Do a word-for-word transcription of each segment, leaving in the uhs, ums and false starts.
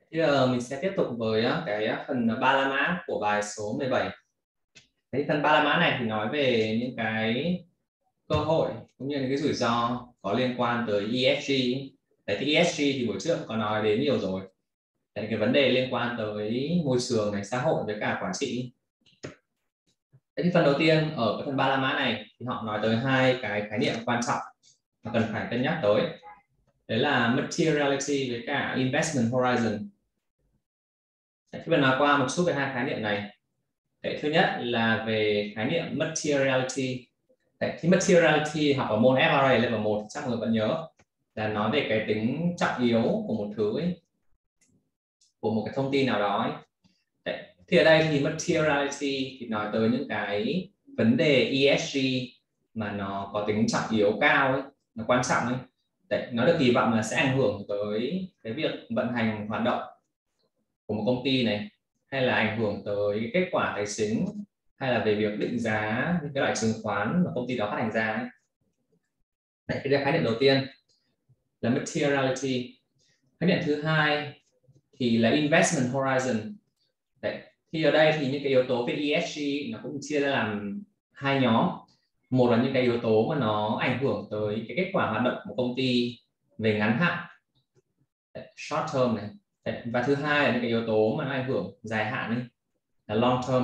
Bây giờ mình sẽ tiếp tục với cái phần ba la mã của bài số mười bảy. Cái phần ba la mã này thì nói về những cái cơ hội cũng như những cái rủi ro có liên quan tới E S G. Đấy, thì E S G thì buổi trước có nói đến nhiều rồi. Đấy, cái vấn đề liên quan tới môi trường này, xã hội với cả quản trị. Đấy, thì phần đầu tiên ở cái phần ba la mã này thì họ nói tới hai cái khái niệm quan trọng mà cần phải cân nhắc tới. Đấy là materiality với cả investment horizon. Đấy, thì mình nói qua một chút về hai khái niệm này. Đấy, thứ nhất là về khái niệm materiality. Đấy, thì materiality học ở môn F R A level một chắc mọi người vẫn nhớ là nói về cái tính trọng yếu của một thứ ấy, của một cái thông tin nào đó ấy. Đấy, thì ở đây thì materiality thì nói tới những cái vấn đề E S G mà nó có tính trọng yếu cao ấy, nó quan trọng ấy. Đấy, nó được kỳ vọng là sẽ ảnh hưởng tới cái việc vận hành hoạt động của một công ty này, hay là ảnh hưởng tới kết quả tài chính, hay là về việc định giá những cái loại chứng khoán mà công ty đó phát hành ra ấy. Đấy, cái khái niệm đầu tiên là materiality. Khái niệm thứ hai thì là investment horizon. Đấy, thì ở đây thì những cái yếu tố về E S G nó cũng chia ra làm hai nhóm. Một là những cái yếu tố mà nó ảnh hưởng tới cái kết quả hoạt động của công ty về ngắn hạn, đấy, short term này. Đấy, và thứ hai là những cái yếu tố mà nó ảnh hưởng dài hạn ấy, là long term.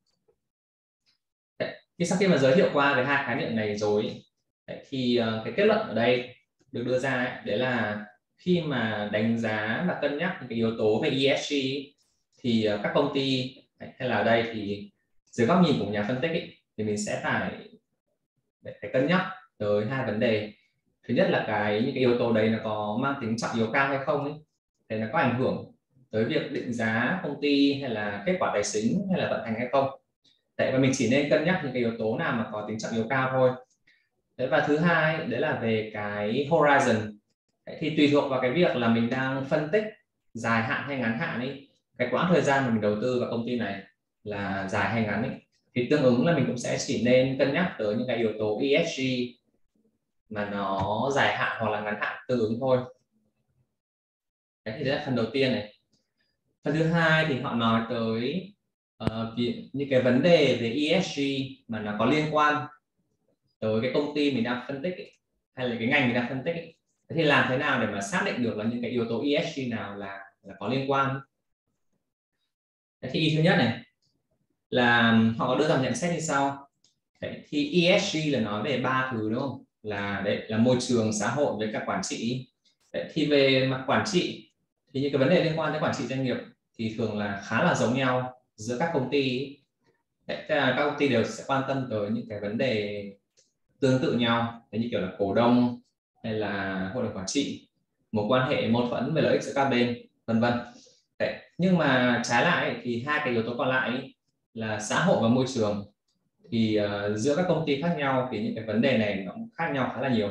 Đấy, thì sau khi mà giới thiệu qua về hai khái niệm này rồi đấy, thì uh, cái kết luận ở đây được đưa ra ấy, đấy là khi mà đánh giá và cân nhắc những cái yếu tố về E S G thì uh, các công ty hay là ở đây thì dưới góc nhìn của nhà phân tích ấy, thì mình sẽ phải phải cân nhắc tới hai vấn đề. Thứ nhất là cái những cái yếu tố đấy nó có mang tính trọng yếu cao hay không ấy, thì nó có ảnh hưởng tới việc định giá công ty hay là kết quả tài chính hay là vận hành hay không. Đấy, và mình chỉ nên cân nhắc những cái yếu tố nào mà có tính trọng yếu cao thôi. Đấy, và thứ hai đấy là về cái horizon. Đấy, thì tùy thuộc vào cái việc là mình đang phân tích dài hạn hay ngắn hạn ấy, cái quãng thời gian mà mình đầu tư vào công ty này là dài hay ngắn ấy, thì tương ứng là mình cũng sẽ chỉ nên cân nhắc tới những cái yếu tố E S G mà nó dài hạn hoặc là ngắn hạn tương ứng thôi. Đấy, thì đấy là phần đầu tiên này. Phần thứ hai thì họ nói tới uh, những cái vấn đề về E S G mà nó có liên quan tới cái công ty mình đang phân tích ấy, hay là cái ngành mình đang phân tích ấy. Thì làm thế nào để mà xác định được là những cái yếu tố E S G nào là là có liên quan. Đấy, thì ý thứ nhất này là họ có đưa ra nhận xét như sau. Đấy, thì E S G là nói về ba thứ đúng không, là đấy là môi trường, xã hội với cả quản trị. Đấy, thì về mặt quản trị thì những cái vấn đề liên quan tới quản trị doanh nghiệp thì thường là khá là giống nhau giữa các công ty. Đấy, tức là các công ty đều sẽ quan tâm tới những cái vấn đề tương tự nhau, như kiểu là cổ đông hay là hội đồng quản trị, một quan hệ mâu thuẫn về lợi ích giữa các bên, vân vân. Nhưng mà trái lại thì hai cái yếu tố còn lại là xã hội và môi trường thì uh, giữa các công ty khác nhau thì những cái vấn đề này nó khác nhau khá là nhiều.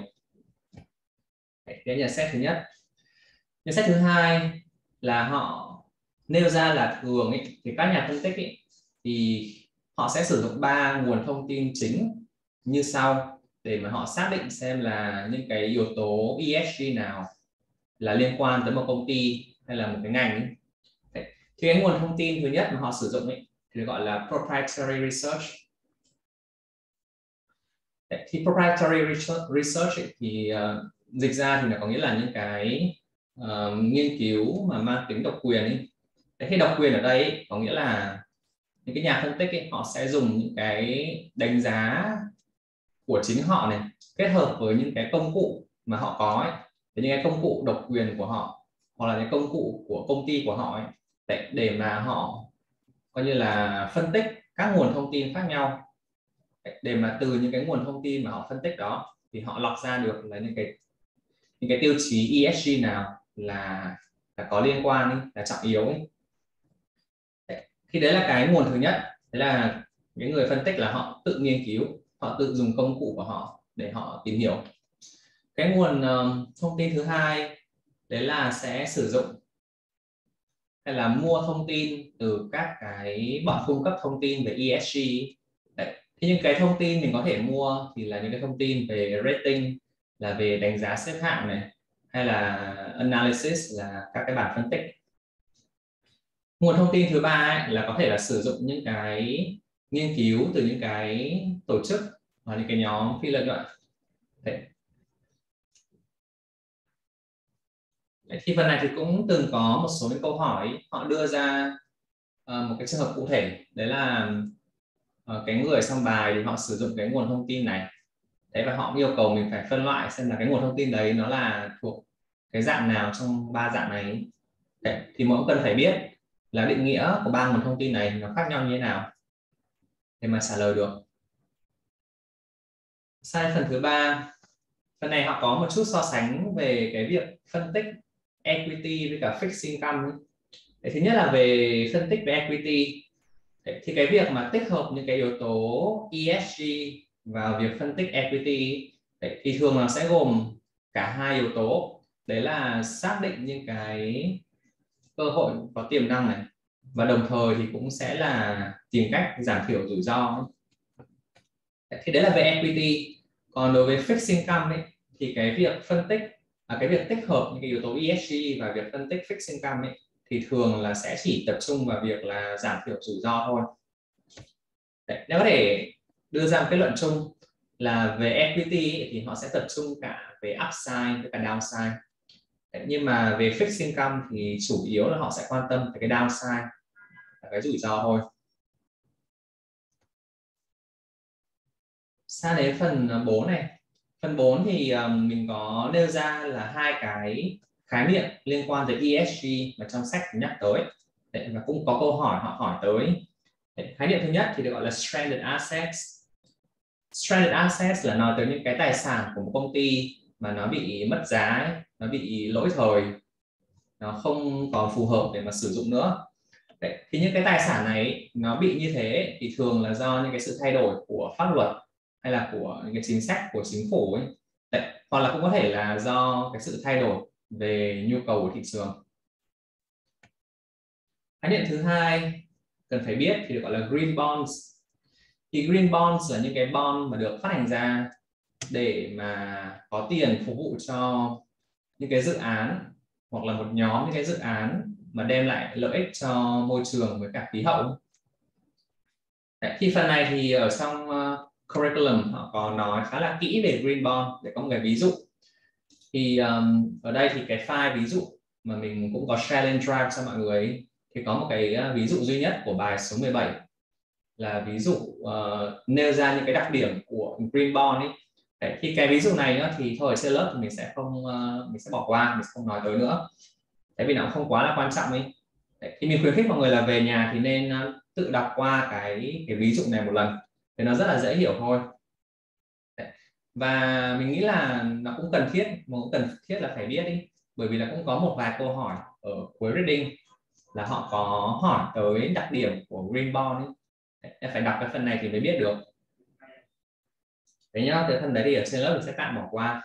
Đấy, cái nhận xét thứ nhất. Nhận xét thứ hai là họ nêu ra là thường ấy, thì các nhà phân tích ấy, thì họ sẽ sử dụng ba nguồn thông tin chính như sau để mà họ xác định xem là những cái yếu tố E S G nào là liên quan tới một công ty hay là một cái ngành ấy. Đấy. Thì cái nguồn thông tin thứ nhất mà họ sử dụng ấy, thì gọi là proprietary research. Đấy. Thì proprietary research ấy, thì uh, dịch ra thì nó có nghĩa là những cái uh, nghiên cứu mà mang tính độc quyền ấy. Đấy, thì độc quyền ở đây ấy, có nghĩa là những cái nhà phân tích ấy, họ sẽ dùng những cái đánh giá của chính họ này kết hợp với những cái công cụ mà họ có ấy, những cái công cụ độc quyền của họ hoặc là những công cụ của công ty của họ ấy, để, để mà họ coi như là phân tích các nguồn thông tin khác nhau, để mà từ những cái nguồn thông tin mà họ phân tích đó thì họ lọc ra được là những cái những cái tiêu chí E S G nào là là có liên quan ấy, là trọng yếu ấy. Đấy. Thì đấy là cái nguồn thứ nhất, đấy là những người phân tích là họ tự nghiên cứu, họ tự dùng công cụ của họ để họ tìm hiểu. Cái nguồn uh, thông tin thứ hai đấy là sẽ sử dụng hay là mua thông tin từ các cái bọn cung cấp thông tin về E S G. Đấy. Thì những cái thông tin mình có thể mua thì là những cái thông tin về rating, là về đánh giá xếp hạng này, hay là analysis là các cái bảng phân tích. Nguồn thông tin thứ ba ấy, là có thể là sử dụng những cái nghiên cứu từ những cái tổ chức hoặc những cái nhóm phi lợi nhuận. Đấy. Đấy, thì phần này thì cũng từng có một số những câu hỏi họ đưa ra uh, một cái trường hợp cụ thể, đấy là uh, cái người xong bài thì họ sử dụng cái nguồn thông tin này. Đấy, và họ yêu cầu mình phải phân loại xem là cái nguồn thông tin đấy nó là thuộc cái dạng nào trong ba dạng này. Đấy, thì mỗi cần phải biết là định nghĩa của ba nguồn thông tin này nó khác nhau như thế nào để mà trả lời được. Sai phần thứ ba, phần này họ có một chút so sánh về cái việc phân tích equity với cả fixed income. Đấy, thứ nhất là về phân tích về equity. Đấy, thì cái việc mà tích hợp những cái yếu tố E S G vào việc phân tích equity đấy, thì thường nó sẽ gồm cả hai yếu tố. Đấy là xác định những cái cơ hội có tiềm năng này, và đồng thời thì cũng sẽ là tìm cách giảm thiểu rủi ro. Thì đấy là về equity. Còn đối với fixed income ấy, thì cái việc phân tích à, cái việc tích hợp những cái yếu tố E S G và việc phân tích fixed income ấy, thì thường là sẽ chỉ tập trung vào việc là giảm thiểu rủi ro thôi. Đấy, nếu có thể đưa ra một kết luận chung là về equity ấy, thì họ sẽ tập trung cả về upside với cả downside. Đấy, nhưng mà về fixed income thì chủ yếu là họ sẽ quan tâm về cái downside, là cái rủi ro thôi. Sang đến phần bốn này. Phần bốn thì um, mình có nêu ra là hai cái khái niệm liên quan tới E S G mà trong sách nhắc tới. Đấy, và cũng có câu hỏi họ hỏi tới. Đấy, khái niệm thứ nhất thì được gọi là stranded assets. Stranded assets là nói tới những cái tài sản của một công ty mà nó bị mất giá ấy, nó bị lỗi thời, nó không còn phù hợp để mà sử dụng nữa. Đấy, thì những cái tài sản này nó bị như thế thì thường là do những cái sự thay đổi của pháp luật hay là của những cái chính sách của chính phủ ấy. Đấy, hoặc là cũng có thể là do cái sự thay đổi về nhu cầu của thị trường. Khái niệm thứ hai cần phải biết thì được gọi là green bonds. Thì green bonds là những cái bond mà được phát hành ra để mà có tiền phục vụ cho những cái dự án hoặc là một nhóm những cái dự án mà đem lại lợi ích cho môi trường với cả khí hậu. Đấy, thì phần này thì ở trong uh, curriculum họ có nói khá là kỹ về green bond để có một cái ví dụ. Thì um, ở đây thì cái file ví dụ mà mình cũng có share lên drive cho mọi người ấy, thì có một cái uh, ví dụ duy nhất của bài số mười bảy là ví dụ uh, nêu ra những cái đặc điểm của green bond ấy. Đấy, thì cái ví dụ này nữa, thì thôi ở trên lớp thì mình sẽ không uh, mình sẽ bỏ qua, mình sẽ không nói tới nữa, tại vì nó cũng không quá là quan trọng ấy. Đấy, thì mình khuyến khích mọi người là về nhà thì nên uh, tự đọc qua cái cái ví dụ này một lần, thì nó rất là dễ hiểu thôi. Đấy. Và mình nghĩ là nó cũng cần thiết, mà cũng cần thiết là phải biết đi, bởi vì là cũng có một vài câu hỏi ở cuối reading là họ có hỏi tới đặc điểm của green bond ấy. Đấy, em phải đọc cái phần này thì mới biết được. Đấy nhá, cái phần đấy thì ở trên lớp mình sẽ tạm bỏ qua.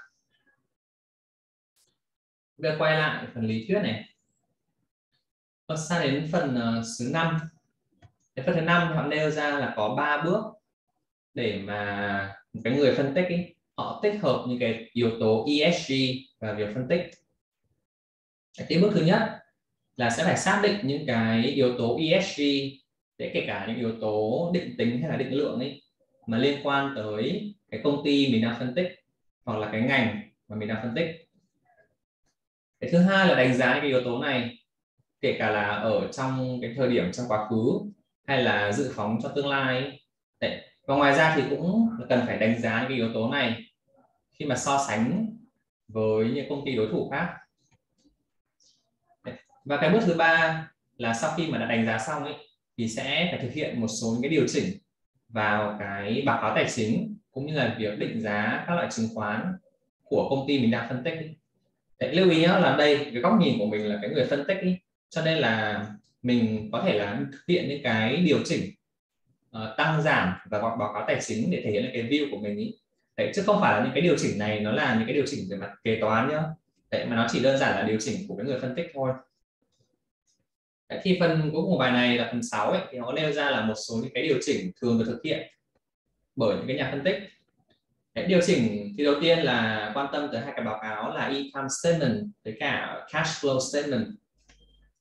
Bây giờ quay lại phần lý thuyết này. Và sang đến phần uh, thứ năm. Cái phần thứ năm thì họ nêu ra là có ba bước để mà một cái người phân tích ấy, họ tích hợp những cái yếu tố E S G vào việc phân tích. Cái bước thứ nhất là sẽ phải xác định những cái yếu tố E S G, để kể cả những yếu tố định tính hay là định lượng ấy mà liên quan tới cái công ty mình đang phân tích hoặc là cái ngành mà mình đang phân tích. Cái thứ hai là đánh giá những cái yếu tố này, kể cả là ở trong cái thời điểm trong quá khứ hay là dự phóng cho tương lai. Đấy. Và ngoài ra thì cũng cần phải đánh giá những cái yếu tố này khi mà so sánh với những công ty đối thủ khác. Đấy. Và cái bước thứ ba là sau khi mà đã đánh giá xong ấy, thì sẽ phải thực hiện một số những cái điều chỉnh vào cái báo cáo tài chính cũng như là việc định giá các loại chứng khoán của công ty mình đang phân tích. Đấy, lưu ý là đây cái góc nhìn của mình là cái người phân tích ý, cho nên là mình có thể là thực hiện những cái điều chỉnh uh, tăng giảm và gọi báo cáo tài chính để thể hiện cái view của mình ý. Đấy, chứ không phải là những cái điều chỉnh này nó là những cái điều chỉnh về mặt kế toán nhá. Đấy, mà nó chỉ đơn giản là điều chỉnh của cái người phân tích thôi. Đấy, thì phần cuối cùng bài này là phần sáu ấy, thì nó nêu ra là một số những cái điều chỉnh thường được thực hiện bởi những cái nhà phân tích. Đấy, điều chỉnh thì đầu tiên là quan tâm tới hai cái báo cáo là income statement với cả cash flow statement.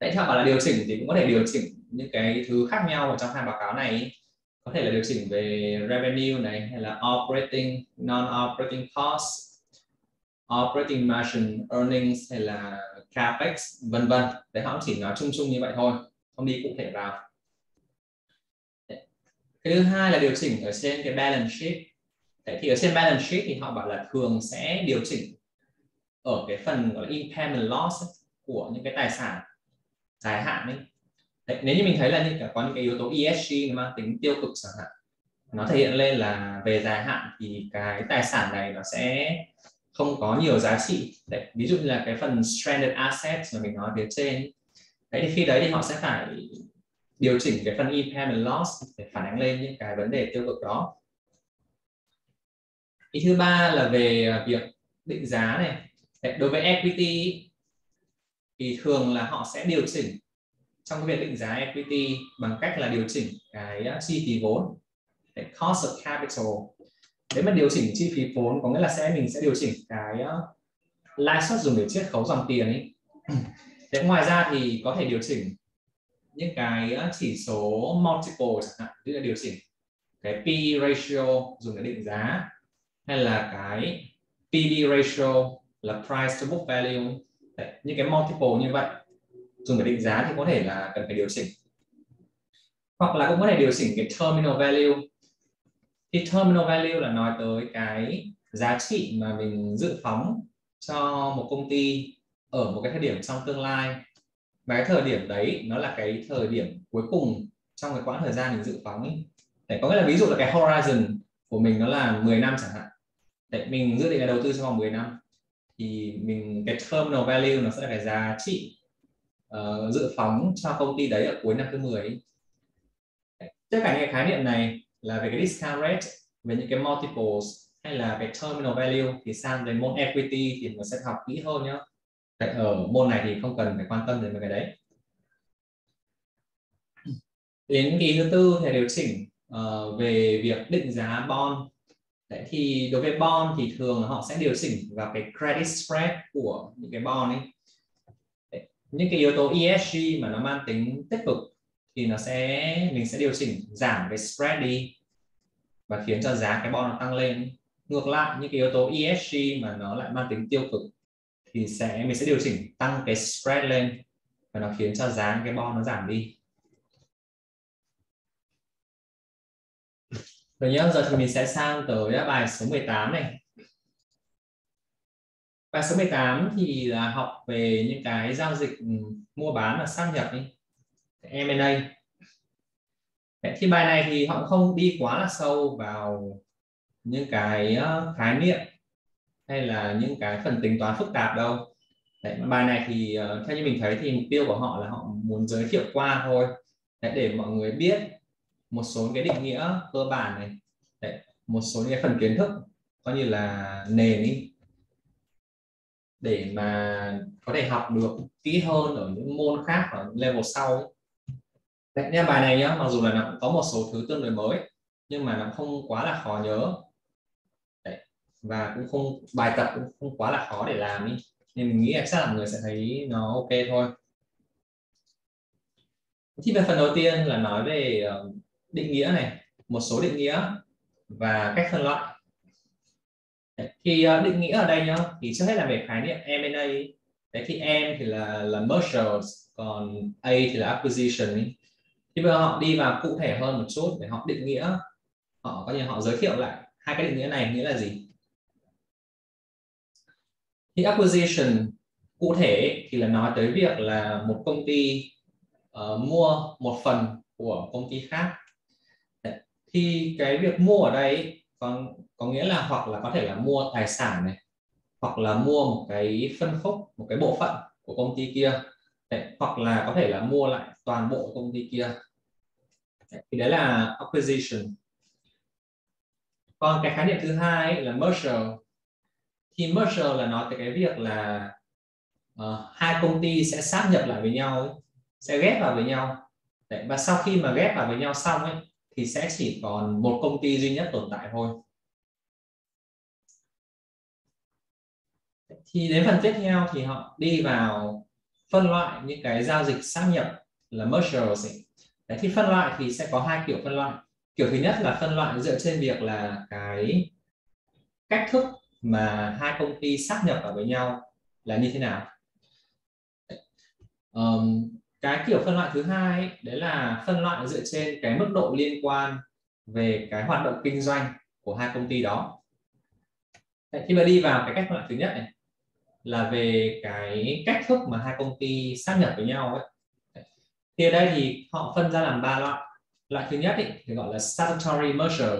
Tại sao bảo là điều chỉnh thì cũng có thể điều chỉnh những cái thứ khác nhau ở trong hai báo cáo này, có thể là điều chỉnh về revenue này, hay là operating, non-operating cost, operating margin, earnings, hay là capex, vân vân. Đấy, họ chỉ nói chung chung như vậy thôi, không đi cụ thể vào. Cái thứ hai là điều chỉnh ở trên cái balance sheet. Đấy, thì ở trên balance sheet thì họ bảo là thường sẽ điều chỉnh ở cái phần gọi là impairment loss của những cái tài sản dài hạn ấy. Đấy, nếu như mình thấy là như cả có những cái yếu tố E S G nó mang tính tiêu cực chẳng hạn, nó thể hiện lên là về dài hạn thì cái tài sản này nó sẽ không có nhiều giá trị. Đấy, ví dụ như là cái phần stranded assets mà mình nói phía trên. Đấy, thì khi đấy thì họ sẽ phải điều chỉnh cái phần impairment loss để phản ánh lên những cái vấn đề tiêu cực đó. Ý thứ ba là về việc định giá này. Đấy, đối với equity thì thường là họ sẽ điều chỉnh trong cái việc định giá equity bằng cách là điều chỉnh cái chi phí vốn, cái cost of capital. Nếu mà điều chỉnh chi phí vốn có nghĩa là sẽ mình sẽ điều chỉnh cái lãi suất dùng để chiết khấu dòng tiền ấy. Thế ngoài ra thì có thể điều chỉnh những cái chỉ số multiple chẳng hạn, tức là điều chỉnh cái P E ratio dùng để định giá, hay là cái P B ratio là price to book value. Đấy, những cái multiple như vậy dùng để định giá thì có thể là cần phải điều chỉnh, hoặc là cũng có thể điều chỉnh cái terminal value. Thì terminal value là nói tới cái giá trị mà mình dự phóng cho một công ty ở một cái thời điểm trong tương lai, và cái thời điểm đấy nó là cái thời điểm cuối cùng trong cái quãng thời gian mình dự phóng ấy. Để có nghĩa là ví dụ là cái horizon của mình nó là mười năm chẳng hạn. Để mình dự định là đầu tư trong vòng mười năm thì mình cái terminal value nó sẽ là cái giá trị uh, dự phóng cho công ty đấy ở cuối năm thứ mười ấy. Tất cả những cái khái niệm này là về cái discount rate, về những cái multiples, hay là cái terminal value thì sang đến môn equity thì mình sẽ học kỹ hơn nhé. Ở môn này thì không cần phải quan tâm đến cái đấy. Đến kỳ thứ tư thì điều chỉnh uh, về việc định giá bond. Đấy, thì đối với bond thì thường họ sẽ điều chỉnh vào cái credit spread của những cái bond ấy. Đấy, những cái yếu tố E S G mà nó mang tính tích cực thì nó sẽ mình sẽ điều chỉnh giảm cái spread đi và khiến cho giá cái bond nó tăng lên. Ngược lại, những cái yếu tố E S G mà nó lại mang tính tiêu cực thì sẽ mình sẽ điều chỉnh tăng cái spread lên và nó khiến cho giá cái bond nó giảm đi. Rồi nhớ, giờ thì mình sẽ sang tới bài số mười tám này. Bài số mười tám thì là học về những cái giao dịch mua bán và sát nhập đi, M and A. Thì bài này thì họ không đi quá là sâu vào những cái khái niệm hay là những cái phần tính toán phức tạp đâu. Đấy, bài này thì theo như mình thấy thì mục tiêu của họ là họ muốn giới thiệu qua thôi. Đấy, để mọi người biết một số cái định nghĩa cơ bản này. Đấy, một số những cái phần kiến thức coi như là nền ý, để mà có thể học được kỹ hơn ở những môn khác ở level sau ấy. Đấy, nha, bài này nhá, mặc dù là nó cũng có một số thứ tương đối mới nhưng mà nó không quá là khó nhớ. Đấy, và cũng không bài tập cũng không quá là khó để làm ý. Nên mình nghĩ là chắc là mọi người sẽ thấy nó ok thôi. Thì về phần đầu tiên là nói về định nghĩa này, một số định nghĩa và cách phân loại. Thì định nghĩa ở đây nhá, thì trước hết là về khái niệm M and A. Đấy, thì M thì là là mergers, còn A thì là acquisition. Thì bây giờ họ đi vào cụ thể hơn một chút để họ định nghĩa, họ có như họ giới thiệu lại hai cái định nghĩa này nghĩa là gì. Thì acquisition cụ thể thì là nói tới việc là một công ty uh, mua một phần của công ty khác. Đấy, thì cái việc mua ở đây còn có nghĩa là hoặc là có thể là mua tài sản này, hoặc là mua một cái phân khúc, một cái bộ phận của công ty kia. Đấy, hoặc là có thể là mua lại toàn bộ công ty kia. Đấy, thì đấy là acquisition. Còn cái khái niệm thứ hai là merger. Thì merger là nói tới cái việc là uh, hai công ty sẽ sát nhập lại với nhau ấy, sẽ ghép vào với nhau. Đấy, và sau khi mà ghép vào với nhau xong ấy, thì sẽ chỉ còn một công ty duy nhất tồn tại thôi. Thì đến phần tiếp theo thì họ đi vào phân loại những cái giao dịch sát nhập là mergers ấy. Đấy, thì phân loại thì sẽ có hai kiểu phân loại. Kiểu thứ nhất là phân loại dựa trên việc là cái cách thức mà hai công ty sát nhập vào với nhau là như thế nào. Um, cái kiểu phân loại thứ hai ấy, đấy là phân loại dựa trên cái mức độ liên quan về cái hoạt động kinh doanh của hai công ty đó. Đấy, khi mà đi vào cái cách phân loại thứ nhất này là về cái cách thức mà hai công ty sát nhập với nhau ấy. Thì ở đây thì họ phân ra làm ba loại. Loại thứ nhất ấy, thì gọi là statutory merger.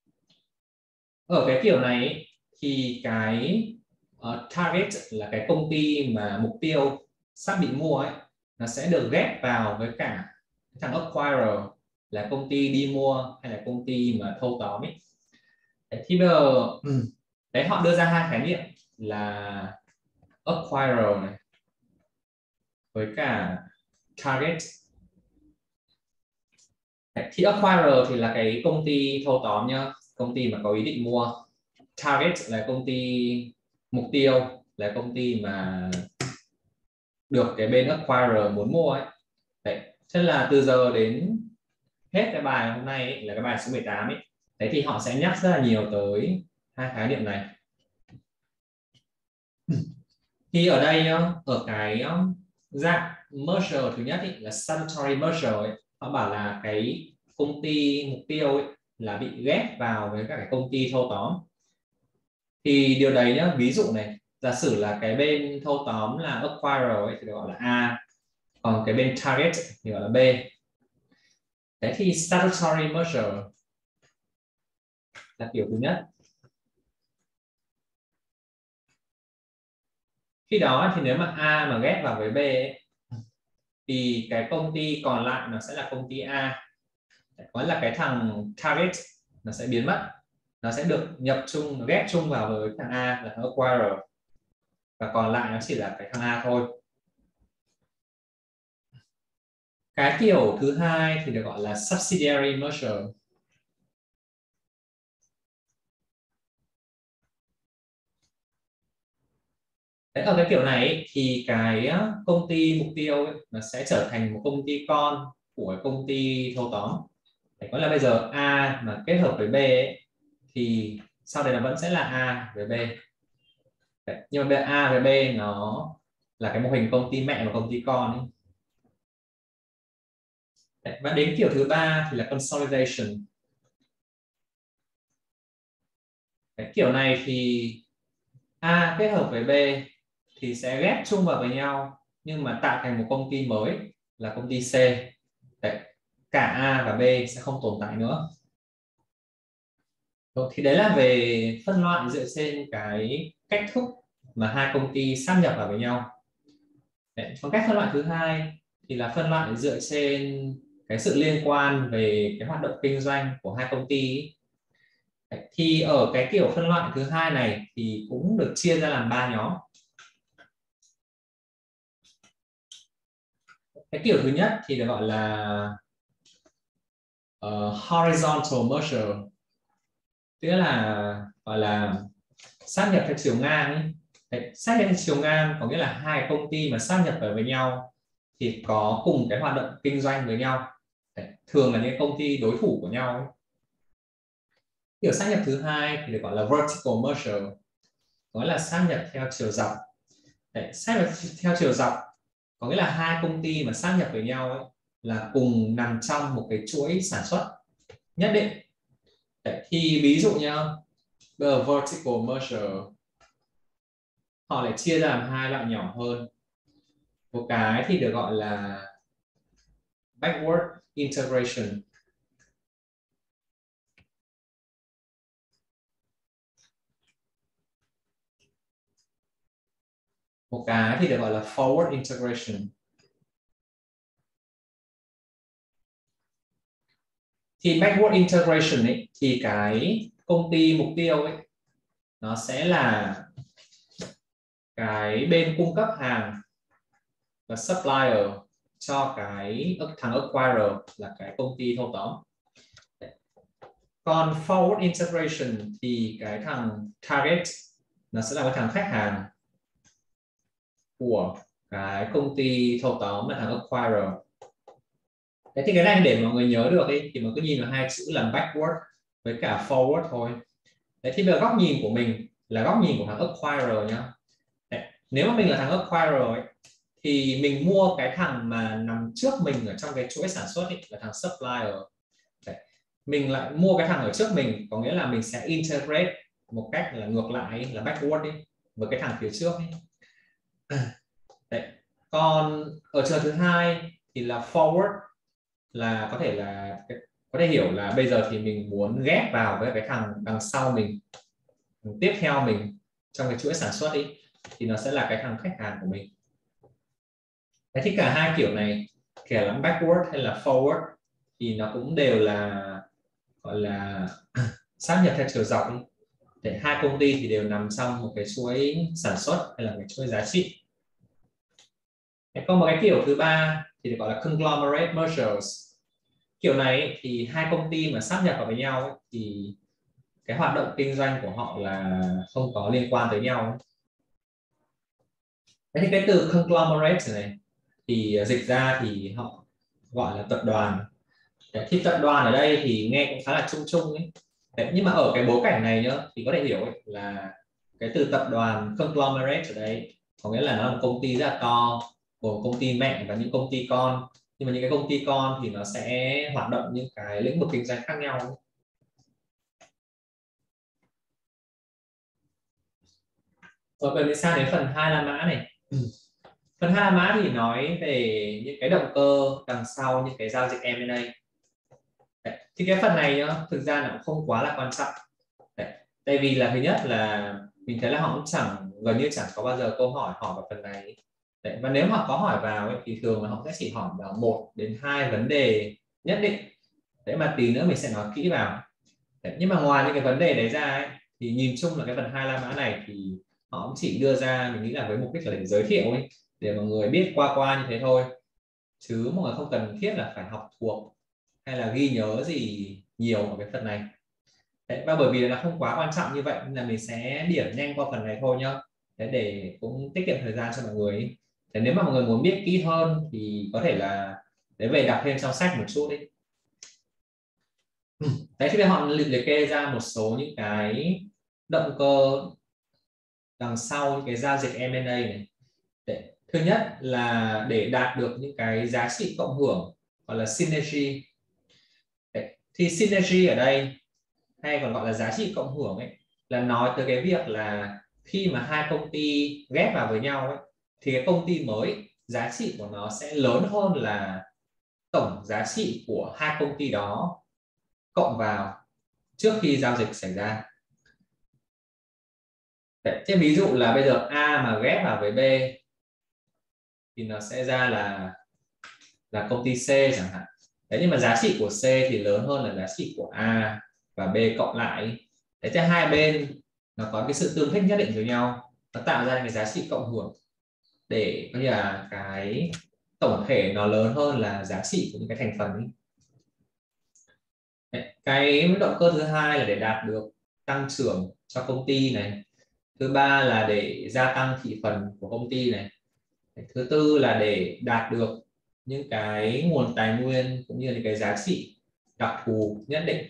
Ở cái kiểu này ấy, thì cái uh, target là cái công ty mà mục tiêu sắp bị mua ấy, nó sẽ được ghép vào với cả thằng acquirer là công ty đi mua hay là công ty mà thâu tóm ấy. Đấy, thì bây giờ đấy họ đưa ra hai khái niệm là acquirer này với cả target. Đấy, thì acquirer thì là cái công ty thâu tóm nhá, công ty mà có ý định mua. Target là công ty mục tiêu, là công ty mà được cái bên acquirer muốn mua ấy. Đấy, thế là từ giờ đến hết cái bài hôm nay ấy, là cái bài số mười tám ấy. Đấy thì họ sẽ nhắc rất là nhiều tới hai khái niệm này. Thì ở đây ở cái dạng merger thứ nhất ấy, là statutory merger ấy, họ bảo là cái công ty mục tiêu ấy, là bị ghép vào với các cái công ty thâu tóm. Thì điều đấy nhá, ví dụ này, giả sử là cái bên thâu tóm là acquirer ấy, thì gọi là A, còn cái bên target thì gọi là B. Đấy thì statutory merger là kiểu thứ nhất. Khi đó thì nếu mà A mà ghép vào với B ấy, thì cái công ty còn lại nó sẽ là công ty A. Có là cái thằng target nó sẽ biến mất, nó sẽ được nhập chung, ghép chung vào với thằng A là thằng acquirer, và còn lại nó chỉ là cái thằng A thôi. Cái kiểu thứ hai thì được gọi là subsidiary merger. Đấy, ở cái kiểu này ấy, thì cái công ty mục tiêu ấy, nó sẽ trở thành một công ty con của công ty thâu tóm. Đấy, có là bây giờ A mà kết hợp với B ấy, thì sau đây nó vẫn sẽ là A với B. Đấy, nhưng mà A với B nó là cái mô hình công ty mẹ và công ty con ấy. Đấy, và đến kiểu thứ ba thì là consolidation. Đấy, kiểu này thì A kết hợp với B thì sẽ ghép chung vào với nhau nhưng mà tạo thành một công ty mới là công ty C. Đấy, cả A và B sẽ không tồn tại nữa. Rồi, thì đấy là về phân loại dựa trên cái cách thức mà hai công ty sát nhập vào với nhau. Đấy, còn cách phân loại thứ hai thì là phân loại dựa trên cái sự liên quan về cái hoạt động kinh doanh của hai công ty. Đấy, thì ở cái kiểu phân loại thứ hai này thì cũng được chia ra làm ba nhóm. Cái kiểu thứ nhất thì được gọi là uh, horizontal merger, tức là gọi là sát nhập theo chiều ngang ấy. Đấy, sát nhập theo chiều ngang có nghĩa là hai công ty mà sát nhập vào với nhau thì có cùng cái hoạt động kinh doanh với nhau. Đấy, thường là những công ty đối thủ của nhau ấy. Kiểu sát nhập thứ hai thì được gọi là vertical merger, có nghĩa là sát nhập theo chiều dọc. Đấy, sát nhập theo chiều dọc có nghĩa là hai công ty mà sát nhập với nhau ấy, là cùng nằm trong một cái chuỗi sản xuất nhất định. Đấy, thì ví dụ nhá, the vertical merger họ lại chia ra làm hai loại nhỏ hơn. Một cái thì được gọi là backward integration, một cái thì được gọi là forward integration. Thì backward integration ấy, thì cái công ty mục tiêu ấy nó sẽ là cái bên cung cấp hàng và supplier cho cái thằng acquirer là cái công ty thâu tóm. Còn forward integration thì cái thằng target nó sẽ là cái thằng khách hàng của cái công ty thâu tóm là thằng acquirer. Thế thì cái này để mọi người nhớ được ấy, thì mọi người cứ nhìn vào hai chữ là backward với cả forward thôi. Đấy, thì bây giờ góc nhìn của mình là góc nhìn của thằng acquirer nhá. Đấy, nếu mà mình là thằng acquirer ấy, thì mình mua cái thằng mà nằm trước mình ở trong cái chuỗi sản xuất ấy, là thằng supplier. Đấy, mình lại mua cái thằng ở trước mình, có nghĩa là mình sẽ integrate một cách là ngược lại, là backward đi, với cái thằng phía trước ấy. Đấy. Còn ở trường thứ hai thì là forward, là có thể là có thể hiểu là bây giờ thì mình muốn ghép vào với cái thằng đằng sau mình, tiếp theo mình trong cái chuỗi sản xuất đi, thì nó sẽ là cái thằng khách hàng của mình. Thế thì cả hai kiểu này, kể là backward hay là forward, thì nó cũng đều là gọi là sát nhập theo chiều dọc. Để hai công ty thì đều nằm trong một cái chuỗi sản xuất hay là cái chuỗi giá trị. Thế còn một cái kiểu thứ ba thì được gọi là conglomerate mergers. Kiểu này thì hai công ty mà sát nhập vào với nhau ấy, thì cái hoạt động kinh doanh của họ là không có liên quan tới nhau. Thế thì cái từ conglomerate này thì dịch ra thì họ gọi là tập đoàn. Đấy, thì tập đoàn ở đây thì nghe cũng khá là chung chung ấy. Đấy, nhưng mà ở cái bối cảnh này nhá, thì có thể hiểu ấy, là cái từ tập đoàn conglomerate ở đây có nghĩa là nó là một công ty rất là to, gồm công ty mẹ và những công ty con, nhưng mà những cái công ty con thì nó sẽ hoạt động những cái lĩnh vực kinh doanh khác nhau. Rồi bây giờ sang đến phần hai La Mã này. Phần hai La Mã thì nói về những cái động cơ đằng sau những cái giao dịch em and A. Đấy. Thì cái phần này nhá, thực ra nó cũng không quá là quan trọng. Đấy. Tại vì là thứ nhất là mình thấy là họ cũng chẳng gần như chẳng có bao giờ câu hỏi hỏi vào phần này. Đấy. Và nếu họ có hỏi vào ấy, thì thường là họ sẽ chỉ hỏi vào một đến hai vấn đề nhất định. Đấy, mà tí nữa mình sẽ nói kỹ vào. Đấy. Nhưng mà ngoài những cái vấn đề đấy ra ấy, thì nhìn chung là cái phần hai La Mã này thì họ cũng chỉ đưa ra, mình nghĩ là với mục đích là để giới thiệu ấy, để mọi người biết qua qua như thế thôi, chứ mọi người không cần thiết là phải học thuộc hay là ghi nhớ gì nhiều ở cái phần này. Đấy, và bởi vì nó không quá quan trọng như vậy nên là mình sẽ điểm nhanh qua phần này thôi nhá. Đấy, để cũng tiết kiệm thời gian cho mọi người. Thế nếu mà mọi người muốn biết kỹ hơn thì có thể là để về đọc thêm trong sách một chút đi. Đấy, thì họ liệt kê ra một số những cái động cơ đằng sau những cái giao dịch em and A này. Đấy, thứ nhất là để đạt được những cái giá trị cộng hưởng gọi là synergy. Đấy, thì synergy ở đây hay còn gọi là giá trị cộng hưởng ấy, là nói tới cái việc là khi mà hai công ty ghép vào với nhau ấy, thì cái công ty mới giá trị của nó sẽ lớn hơn là tổng giá trị của hai công ty đó cộng vào trước khi giao dịch xảy ra. Đấy, thế ví dụ là bây giờ A mà ghép vào với B thì nó sẽ ra là là công ty C chẳng hạn. Đấy, nhưng mà giá trị của C thì lớn hơn là giá trị của A và B cộng lại. Đấy, thế hai bên nó có cái sự tương thích nhất định với nhau, nó tạo ra cái giá trị cộng hưởng để có nghĩa là cái tổng thể nó lớn hơn là giá trị của những cái thành phần ấy. Đấy, cái động cơ thứ hai là để đạt được tăng trưởng cho công ty này, thứ ba là để gia tăng thị phần của công ty này, thứ tư là để đạt được những cái nguồn tài nguyên cũng như là cái giá trị đặc thù nhất định.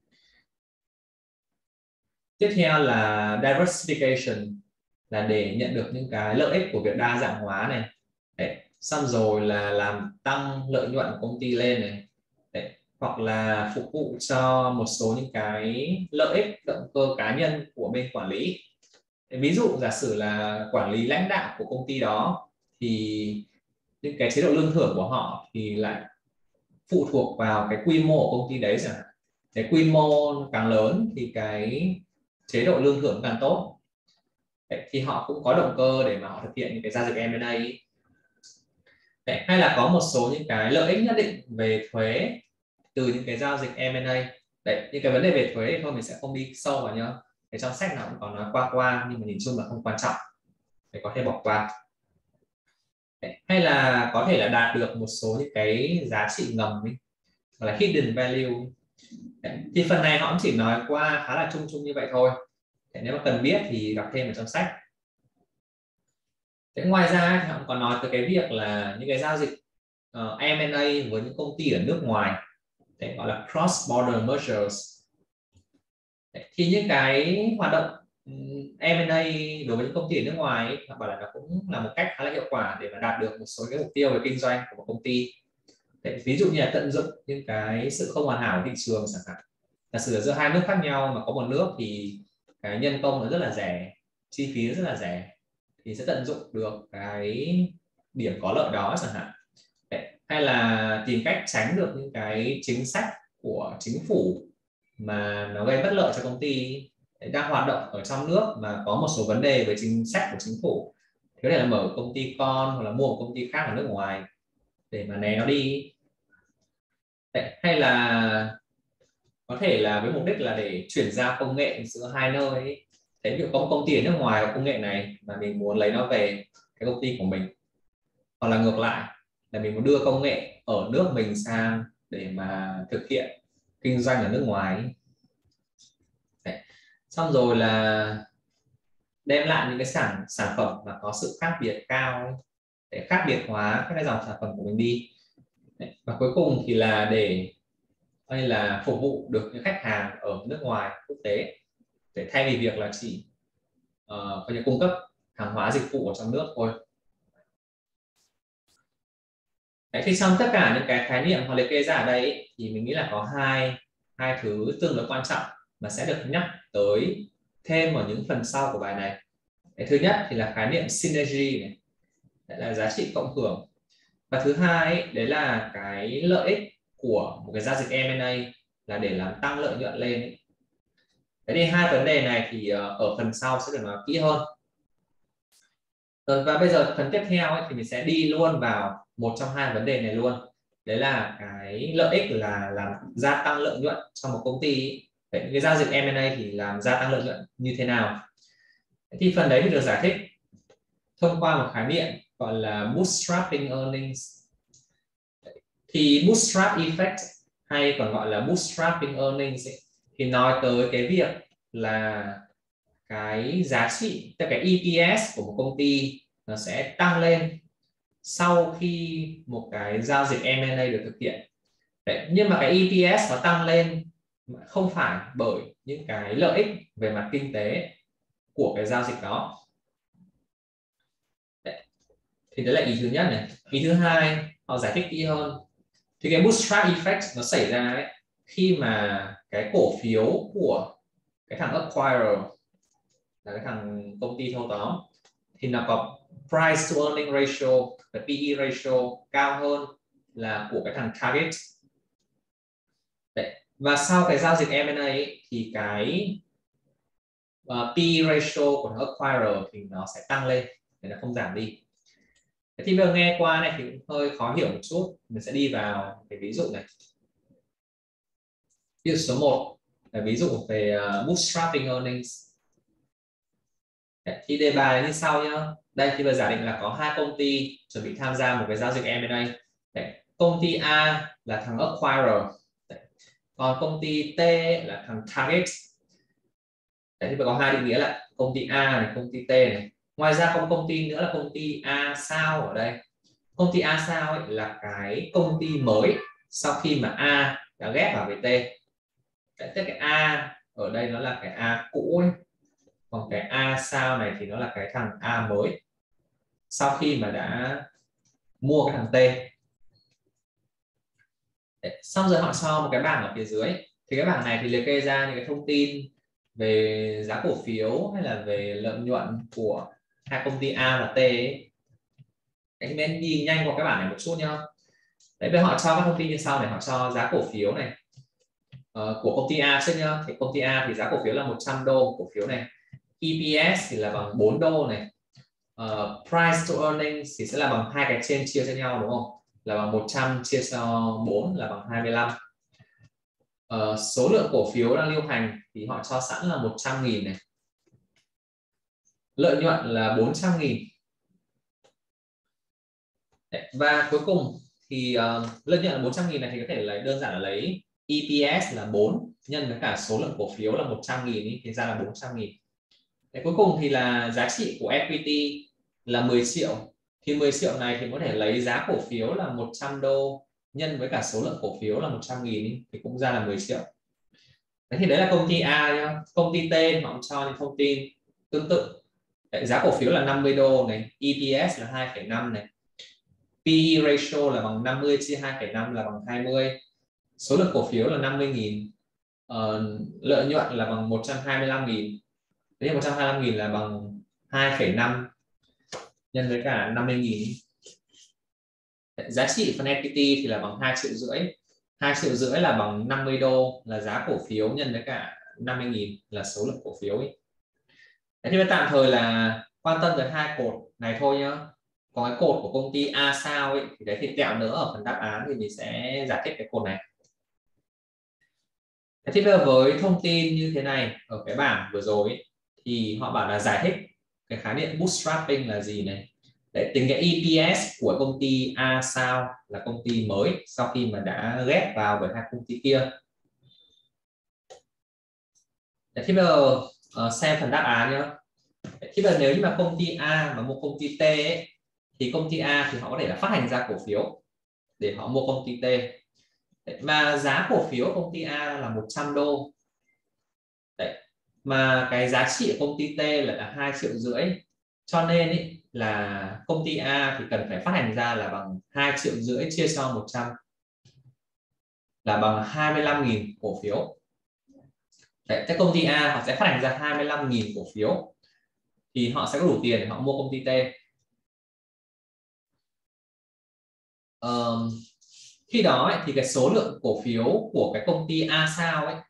Tiếp theo là diversification, là để nhận được những cái lợi ích của việc đa dạng hóa này. Đấy, xong rồi là làm tăng lợi nhuận của công ty lên này. Đấy, hoặc là phục vụ cho một số những cái lợi ích động cơ cá nhân của bên quản lý. Đấy, ví dụ giả sử là quản lý lãnh đạo của công ty đó thì những cái chế độ lương thưởng của họ thì lại phụ thuộc vào cái quy mô của công ty đấy chẳng hạn. Cái quy mô càng lớn thì cái chế độ lương thưởng càng tốt. Đấy, thì họ cũng có động cơ để mà họ thực hiện những cái giao dịch em and A. Đấy, hay là có một số những cái lợi ích nhất định về thuế từ những cái giao dịch em and A. Đấy, những cái vấn đề về thuế thì thôi mình sẽ không đi sâu vào nhá. Để trong sách nào cũng có nói qua qua, nhưng mà nhìn chung là không quan trọng, để có thể bỏ qua. Đấy, hay là có thể là đạt được một số những cái giá trị ngầm ấy, gọi là hidden value. Đấy, thì phần này họ cũng chỉ nói qua khá là chung chung như vậy thôi. Đấy, nếu mà cần biết thì đọc thêm ở trong sách. Thế ngoài ra thì họ còn nói tới cái việc là những cái giao dịch uh, em and A với những công ty ở nước ngoài, đấy gọi là cross border mergers. Đấy, thì những cái hoạt động em and A đối với những công ty ở nước ngoài ấy, họ bảo là nó cũng là một cách khá là hiệu quả để mà đạt được một số cái mục tiêu về kinh doanh của một công ty. Đấy, ví dụ như là tận dụng những cái sự không hoàn hảo của thị trường chẳng hạn. Giả sử giữa hai nước khác nhau mà có một nước thì cái nhân công nó rất là rẻ, chi phí rất là rẻ, thì sẽ tận dụng được cái điểm có lợi đó chẳng hạn. Đấy, hay là tìm cách tránh được những cái chính sách của chính phủ mà nó gây bất lợi cho công ty đang hoạt động ở trong nước mà có một số vấn đề về chính sách của chính phủ, thì có thể là mở công ty con hoặc là mua một công ty khác ở nước ngoài để mà né nó đi. Đấy, hay là có thể là với mục đích là để chuyển giao công nghệ giữa hai nơi ấy. Thế ví dụ có một công ty ở nước ngoài có công nghệ này mà mình muốn lấy nó về cái công ty của mình, hoặc là ngược lại là mình muốn đưa công nghệ ở nước mình sang để mà thực hiện kinh doanh ở nước ngoài. Đấy. Xong rồi là đem lại những cái sản sản phẩm mà có sự khác biệt cao để khác biệt hóa các cái dòng sản phẩm của mình đi. Đấy. Và cuối cùng thì là để hay là phục vụ được những khách hàng ở nước ngoài quốc tế, để thay vì việc là chỉ uh, có những cung cấp hàng hóa dịch vụ ở trong nước thôi. Đấy, thì trong tất cả những cái khái niệm họ liệt kê ra ở đây ấy, thì mình nghĩ là có hai hai thứ tương đối quan trọng mà sẽ được nhắc tới thêm ở những phần sau của bài này. Cái thứ nhất thì là khái niệm synergy này, đấy là giá trị cộng hưởng. Và thứ hai ấy, đấy là cái lợi ích của một cái giao dịch em and A là để làm tăng lợi nhuận lên ấy. Thế thì hai vấn đề này thì ở phần sau sẽ được nói kỹ hơn. Rồi, và bây giờ phần tiếp theo ấy, thì mình sẽ đi luôn vào một trong hai vấn đề này luôn. Đấy là cái lợi ích là làm gia tăng lợi nhuận trong một công ty. Vậy cái giao dịch em and A thì làm gia tăng lợi nhuận như thế nào? Thì phần đấy thì được giải thích thông qua một khái niệm gọi là bootstrapping earnings. Thì bootstrap effect hay còn gọi là bootstrapping earnings ấy, thì nói tới cái việc là cái giá trị, tức cái E P S của một công ty nó sẽ tăng lên sau khi một cái giao dịch em and A được thực hiện. Đấy, nhưng mà cái E P S nó tăng lên không phải bởi những cái lợi ích về mặt kinh tế của cái giao dịch đó. Đấy. Thì đấy là ý thứ nhất này. Ý thứ hai họ giải thích kỹ hơn. Thì cái bootstrap effect nó xảy ra ấy, khi mà cái cổ phiếu của cái thằng acquirer là cái thằng công ty thâu tóm thì nó có price to earning ratio và P E ratio cao hơn là của cái thằng target. Đấy. Và sau cái giao dịch em and A ấy, thì cái uh, P E ratio của thằng acquirer thì nó sẽ tăng lên để nó không giảm đi. Thế thì bây giờ nghe qua này thì cũng hơi khó hiểu một chút, mình sẽ đi vào cái ví dụ này. Ví dụ số một là ví dụ về uh, bootstrapping earnings. Đấy, thì đề bài như sau nhá. Đây thì bây giờ giả định là có hai công ty chuẩn bị tham gia một cái giao dịch em and A. Đấy, công ty A là thằng acquirer. Đấy. Còn công ty T là thằng target. Đấy, thì có hai định nghĩa là công ty A này, công ty T này. Ngoài ra có một công ty nữa là công ty A sao ở đây. Công ty A sao ấy là cái công ty mới sau khi mà A đã ghép vào với T. Đấy, tức cái A ở đây nó là cái A cũ ấy. Còn cái A sao này thì nó là cái thằng A mới sau khi mà đã mua cái thằng T. Đấy, xong rồi họ cho một cái bảng ở phía dưới. Thì cái bảng này thì liệt kê ra những cái thông tin về giá cổ phiếu hay là về lợi nhuận của hai công ty A và T ấy. Anh nên đi nhanh qua cái bảng này một chút nhá. Đấy, bây họ cho các thông tin như sau này, họ cho giá cổ phiếu này uh, của công ty A trước nhá. Thì công ty A thì giá cổ phiếu là một trăm đô cổ phiếu này. E P S thì là bằng bốn đô này. Uh, price to earnings thì sẽ là bằng hai cái trên chia cho nhau đúng không? Là bằng một trăm chia cho bốn là bằng hai mươi lăm. Uh, số lượng cổ phiếu đang lưu hành thì họ cho sẵn là một trăm nghìn này. Lợi nhuận là bốn trăm nghìn. Đấy, và cuối cùng thì uh, lợi nhuận là bốn trăm nghìn này thì có thể là đơn giản là lấy E P S là bốn nhân với cả số lượng cổ phiếu là một trăm nghìn ý, thì ra là bốn trăm nghìn. Đấy, cuối cùng thì là giá trị của equity là mười triệu, thì mười triệu này thì có thể lấy giá cổ phiếu là một trăm đô nhân với cả số lượng cổ phiếu là một trăm nghìn thì cũng ra là mười triệu. Đấy, thì đấy là công ty A nhá. Công ty T họ cũng cho những thông tin tương tự. Đấy, giá cổ phiếu là năm mươi đô này, E P S là hai phẩy năm này, P E ratio là bằng năm mươi chia hai phẩy năm là bằng hai mươi, số lượng cổ phiếu là năm mươi nghìn, ờ, lợi nhuận là bằng một trăm hai mươi lăm nghìn. Thế một trăm hai mươi lăm nghìn là bằng hai phẩy năm nhân với cả năm mươi nghìn. Giá trị phần equity thì là bằng hai triệu rưỡi. hai triệu rưỡi là bằng năm mươi đô là giá cổ phiếu nhân với cả năm mươi nghìn là số lượng cổ phiếu ấy. Thế thì tạm thời là quan tâm tới hai cột này thôi nhá. Còn cái cột của công ty A sao ấy thì đấy thì tẹo nữa ở phần đáp án thì mình sẽ giải thích cái cột này. Thế thì bây giờ với thông tin như thế này ở cái bảng vừa rồi ấy, thì họ bảo là giải thích cái khái niệm bootstrapping là gì này. Để tính cái E P S của công ty A sao là công ty mới sau khi mà đã ghép vào với hai công ty kia. Để thì bây giờ uh, xem phần đáp án nhé. Thì bây giờ nếu như mà công ty A mà mua công ty T ấy, thì công ty A thì họ có thể là phát hành ra cổ phiếu để họ mua công ty T. Mà giá cổ phiếu công ty A là một trăm đô. Đấy. Mà cái giá trị của công ty T là hai triệu rưỡi. Cho nên ý, là công ty A thì cần phải phát hành ra là bằng hai triệu rưỡi chia cho một trăm là bằng hai mươi lăm nghìn cổ phiếu. Đấy, cái công ty A họ sẽ phát hành ra hai mươi lăm nghìn cổ phiếu thì họ sẽ có đủ tiền để họ mua công ty T. Um, khi đó ấy, thì cái số lượng cổ phiếu của cái công ty A sao ấy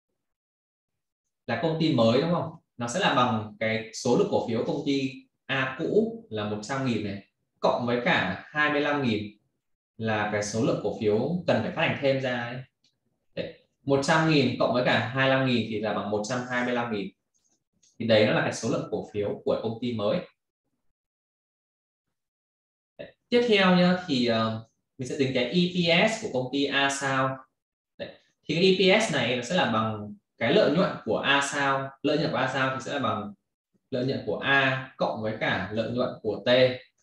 là công ty mới đúng không? Nó sẽ là bằng cái số lượng cổ phiếu công ty A cũ là một trăm nghìn này cộng với cả hai mươi lăm nghìn là cái số lượng cổ phiếu cần phải phát hành thêm ra ấy. Đấy, một trăm nghìn cộng với cả hai mươi lăm nghìn thì là bằng một trăm hai mươi lăm nghìn. Thì đấy nó là cái số lượng cổ phiếu của công ty mới. Đấy, tiếp theo nhá thì uh, mình sẽ tính cái E P S của công ty A sao. Đấy, thì cái E P S này nó sẽ là bằng cái lợi nhuận của A sao. Lợi nhuận của A sao thì sẽ là bằng lợi nhuận của A cộng với cả lợi nhuận của T.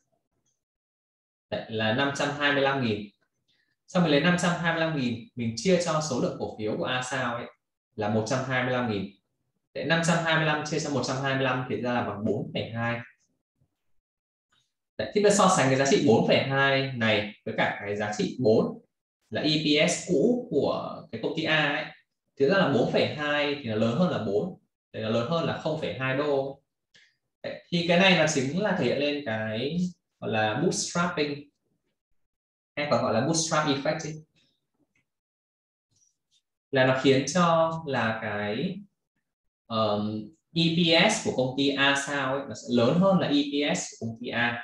Đấy, là năm trăm hai mươi lăm nghìn. Xong mình lấy năm trăm hai mươi lăm nghìn mình chia cho số lượng cổ phiếu của A sao ấy là một trăm hai mươi lăm nghìn. Để năm trăm hai mươi lăm chia cho một trăm hai mươi lăm thì ra là bằng bốn phẩy hai. Đấy, thì so sánh cái giá trị bốn phẩy hai này với cả cái giá trị bốn là E P S cũ của cái công ty A ấy, thì ra là bốn phẩy hai thì nó lớn hơn là bốn, để nó lớn hơn là không phẩy hai đô. Đấy, thì cái này là chính là thể hiện lên cái gọi là bootstrapping hay còn gọi là bootstrap effect ấy. Là nó khiến cho là cái um, E P S của công ty A sao ấy, nó sẽ lớn hơn là E P S của công ty A.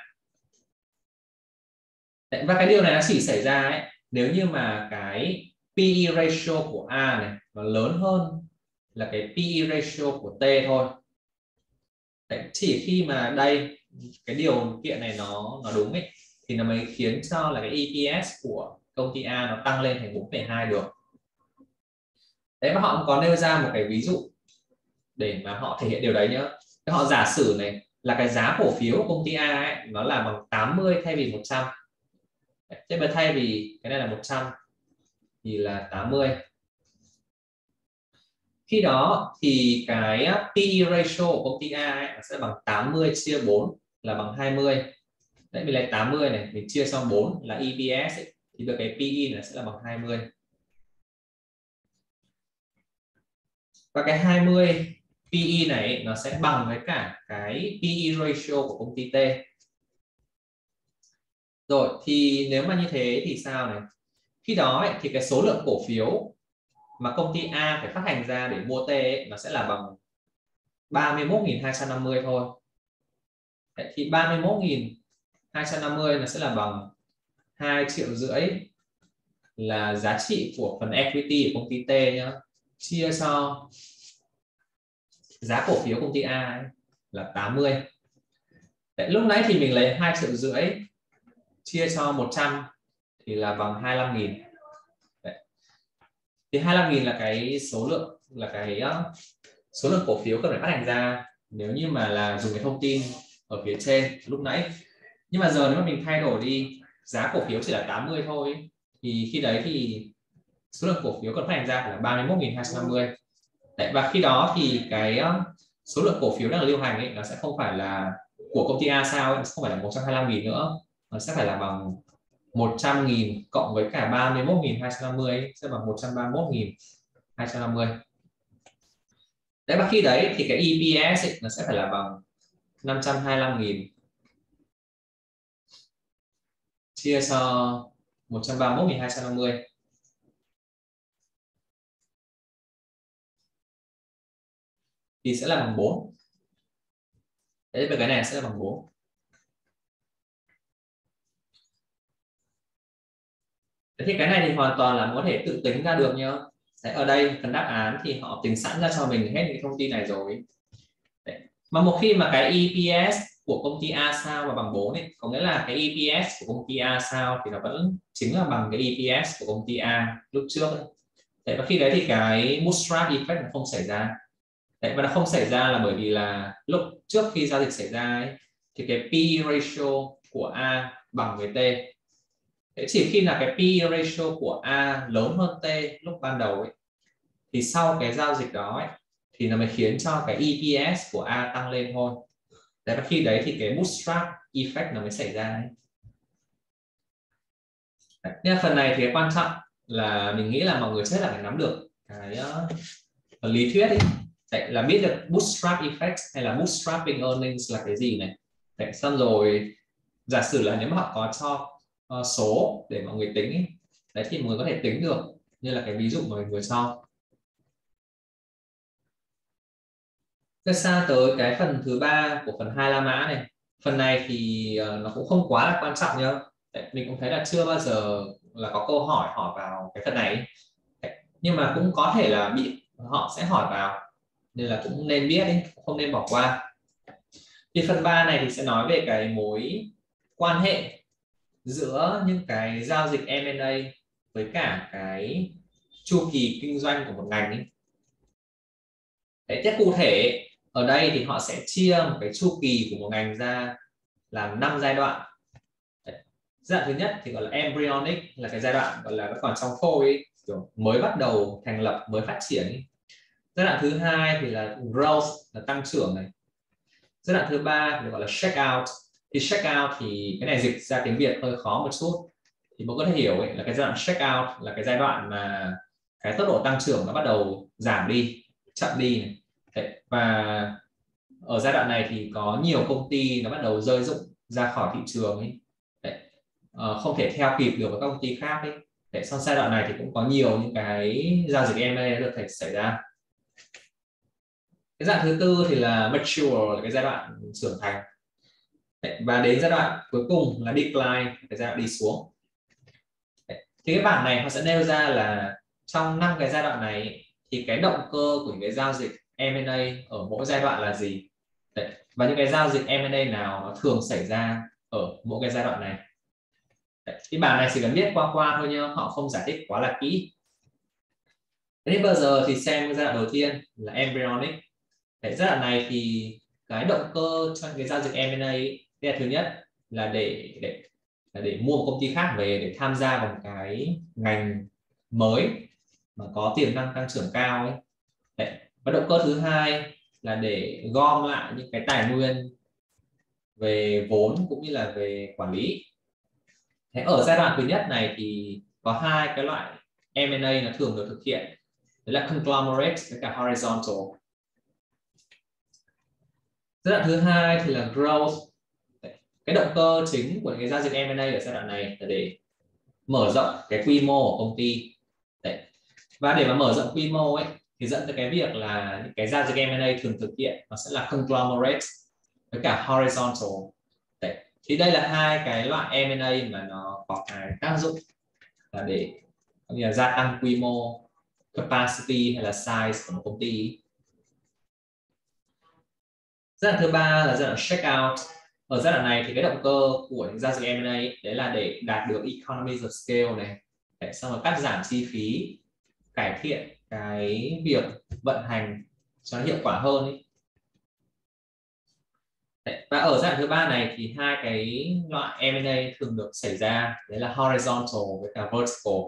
Đấy, và cái điều này nó chỉ xảy ra ấy, nếu như mà cái P E ratio của A này nó lớn hơn là cái P E ratio của T thôi. Đấy, chỉ khi mà đây cái điều kiện này nó nó đúng ấy thì nó mới khiến cho là cái E P S của công ty A nó tăng lên thành bốn phẩy hai được. Đấy, và họ có nêu ra một cái ví dụ để mà họ thể hiện điều đấy nhá. Họ giả sử này là cái giá cổ phiếu của công ty A ấy, nó là bằng tám mươi thay vì một trăm. Thế mà thay vì cái này là một trăm thì là tám mươi. Khi đó thì cái P E ratio của công ty A ấy, sẽ bằng tám mươi chia bốn là bằng hai mươi. Đấy, mình lấy tám mươi này mình chia cho bốn là E P S ấy, thì được cái P E này sẽ là bằng hai mươi. Và cái hai mươi P E này nó sẽ bằng với cả cái P E ratio của công ty T. Rồi thì nếu mà như thế thì sao này? Khi đó ấy, thì cái số lượng cổ phiếu mà công ty A phải phát hành ra để mua T ấy, nó sẽ là bằng ba mươi mốt nghìn hai trăm năm mươi thôi. Đấy, thì ba mươi mốt nghìn hai trăm năm mươi nó sẽ là bằng hai triệu rưỡi là giá trị của phần equity của công ty T nhá, chia cho giá cổ phiếu công ty A ấy, là tám mươi. Đấy, lúc nãy thì mình lấy hai triệu rưỡi chia cho một trăm thì là bằng hai mươi lăm nghìn. Đấy. Thì hai mươi lăm nghìn là cái số lượng là cái số lượng cổ phiếu cần phải phát hành ra nếu như mà là dùng cái thông tin ở phía trên lúc nãy. Nhưng mà giờ nếu mà mình thay đổi đi giá cổ phiếu chỉ là tám mươi thôi thì khi đấy thì số lượng cổ phiếu cần phát hành ra phải là ba mươi mốt nghìn hai trăm năm mươi. Đấy, và khi đó thì cái số lượng cổ phiếu đang lưu hành ấy nó sẽ không phải là của công ty A sao ấy, không phải là một trăm hai mươi lăm nghìn nữa, nó sẽ phải là bằng một trăm nghìn cộng với cả ba mươi mốt nghìn hai trăm năm mươi ấy, sẽ bằng một trăm ba mươi mốt nghìn hai trăm năm mươi. Đấy, và khi đấy thì cái E P S ấy, nó sẽ phải là bằng năm trăm hai mươi lăm nghìn chia cho một trăm ba mươi mốt nghìn hai trăm năm mươi thì sẽ là bằng bốn. Đấy, và cái này sẽ là bằng bốn. Thế thì cái này thì hoàn toàn là có thể tự tính ra được nhá. Đấy, ở đây phần đáp án thì họ tính sẵn ra cho mình hết những thông tin này rồi. Đấy. Mà một khi mà cái E P S của công ty A sao mà bằng bốn ấy, có nghĩa là cái E P S của công ty A sao thì nó vẫn chính là bằng cái E P S của công ty A lúc trước ấy. Đấy, và khi đấy thì cái bootstrap effect nó không xảy ra. Đấy, và nó không xảy ra là bởi vì là lúc trước khi giao dịch xảy ra ấy, thì cái P ratio của A bằng với T. Thế chỉ khi là cái P ratio của A lớn hơn T lúc ban đầu ấy, thì sau cái giao dịch đó ấy, thì nó mới khiến cho cái E P S của A tăng lên thôi. Đấy, và khi đấy thì cái bootstrap effect nó mới xảy ra ấy. Đấy, nhưng phần này thì cái quan trọng là mình nghĩ là mọi người sẽ là phải nắm được cái uh, lý thuyết ấy. Đấy, là biết được bootstrap effect hay là bootstrapping earnings là cái gì này. Đấy, xong rồi giả sử là nếu mà họ có cho uh, số để mọi người tính ấy, đấy thì mọi người có thể tính được như là cái ví dụ mà mình vừa cho. Thế sang tới cái phần thứ ba của phần hai La Mã này. Phần này thì uh, nó cũng không quá là quan trọng nhá. Đấy, mình cũng thấy là chưa bao giờ là có câu hỏi hỏi vào cái phần này. Đấy, nhưng mà cũng có thể là bị họ sẽ hỏi vào nên là cũng nên biết đi, không nên bỏ qua. Thì phần ba này thì sẽ nói về cái mối quan hệ giữa những cái giao dịch M and A với cả cái chu kỳ kinh doanh của một ngành ấy. Đấy, thế cụ thể ở đây thì họ sẽ chia một cái chu kỳ của một ngành ra làm năm giai đoạn. Đấy, giai đoạn thứ nhất thì gọi là embryonic, là cái giai đoạn gọi là nó còn trong phôi ấy, kiểu mới bắt đầu thành lập, mới phát triển ấy. Giai đoạn thứ hai thì là growth, là tăng trưởng này. Giai đoạn thứ ba thì gọi là check out. Thì check out thì cái này dịch ra tiếng Việt hơi khó một chút, thì mọi người có thể hiểu ấy, là cái giai đoạn check out là cái giai đoạn mà cái tốc độ tăng trưởng nó bắt đầu giảm đi, chậm đi này. Đấy, và ở giai đoạn này thì có nhiều công ty nó bắt đầu rơi rụng ra khỏi thị trường ấy. Đấy, không thể theo kịp được với các công ty khác ấy. Đấy, sau giai đoạn này thì cũng có nhiều những cái giao dịch M and A được thể xảy ra. Cái dạng thứ tư thì là mature, là cái giai đoạn trưởng thành. Đấy, và đến giai đoạn cuối cùng là decline, cái giai đoạn đi xuống. Đấy, thì cái bảng này họ sẽ nêu ra là trong năm cái giai đoạn này thì cái động cơ của những cái giao dịch M and A ở mỗi giai đoạn là gì. Đấy, và những cái giao dịch M and A nào nó thường xảy ra ở mỗi cái giai đoạn này. Đấy, cái bảng này chỉ cần biết qua qua thôi nhá, họ không giải thích quá là kỹ. Thế thì bây giờ thì xem giai đoạn đầu tiên là embryonic. Đấy, giai đoạn này thì cái động cơ cho cái giao dịch M and A ấy, cái thứ nhất là để để là để mua một công ty khác về để tham gia vào một cái ngành mới mà có tiềm năng tăng trưởng cao ấy. Đấy. Và động cơ thứ hai là để gom lại những cái tài nguyên về vốn cũng như là về quản lý. Thế ở giai đoạn thứ nhất này thì có hai cái loại M and A nó thường được thực hiện, đấy là conglomerate với cả horizontal. Giai đoạn thứ hai thì là growth. Cái động cơ chính của những cái giao dịch M and A ở giai đoạn này là để mở rộng cái quy mô của công ty. Đấy. Và để mà mở rộng quy mô ấy thì dẫn tới cái việc là những cái giao dịch M and A thường thực hiện nó sẽ là conglomerate với cả horizontal. Đấy. Thì đây là hai cái loại M and A mà nó có cái tác dụng là để như là gia tăng quy mô, capacity hay là size của một công ty. Giai đoạn thứ ba là giai đoạn check out. Ở giai đoạn này thì cái động cơ của những giao dịch M and A đấy là để đạt được economies of scale này, để xong rồi cắt giảm chi phí, cải thiện cái việc vận hành cho nó hiệu quả hơn ấy. Đấy. Và ở giai đoạn thứ ba này thì hai cái loại em and a thường được xảy ra, đấy là horizontal với cả vertical.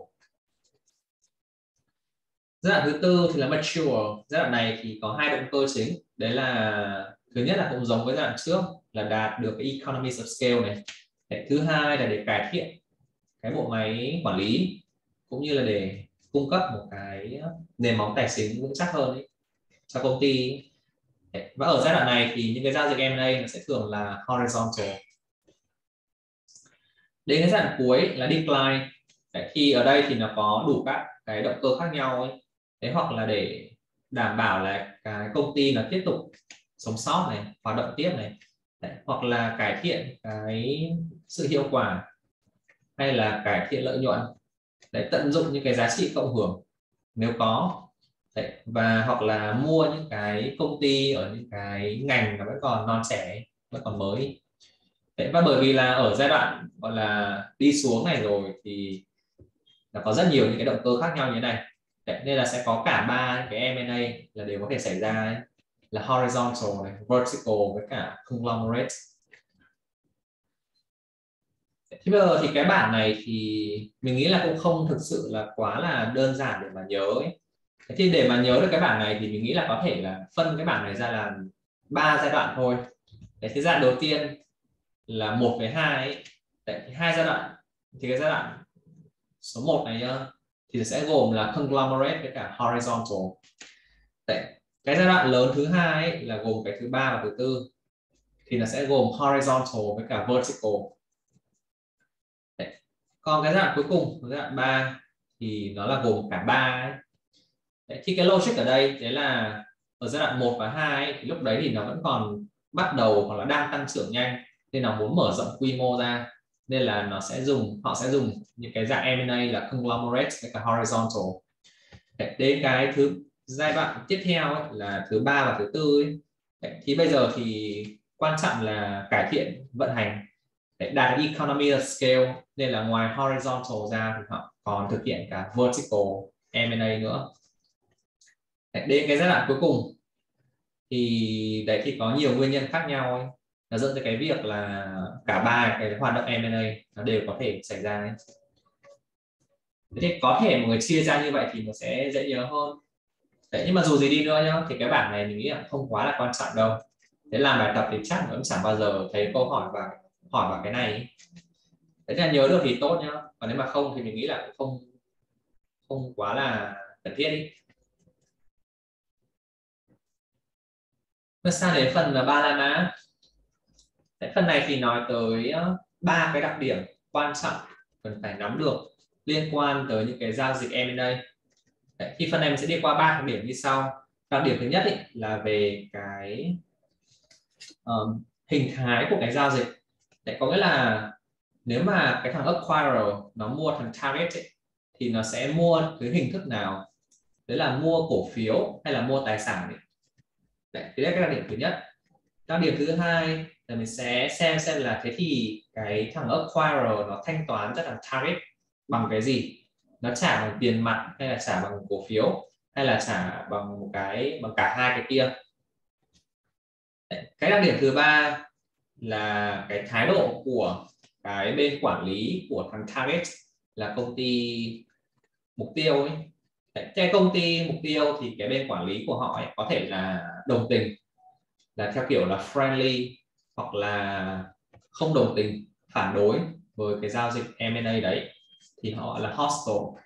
Giai đoạn thứ tư thì là mature. Giai đoạn này thì có hai động cơ chính, đấy là thứ nhất là cũng giống với giai đoạn trước là đạt được cái economies of scale này. Đấy, thứ hai là để cải thiện cái bộ máy quản lý cũng như là để cung cấp một cái nền móng tài chính vững chắc hơn ấy, cho công ty. Đấy, và ở giai đoạn này thì những cái giao dịch em and a nó sẽ thường là horizontal. Đến cái giai đoạn cuối là decline. Đấy, thì ở đây thì nó có đủ các cái động cơ khác nhau ấy. Đấy, hoặc là để đảm bảo là cái công ty nó tiếp tục sống sót này, hoạt động tiếp này. Đấy, hoặc là cải thiện cái sự hiệu quả hay là cải thiện lợi nhuận. Đấy, tận dụng những cái giá trị cộng hưởng nếu có. Đấy, và hoặc là mua những cái công ty ở những cái ngành nó vẫn còn non trẻ, vẫn còn mới. Đấy, và bởi vì là ở giai đoạn gọi là đi xuống này rồi thì là có rất nhiều những cái động cơ khác nhau như thế này. Đấy, nên là sẽ có cả ba cái em and a là đều có thể xảy ra ấy, là horizontal này, vertical với cả conglomerate. Thế bây giờ thì cái bảng này thì mình nghĩ là cũng không thực sự là quá là đơn giản để mà nhớ ấy. Thế thì để mà nhớ được cái bảng này thì mình nghĩ là có thể là phân cái bảng này ra làm ba giai đoạn thôi. Đấy, cái giai đoạn đầu tiên là một với hai ấy. Đấy, thì hai giai đoạn thì cái giai đoạn số một này nhá, thì sẽ gồm là conglomerate với cả horizontal. Đấy, cái giai đoạn lớn thứ hai ấy, là gồm cái thứ ba và thứ tư thì nó sẽ gồm horizontal với cả vertical. Đấy. Còn cái giai đoạn cuối cùng giai đoạn ba thì nó là gồm cả ba ấy. Đấy, thì cái logic ở đây đấy là ở giai đoạn một và hai ấy, thì lúc đấy thì nó vẫn còn bắt đầu hoặc là đang tăng trưởng nhanh nên nó muốn mở rộng quy mô ra, nên là nó sẽ dùng họ sẽ dùng những cái dạng em and a là conglomerate với cả horizontal. Đấy, đến cái thứ giai đoạn tiếp theo ấy, là thứ ba và thứ tư ấy. Đấy, thì bây giờ thì quan trọng là cải thiện vận hành. Đấy, đạt economy of scale nên là ngoài horizontal ra thì họ còn thực hiện cả vertical em and a nữa. Đấy, đến cái giai đoạn cuối cùng thì đấy thì có nhiều nguyên nhân khác nhau ấy, nó dẫn tới cái việc là cả ba cái hoạt động em and a nó đều có thể xảy ra ấy. Thế có thể mọi người chia ra như vậy thì nó sẽ dễ nhớ hơn. Đấy, nhưng mà dù gì đi nữa nhá thì cái bảng này mình nghĩ là không quá là quan trọng đâu. Thế làm bài tập thì chắc cũng chẳng bao giờ thấy câu hỏi và hỏi vào cái này ấy. Thế là nhớ được thì tốt nhá, còn nếu mà không thì mình nghĩ là cũng không không quá là cần thiết đi. Nó sang đến phần là ba la mã. Đấy, phần này thì nói tới ba cái đặc điểm quan trọng cần phải nắm được liên quan tới những cái giao dịch em and a. Đấy, thì phần này mình sẽ đi qua ba đặc điểm như sau. Đặc điểm thứ nhất ý, là về cái um, hình thái của cái giao dịch. Đấy, có nghĩa là nếu mà cái thằng acquirer nó mua thằng target ấy, thì nó sẽ mua cái hình thức nào, đấy là mua cổ phiếu hay là mua tài sản ấy. Đấy, thì đấy là cái đặc điểm thứ nhất. Đặc điểm thứ hai là mình sẽ xem xem là thế thì cái thằng acquirer nó thanh toán cho thằng target bằng cái gì, nó trả bằng tiền mặt hay là trả bằng cổ phiếu hay là trả bằng một cái bằng cả hai cái kia. Đấy, cái đặc điểm thứ ba là cái thái độ của cái bên quản lý của thằng target là công ty mục tiêu ấy. Đấy, cái công ty mục tiêu thì cái bên quản lý của họ ấy, có thể là đồng tình, là theo kiểu là friendly, hoặc là không đồng tình, phản đối với cái giao dịch em and a đấy thì họ là hostile.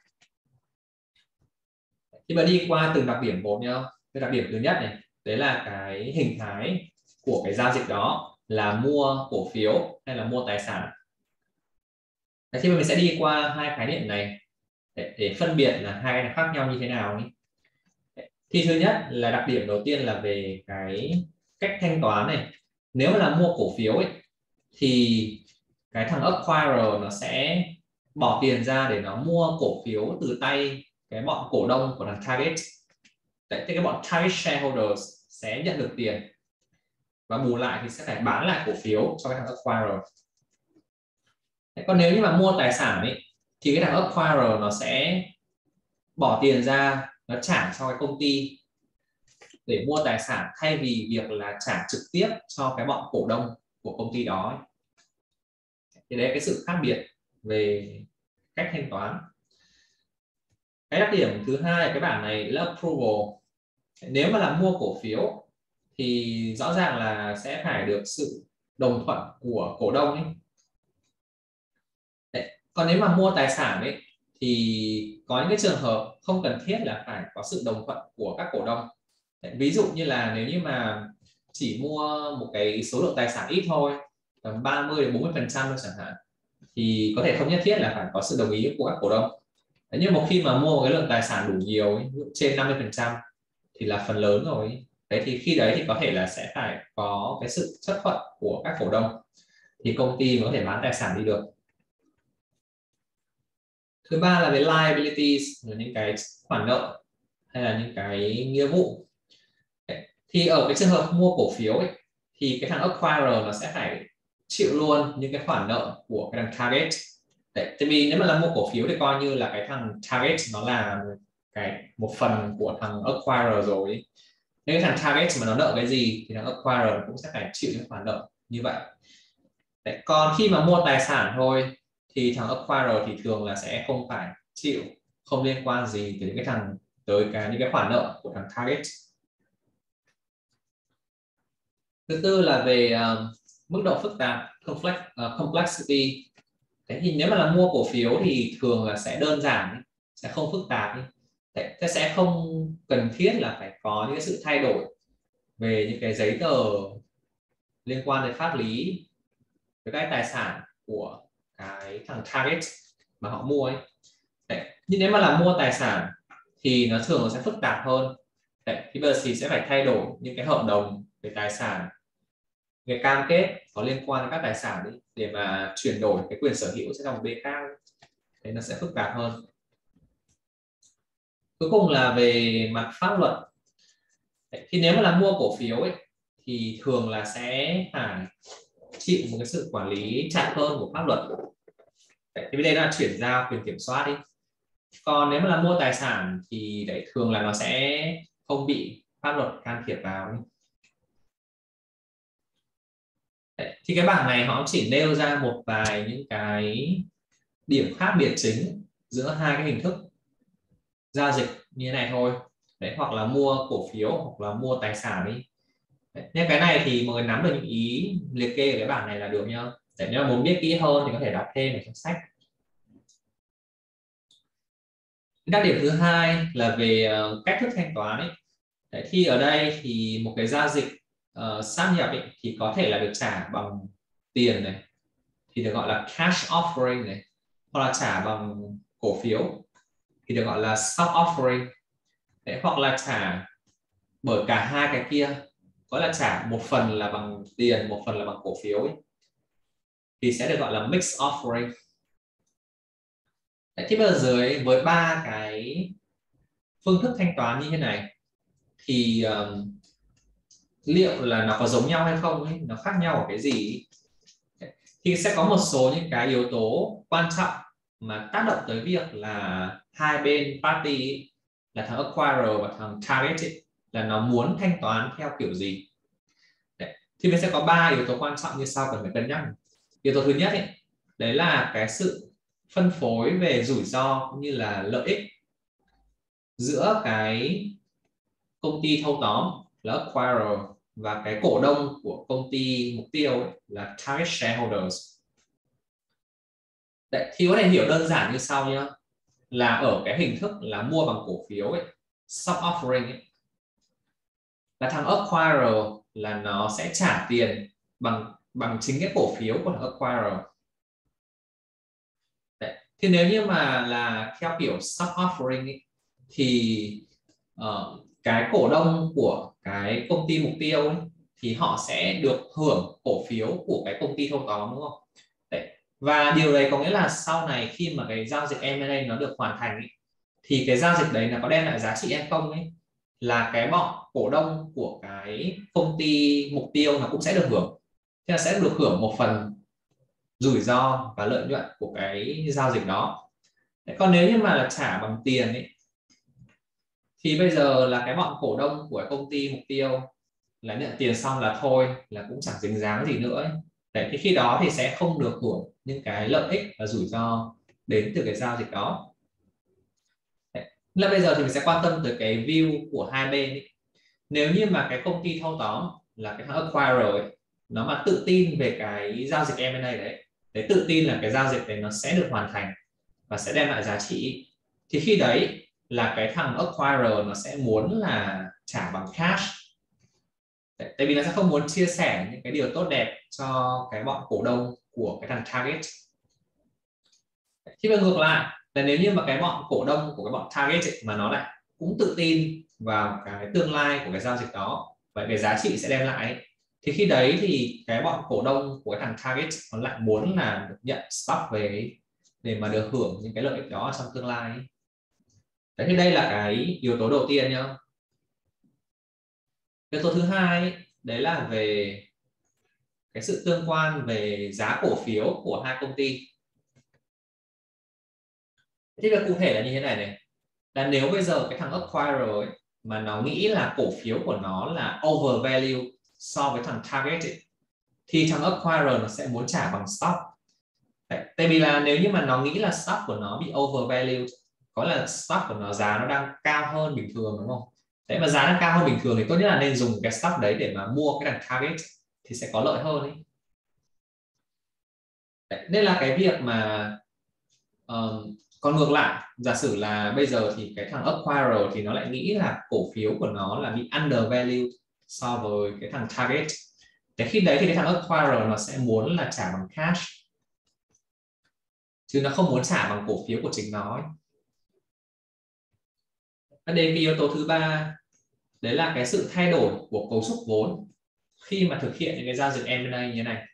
Khi mà đi qua từng đặc điểm một nhá, cái đặc điểm thứ nhất này đấy là cái hình thái của cái giao dịch đó là mua cổ phiếu hay là mua tài sản. Thế thì mình sẽ đi qua hai khái niệm này để, để phân biệt là hai cái khác nhau như thế nào ấy. Thì thứ nhất là đặc điểm đầu tiên là về cái cách thanh toán này. Nếu mà là mua cổ phiếu ấy, thì cái thằng acquirer nó sẽ bỏ tiền ra để nó mua cổ phiếu từ tay cái bọn cổ đông của thằng target. Đấy, thì cái bọn target shareholders sẽ nhận được tiền và bù lại thì sẽ phải bán lại cổ phiếu cho cái thằng acquirer. Đấy, còn nếu như mà mua tài sản ấy, thì cái thằng acquirer nó sẽ bỏ tiền ra nó trả cho cái công ty để mua tài sản thay vì việc là trả trực tiếp cho cái bọn cổ đông của công ty đó ấy. Thì đấy là cái sự khác biệt về cách thanh toán. Cái đặc điểm thứ hai cái bảng này là approval. Nếu mà là mua cổ phiếu thì rõ ràng là sẽ phải được sự đồng thuận của cổ đông ấy. Đấy. Còn nếu mà mua tài sản ấy thì có những cái trường hợp không cần thiết là phải có sự đồng thuận của các cổ đông. Đấy. Ví dụ như là nếu như mà chỉ mua một cái số lượng tài sản ít thôi, tầm ba mươi đến bốn mươi phần trăm thôi chẳng hạn, thì có thể không nhất thiết là phải có sự đồng ý của các cổ đông. Đấy, nhưng một khi mà mua một cái lượng tài sản đủ nhiều ấy, trên năm mươi phần trăm thì là phần lớn rồi ấy. Đấy thì khi đấy thì có thể là sẽ phải có cái sự chấp thuận của các cổ đông thì công ty mới có thể bán tài sản đi được. Thứ ba là về liabilities, là những cái khoản nợ hay là những cái nghĩa vụ. Đấy. Thì ở cái trường hợp mua cổ phiếu ấy, thì cái thằng acquirer nó sẽ phải chịu luôn những cái khoản nợ của cái thằng target. Đấy, tại vì nếu mà là mua cổ phiếu thì coi như là cái thằng target nó là cái một phần của thằng acquirer rồi. Nếu cái thằng target mà nó nợ cái gì thì thằng acquirer cũng sẽ phải chịu những khoản nợ như vậy. Đấy, còn khi mà mua tài sản thôi thì thằng acquirer thì thường là sẽ không phải chịu, không liên quan gì tới những cái thằng tới cái những cái khoản nợ của thằng target. Thứ tư là về uh, mức độ phức tạp, complex, uh, complexity. Thế thì nếu mà là mua cổ phiếu thì thường là sẽ đơn giản, sẽ không phức tạp. Thế sẽ không cần thiết là phải có những cái sự thay đổi về những cái giấy tờ liên quan đến pháp lý với cái tài sản của cái thằng target mà họ mua ấy. Đấy. Nhưng nếu mà là mua tài sản thì nó thường nó sẽ phức tạp hơn. Đấy. Thì bây giờ thì sẽ phải thay đổi những cái hợp đồng về tài sản, cái cam kết có liên quan đến các tài sản ấy, để mà chuyển đổi cái quyền sở hữu sẽ sang một bên khác. Thế nó sẽ phức tạp hơn. Cuối cùng là về mặt pháp luật. Đấy. Thì nếu mà là mua cổ phiếu ấy, thì thường là sẽ phải chịu một cái sự quản lý chặt hơn của pháp luật. Đấy, thì đây là chuyển giao quyền kiểm soát đi. Còn nếu mà là mua tài sản thì đấy thường là nó sẽ không bị pháp luật can thiệp vào đi. Đấy, thì cái bảng này họ chỉ nêu ra một vài những cái điểm khác biệt chính giữa hai cái hình thức giao dịch như thế này thôi. Đấy, hoặc là mua cổ phiếu hoặc là mua tài sản đi. Đấy, nhưng cái này thì mọi người nắm được những ý liệt kê ở cái bảng này là được nhá. Để nếu mà muốn biết kỹ hơn thì có thể đọc thêm ở trong sách. Đặc điểm thứ hai là về cách thức thanh toán ấy. Đấy, thì ở đây thì một cái giao dịch uh, sát nhập ấy, thì có thể là được trả bằng tiền này thì được gọi là cash offering này, hoặc là trả bằng cổ phiếu thì được gọi là stock offering. Đấy, hoặc là trả bởi cả hai cái kia, có là trả một phần là bằng tiền, một phần là bằng cổ phiếu ấy, thì sẽ được gọi là mixed offering. Đấy, thì bây giờ dưới với ba cái phương thức thanh toán như thế này thì um, liệu là nó có giống nhau hay không ấy, nó khác nhau ở cái gì ấy. Thì sẽ có một số những cái yếu tố quan trọng mà tác động tới việc là hai bên party ấy, là thằng acquirer và thằng target ấy, là nó muốn thanh toán theo kiểu gì. Đấy. Thì mình sẽ có ba yếu tố quan trọng như sau cần phải cân nhắc. Yếu tố thứ nhất ấy, đấy là cái sự phân phối về rủi ro cũng như là lợi ích giữa cái công ty thâu tóm là acquirer và cái cổ đông của công ty mục tiêu ấy, là target shareholders. Đấy, thì có thể hiểu đơn giản như sau nhá, là ở cái hình thức là mua bằng cổ phiếu ấy, stock offering ấy, là thằng acquirer là nó sẽ trả tiền bằng bằng chính cái cổ phiếu của thằng acquirer. Đấy. Thì nếu như mà là theo kiểu stock offering ấy, thì uh, cái cổ đông của cái công ty mục tiêu ấy, thì họ sẽ được hưởng cổ phiếu của cái công ty thâu tóm, đúng không? Đấy. Và điều đấy có nghĩa là sau này khi mà cái giao dịch em and a nó được hoàn thành ấy, thì cái giao dịch đấy nó có đem lại giá trị hay không ấy, là cái bọn cổ đông của cái công ty mục tiêu nó cũng sẽ được hưởng. Thế là sẽ được hưởng một phần rủi ro và lợi nhuận của cái giao dịch đó. Đấy, còn nếu như mà là trả bằng tiền ấy, thì bây giờ là cái bọn cổ đông của công ty mục tiêu là nhận tiền xong là thôi, là cũng chẳng dính dáng gì nữa ấy. Đấy, thì khi đó thì sẽ không được hưởng những cái lợi ích và rủi ro đến từ cái giao dịch đó. Đấy. Là bây giờ thì mình sẽ quan tâm tới cái view của hai bên ấy. Nếu như mà cái công ty thâu tóm là cái thằng acquirer ấy, nó mà tự tin về cái giao dịch em and a đấy, để tự tin là cái giao dịch này nó sẽ được hoàn thành và sẽ đem lại giá trị, thì khi đấy là cái thằng acquirer nó sẽ muốn là trả bằng cash. Đấy, tại vì nó sẽ không muốn chia sẻ những cái điều tốt đẹp cho cái bọn cổ đông của cái thằng target. Khi mà ngược lại là nếu như mà cái bọn cổ đông của cái bọn target ấy, mà nó lại cũng tự tin vào cái tương lai của cái giao dịch đó và cái giá trị sẽ đem lại ấy, thì khi đấy thì cái bọn cổ đông của cái thằng target nó lại muốn là được nhận stock về để mà được hưởng những cái lợi ích đó trong tương lai ấy. Đấy, thì đây là cái yếu tố đầu tiên nhá. Yếu tố thứ hai ấy, đấy là về cái sự tương quan về giá cổ phiếu của hai công ty. Thì việc cụ thể là như thế này này, là nếu bây giờ cái thằng acquirer ấy, mà nó nghĩ là cổ phiếu của nó là overvalue so với thằng target ấy, thì thằng acquirer nó sẽ muốn trả bằng stock. Đấy, tại vì là nếu như mà nó nghĩ là stock của nó bị overvalued, có là stock của nó giá nó đang cao hơn bình thường đúng không? Đấy, mà giá nó cao hơn bình thường thì tốt nhất là nên dùng cái stock đấy để mà mua cái thằng target thì sẽ có lợi hơn ấy. Đấy, nên là cái việc mà um, còn ngược lại, giả sử là bây giờ thì cái thằng acquirer thì nó lại nghĩ là cổ phiếu của nó là bị undervalued so với cái thằng target. Thế khi đấy thì cái thằng acquirer nó sẽ muốn là trả bằng cash, chứ nó không muốn trả bằng cổ phiếu của chính nó ấy. Đến cái yếu tố thứ ba, đấy là cái sự thay đổi của cấu trúc vốn khi mà thực hiện những cái giao dịch em and a như thế này.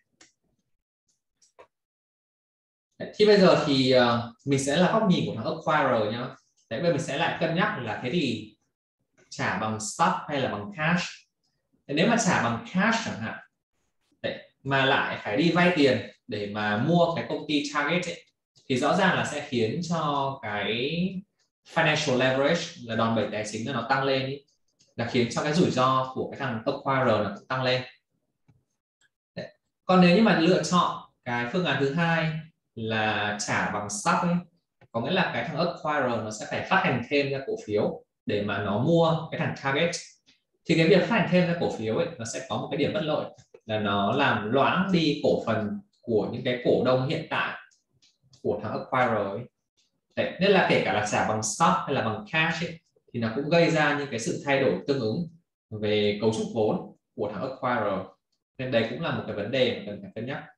Thì bây giờ thì uh, mình sẽ là góc nhìn của thằng acquirer nhá. Đấy, bây giờ mình sẽ lại cân nhắc là thế thì trả bằng stock hay là bằng cash. Thế nếu mà trả bằng cash chẳng hạn, đấy, mà lại phải đi vay tiền để mà mua cái công ty target ấy, thì rõ ràng là sẽ khiến cho cái financial leverage là đòn bẩy tài chính nó tăng lên ý, là khiến cho cái rủi ro của cái thằng acquirer nó cũng tăng lên. Đấy. Còn nếu như mà lựa chọn cái phương án thứ hai là trả bằng stock ấy, có nghĩa là cái thằng acquirer nó sẽ phải phát hành thêm ra cổ phiếu để mà nó mua cái thằng target, thì cái việc phát hành thêm ra cổ phiếu ấy nó sẽ có một cái điểm bất lợi là nó làm loãng đi cổ phần của những cái cổ đông hiện tại của thằng acquirer ấy. Đấy, nên là kể cả là trả bằng stock hay là bằng cash ấy, thì nó cũng gây ra những cái sự thay đổi tương ứng về cấu trúc vốn của thằng acquirer, nên đây cũng là một cái vấn đề mà cần phải cân nhắc.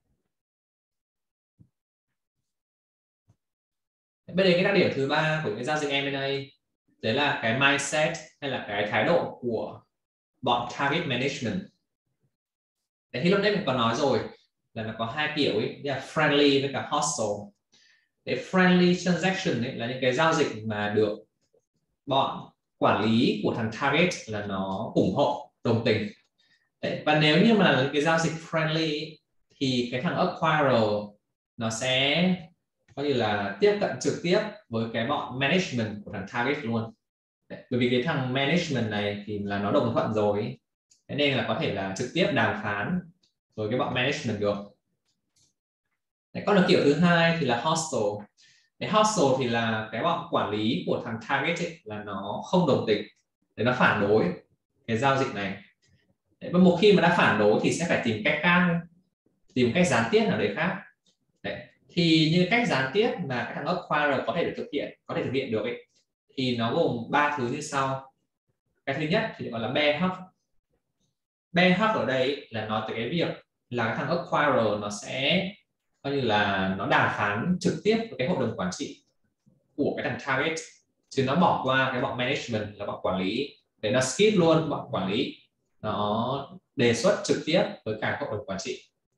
Bây giờ cái đặc điểm thứ ba của cái giao dịch em and a đấy là cái mindset hay là cái thái độ của bọn target management. Đấy, thì lúc nãy mình có nói rồi là nó có hai kiểu ấy, là friendly với cả hostile. Cái friendly transaction ấy là những cái giao dịch mà được bọn quản lý của thằng target là nó ủng hộ, đồng tình. Đấy, và nếu như mà là cái giao dịch friendly ấy, thì cái thằng acquirer nó sẽ coi như là tiếp cận trực tiếp với cái bọn management của thằng target luôn. Đấy, bởi vì cái thằng management này thì là nó đồng thuận rồi, thế nên là có thể là trực tiếp đàm phán với cái bọn management được. Đấy, còn là kiểu thứ hai thì là hostile. Cái hostile thì là cái bọn quản lý của thằng target ấy, là nó không đồng tình, để nó phản đối cái giao dịch này. Đấy, và một khi mà đã phản đối thì sẽ phải tìm cách khác, tìm cách gián tiếp nào đấy khác. Đấy, thì như cách gián tiếp mà cái thằng acquirer có thể được thực hiện có thể thực hiện được ấy, thì nó gồm ba thứ như sau. Cái thứ nhất thì gọi là bear hug. Bear hug ở đây là nói tới cái việc là cái thằng acquirer nó sẽ coi như là nó đàm phán trực tiếp với cái hội đồng quản trị của cái thằng target, chứ nó bỏ qua cái bọn management là bọn quản lý, để nó skip luôn bọn quản lý, nó đề xuất trực tiếp với cả hội đồng quản trị.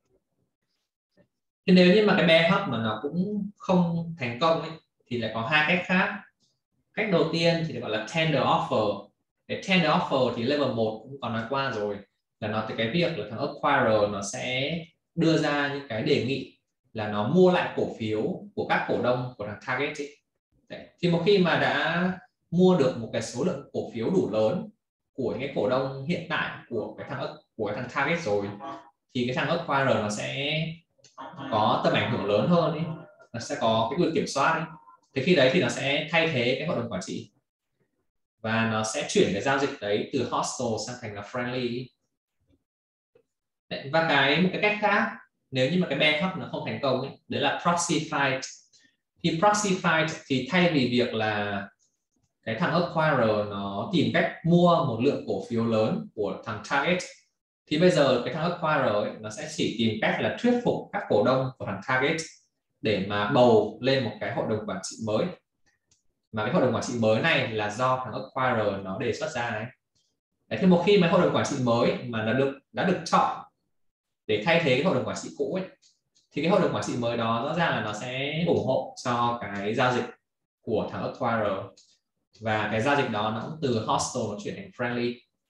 Thế nếu như mà cái bear hug mà nó cũng không thành công ấy, thì lại có hai cách khác. Cách đầu tiên thì gọi là tender offer. Cái tender offer thì level một cũng còn nói qua rồi, là nói tới cái việc là thằng acquirer nó sẽ đưa ra những cái đề nghị là nó mua lại cổ phiếu của các cổ đông của thằng target ấy. Đấy. Thì một khi mà đã mua được một cái số lượng cổ phiếu đủ lớn của những cái cổ đông hiện tại của cái thằng của cái thằng target rồi, thì cái thằng acquirer nó sẽ có tầm ảnh hưởng lớn hơn ấy. Nó sẽ có cái quyền kiểm soát ấy. Thì khi đấy thì nó sẽ thay thế cái hội đồng quản trị và nó sẽ chuyển cái giao dịch đấy từ hostile sang thành là friendly. Đấy, và cái một cái cách khác nếu như mà cái bear hug nó không thành công ấy, đấy là proxy fight. Thì proxy fight thì thay vì việc là cái thằng acquirer nó tìm cách mua một lượng cổ phiếu lớn của thằng target, thì bây giờ cái thằng acquirer ấy, nó sẽ chỉ tìm cách là thuyết phục các cổ đông của thằng target để mà bầu lên một cái hội đồng quản trị mới, mà cái hội đồng quản trị mới này là do thằng acquirer nó đề xuất ra ấy. Đấy, thì một khi mà hội đồng quản trị mới mà nó được đã được chọn để thay thế cái hội đồng quản trị cũ ấy, thì cái hội đồng quản trị mới đó rõ ràng là nó sẽ ủng hộ cho cái giao dịch của thằng acquirer, và cái giao dịch đó nó cũng từ hostile nó chuyển thành friendly.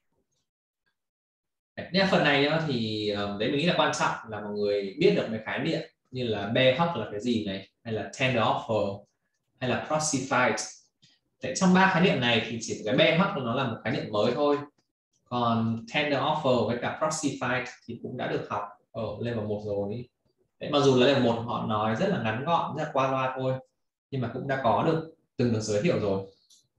Đấy, nên phần này nhá, thì đấy mình nghĩ là quan trọng là mọi người biết được mấy khái niệm như là bear hug là cái gì này, hay là tender offer, hay là proxy fight. Tại trong ba khái niệm này thì chỉ cái bear hug nó là một khái niệm mới thôi, còn tender offer với cả proxy fight thì cũng đã được học ở level một rồi. Đấy, mặc dù là level một họ nói rất là ngắn gọn, rất là qua loa thôi, nhưng mà cũng đã có được từng được giới thiệu rồi.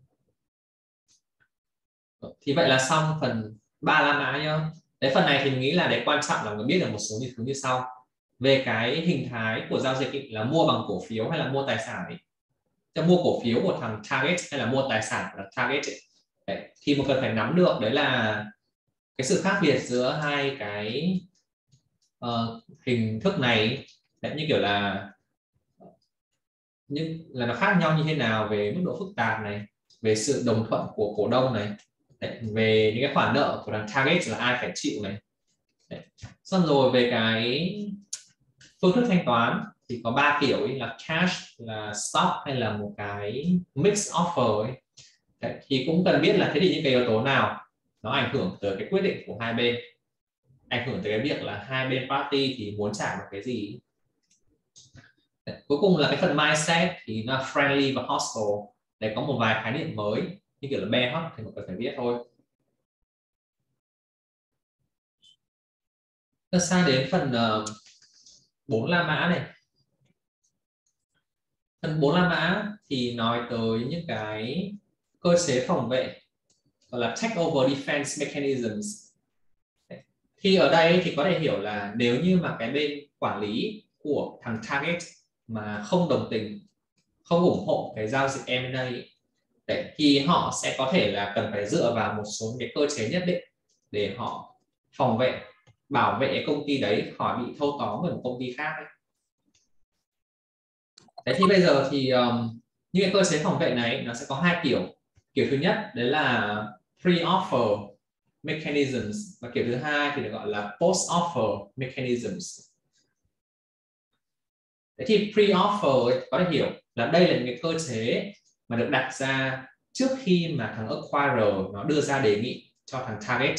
Thì vậy là xong phần ba la mã nhá. Đấy, phần này thì mình nghĩ là để quan trọng là mình biết được một số những thứ như sau về cái hình thái của giao dịch ý, là mua bằng cổ phiếu hay là mua tài sản ấy. Thì mua cổ phiếu của thằng target hay là mua tài sản của thằng target ấy. Đấy, thì một cần phải nắm được đấy là cái sự khác biệt giữa hai cái uh, hình thức này đấy, như kiểu là nhưng là nó khác nhau như thế nào về mức độ phức tạp này, về sự đồng thuận của cổ đông này, đấy, về những cái khoản nợ của thằng target là ai phải chịu này. Đấy. Xong rồi về cái phương thức thanh toán thì có ba kiểu ấy, là cash, là stock hay là một cái mix offer ấy. Đấy, thì cũng cần biết là thế thì những cái yếu tố nào nó ảnh hưởng tới cái quyết định của hai bên, ảnh hưởng tới cái việc là hai bên party thì muốn trả một cái gì. Đấy, cuối cùng là cái phần mindset thì nó friendly và hostile. Để có một vài khái niệm mới như kiểu là bear hug thì mọi người phải biết thôi. Ta sang đến phần uh, bốn la mã này. Phần bốn la mã thì nói tới những cái cơ chế phòng vệ gọi là takeover defense mechanisms. Thì ở đây thì có thể hiểu là nếu như mà cái bên quản lý của thằng target mà không đồng tình, không ủng hộ cái giao dịch em and a đấy, thì họ sẽ có thể là cần phải dựa vào một số cái cơ chế nhất định để họ phòng vệ, bảo vệ công ty đấy khỏi bị thâu tóm bởi một công ty khác ấy. Đấy, thì bây giờ thì um, những cái cơ chế phòng vệ này nó sẽ có hai kiểu. Kiểu thứ nhất đấy là pre-offer mechanisms, và kiểu thứ hai thì được gọi là post-offer mechanisms. Đấy, thì pre-offer có thể hiểu là đây là những cái cơ chế mà được đặt ra trước khi mà thằng acquirer nó đưa ra đề nghị cho thằng target.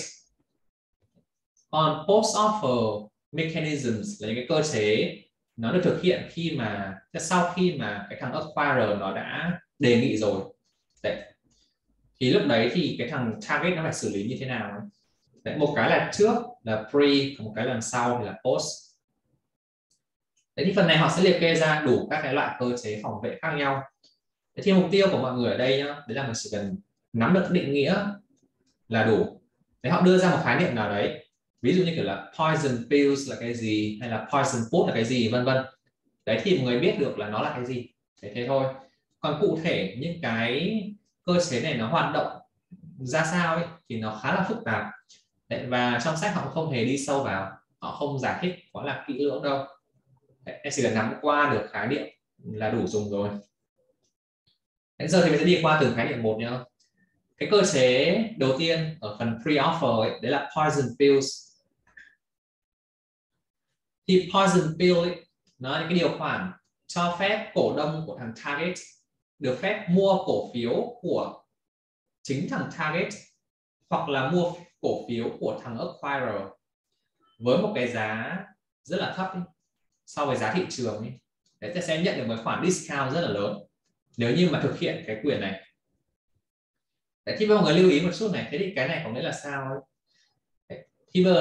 Còn post-offer mechanisms là những cái cơ chế nó được thực hiện khi mà sau khi mà cái thằng acquirer nó đã đề nghị rồi. Đấy. Thì lúc đấy thì cái thằng target nó phải xử lý như thế nào? Đấy, một cái là trước là pre, một cái là sau thì là post. Đấy, thì phần này họ sẽ liệt kê ra đủ các cái loại cơ chế phòng vệ khác nhau. Đấy, thì mục tiêu của mọi người ở đây nhá, đấy là mình chỉ cần nắm được định nghĩa là đủ. Đấy, họ đưa ra một khái niệm nào đấy, ví dụ như kiểu là poison pills là cái gì, hay là poison put là cái gì, vân vân. Đấy, thì mọi người biết được là nó là cái gì. Đấy, thế thôi. Còn cụ thể những cái cơ chế này nó hoạt động ra sao ấy, thì nó khá là phức tạp. Đấy, và trong sách họ cũng không hề đi sâu vào, họ không giải thích quá là kỹ lưỡng đâu. Đấy, em chỉ cần nắm qua được khái niệm là đủ dùng rồi. Bây giờ thì mình sẽ đi qua từng khái niệm một nhá. Cái cơ chế đầu tiên ở phần pre-offer ấy, đấy là poison pills. Thì poison pill ấy, nó là những cái điều khoản cho phép cổ đông của thằng target được phép mua cổ phiếu của chính thằng target hoặc là mua cổ phiếu của thằng acquirer với một cái giá rất là thấp ấy, so với giá thị trường ấy. Đấy, ta sẽ nhận được một khoản discount rất là lớn nếu như mà thực hiện cái quyền này. Đấy, thì mọi người lưu ý một chút này, thế thì cái này có nghĩa là sao ấy? Đấy, thì bây giờ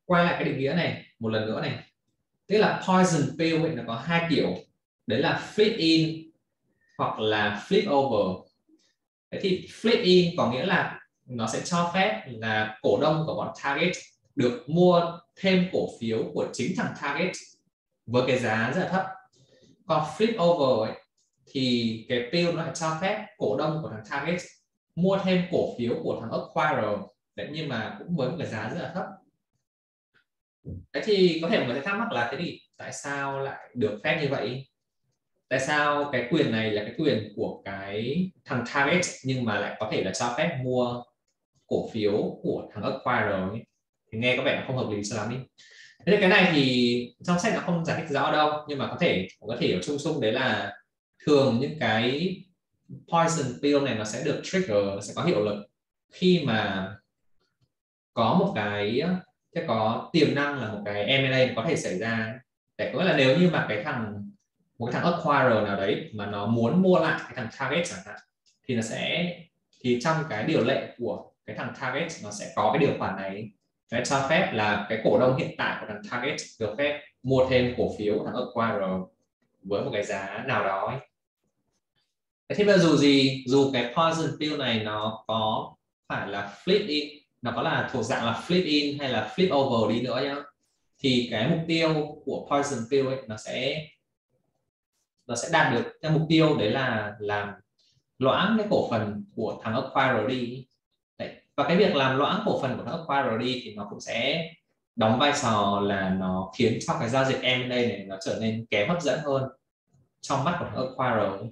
quay lại cái định nghĩa này một lần nữa này, tức là poison pill ấy, nó có hai kiểu, đấy là flip in hoặc là flip over. Thế thì flip in có nghĩa là nó sẽ cho phép là cổ đông của bọn target được mua thêm cổ phiếu của chính thằng target với cái giá rất là thấp. Còn flip over ấy, thì cái pill nó lại cho phép cổ đông của thằng target mua thêm cổ phiếu của thằng acquirer đấy, nhưng mà cũng với một cái giá rất là thấp. Thế thì có thể mọi người sẽ thắc mắc là thế thì tại sao lại được phép như vậy? Tại sao cái quyền này là cái quyền của cái thằng target nhưng mà lại có thể là cho phép mua cổ phiếu của thằng acquirer ấy? Thì nghe có vẻ không hợp lý cho lắm đi. Thế thì cái này thì trong sách nó không giải thích rõ đâu, nhưng mà có thể có thể hiểu chung chung đấy là thường những cái poison pill này nó sẽ được trigger, nó sẽ có hiệu lực khi mà có một cái sẽ có tiềm năng là một cái em and a có thể xảy ra. Để có nghĩa là nếu như mà cái thằng một cái thằng acquirer nào đấy mà nó muốn mua lại cái thằng target chẳng hạn, thì nó sẽ thì trong cái điều lệ của cái thằng target nó sẽ có cái điều khoản này để cho phép là cái cổ đông hiện tại của thằng target được phép mua thêm cổ phiếu của thằng acquirer với một cái giá nào đó ấy. Thế bây giờ dù gì dù cái poison pill này nó có phải là flip in, nó có là thuộc dạng là flip in hay là flip over đi nữa nhá, thì cái mục tiêu của poison pill ấy nó sẽ nó sẽ đạt được cái mục tiêu đấy là làm loãng cái cổ phần của thằng acquirer đi. Đấy. Và cái việc làm loãng cổ phần của thằng acquirer đi thì nó cũng sẽ đóng vai trò là nó khiến cho cái giao dịch em and a này nó trở nên kém hấp dẫn hơn trong mắt của thằng acquirer.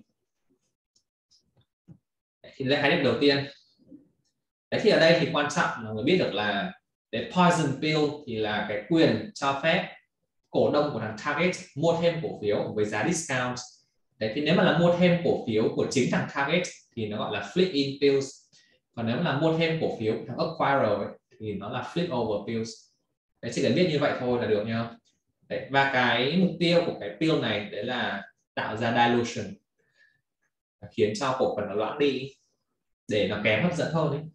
Thì đây khái niệm đầu tiên. Đấy, thì ở đây thì quan trọng là người biết được là cái poison pill thì là cái quyền cho phép cổ đông của thằng target mua thêm cổ phiếu với giá discount. Đấy, thì nếu mà là mua thêm cổ phiếu của chính thằng target thì nó gọi là flip in pills, còn nếu mà là mua thêm cổ phiếu của thằng acquirer ấy, thì nó là flip over pills. Đấy, chỉ cần biết như vậy thôi là được nhá. Đấy, và cái mục tiêu của cái pill này đấy là tạo ra dilution, khiến cho cổ phần nó loãng đi để nó kém hấp dẫn hơn ấy.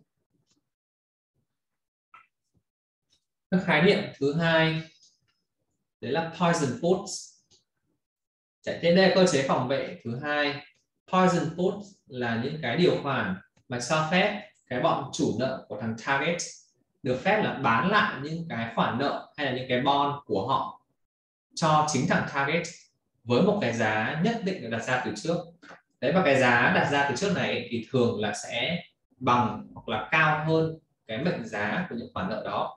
Cái khái niệm thứ hai đấy là poison puts. Chạy trên đây cơ chế phòng vệ thứ hai. Poison puts là những cái điều khoản mà cho phép cái bọn chủ nợ của thằng target được phép là bán lại những cái khoản nợ hay là những cái bond của họ cho chính thằng target với một cái giá nhất định được đặt ra từ trước. Đấy, và cái giá đặt ra từ trước này thì thường là sẽ bằng hoặc là cao hơn cái mệnh giá của những khoản nợ đó.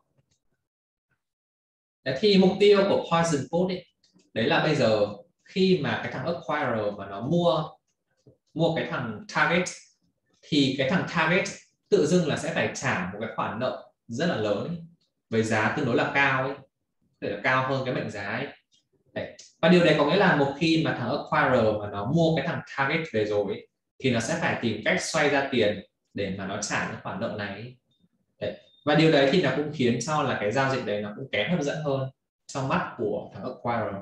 Đấy, thì mục tiêu của poison put ấy, đấy là bây giờ khi mà cái thằng acquirer mà nó mua mua cái thằng target thì cái thằng target tự dưng là sẽ phải trả một cái khoản nợ rất là lớn ấy, với giá tương đối là cao ấy, để là cao hơn cái mệnh giá ấy. Đấy. Và điều đấy có nghĩa là một khi mà thằng acquirer mà nó mua cái thằng target về rồi ấy, thì nó sẽ phải tìm cách xoay ra tiền để mà nó trả những khoản nợ này. Đấy. Và điều đấy thì nó cũng khiến cho là cái giao dịch đấy nó cũng kém hấp dẫn hơn trong mắt của thằng acquirer.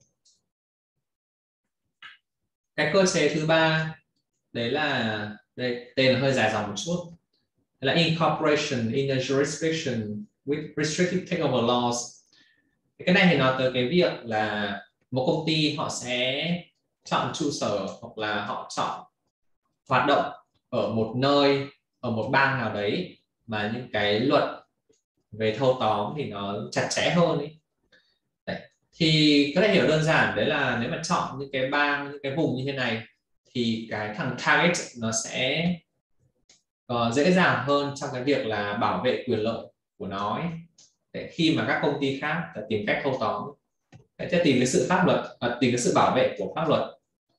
Cái cơ chế thứ ba đấy là đây, tên là hơi dài dòng một chút, là incorporation in a jurisdiction with restrictive takeover laws. Cái này thì nói tới cái việc là một công ty họ sẽ chọn trụ sở hoặc là họ chọn hoạt động ở một nơi, ở một bang nào đấy mà những cái luật về thâu tóm thì nó chặt chẽ hơn ấy. Đấy. Thì có thể hiểu đơn giản đấy là nếu mà chọn những cái bang, những cái vùng như thế này thì cái thằng target nó sẽ uh, dễ dàng hơn trong cái việc là bảo vệ quyền lợi của nó ấy. Để khi mà các công ty khác tìm cách thâu tóm, sẽ tìm cái sự pháp luật, uh, tìm cái sự bảo vệ của pháp luật.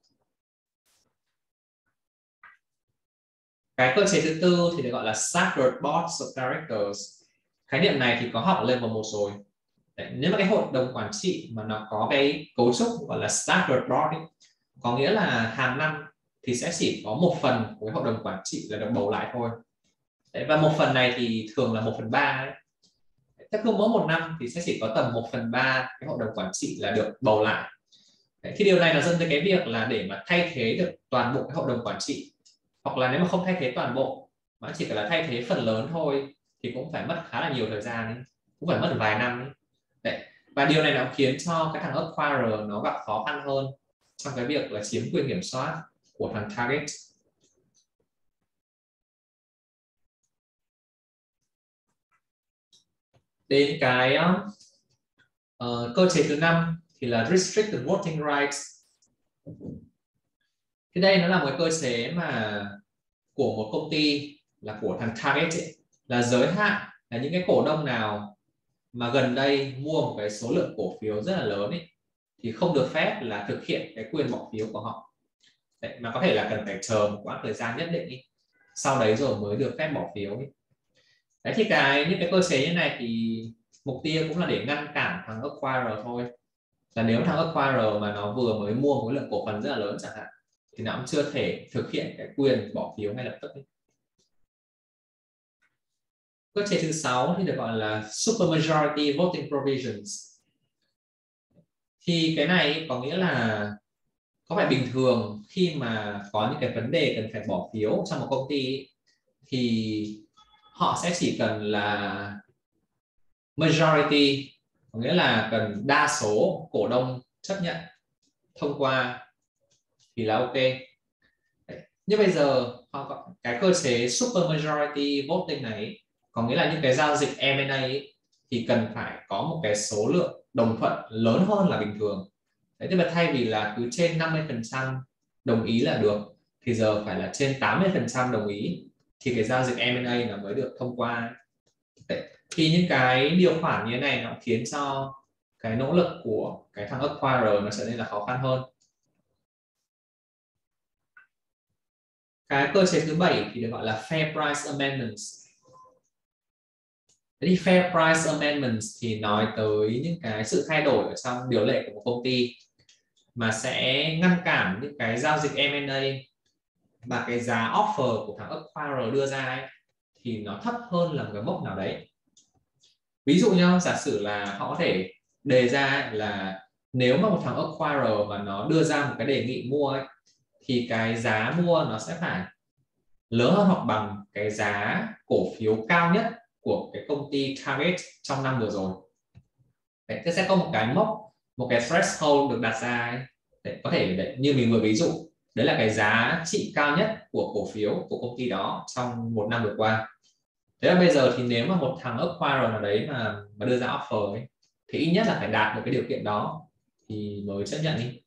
Cái cơ chế thứ tư thì được gọi là staggered boards of directors. Khái niệm này thì có học lên vào một rồi. Đấy, nếu mà cái hội đồng quản trị mà nó có cái cấu trúc gọi là staggered board ấy, có nghĩa là hàng năm thì sẽ chỉ có một phần của cái hội đồng quản trị là được bầu lại thôi. Đấy, và một phần này thì thường là một phần ba ấy. Thế cứ mỗi một năm thì sẽ chỉ có tầm một phần ba cái hội đồng quản trị là được bầu lại. Đấy, thì điều này nó dẫn tới cái việc là để mà thay thế được toàn bộ cái hội đồng quản trị, hoặc là nếu mà không thay thế toàn bộ mà chỉ cần là thay thế phần lớn thôi thì cũng phải mất khá là nhiều thời gian ấy. cũng phải mất vài năm ấy. Đấy. Và điều này nó khiến cho cái thằng acquirer nó gặp khó khăn hơn trong cái việc là chiếm quyền kiểm soát của thằng target. Đến cái uh, cơ chế thứ năm thì là restricted voting rights. Thì đây nó là một cơ chế mà của một công ty là của thằng target ấy, là giới hạn là những cái cổ đông nào mà gần đây mua một cái số lượng cổ phiếu rất là lớn ấy, thì không được phép là thực hiện cái quyền bỏ phiếu của họ. Đấy, mà có thể là cần phải chờ một quãng thời gian nhất định ý, sau đấy rồi mới được phép bỏ phiếu ý. Đấy thì cái những cái cơ chế như này thì mục tiêu cũng là để ngăn cản thằng acquirer thôi. Là nếu thằng acquirer mà nó vừa mới mua một lượng cổ phần rất là lớn chẳng hạn, thì nó cũng chưa thể thực hiện cái quyền bỏ phiếu ngay lập tức ý. Cơ chế thứ sáu thì được gọi là supermajority voting provisions. Thì cái này có nghĩa là có phải bình thường khi mà có những cái vấn đề cần phải bỏ phiếu trong một công ty thì họ sẽ chỉ cần là majority, có nghĩa là cần đa số cổ đông chấp nhận thông qua thì là ok. Đấy. Nhưng bây giờ họ có cái cơ chế supermajority voting này, có nghĩa là những cái giao dịch em and a ấy, thì cần phải có một cái số lượng đồng thuận lớn hơn là bình thường. Đấy, nhưng mà thay vì là cứ trên năm mươi phần trăm đồng ý là được, thì giờ phải là trên tám mươi phần trăm đồng ý thì cái giao dịch em and a nó mới được thông qua. Đấy. Thì những cái điều khoản như thế này nó khiến cho cái nỗ lực của cái thằng acquirer nó trở nên là khó khăn hơn. Cái cơ chế thứ bảy thì được gọi là fair price amendments. Thế thì fair price amendments thì nói tới những cái sự thay đổi ở trong điều lệ của một công ty mà sẽ ngăn cản những cái giao dịch em and a và cái giá offer của thằng acquirer đưa ra ấy, thì nó thấp hơn là một cái mốc nào đấy. Ví dụ như giả sử là họ có thể đề ra là nếu mà một thằng acquirer mà nó đưa ra một cái đề nghị mua ấy, thì cái giá mua nó sẽ phải lớn hơn hoặc bằng cái giá cổ phiếu cao nhất của cái công ty target trong năm vừa rồi. Đấy, thế sẽ có một cái mốc, một cái threshold được đặt ra ấy. Đấy, có thể đấy, như mình vừa ví dụ, đấy là cái giá trị cao nhất của cổ phiếu của công ty đó trong một năm vừa qua. Thế là bây giờ thì nếu mà một thằng acquirer nào đấy mà, mà đưa ra offer ấy, thì ít nhất là phải đạt được cái điều kiện đó thì mới chấp nhận đi.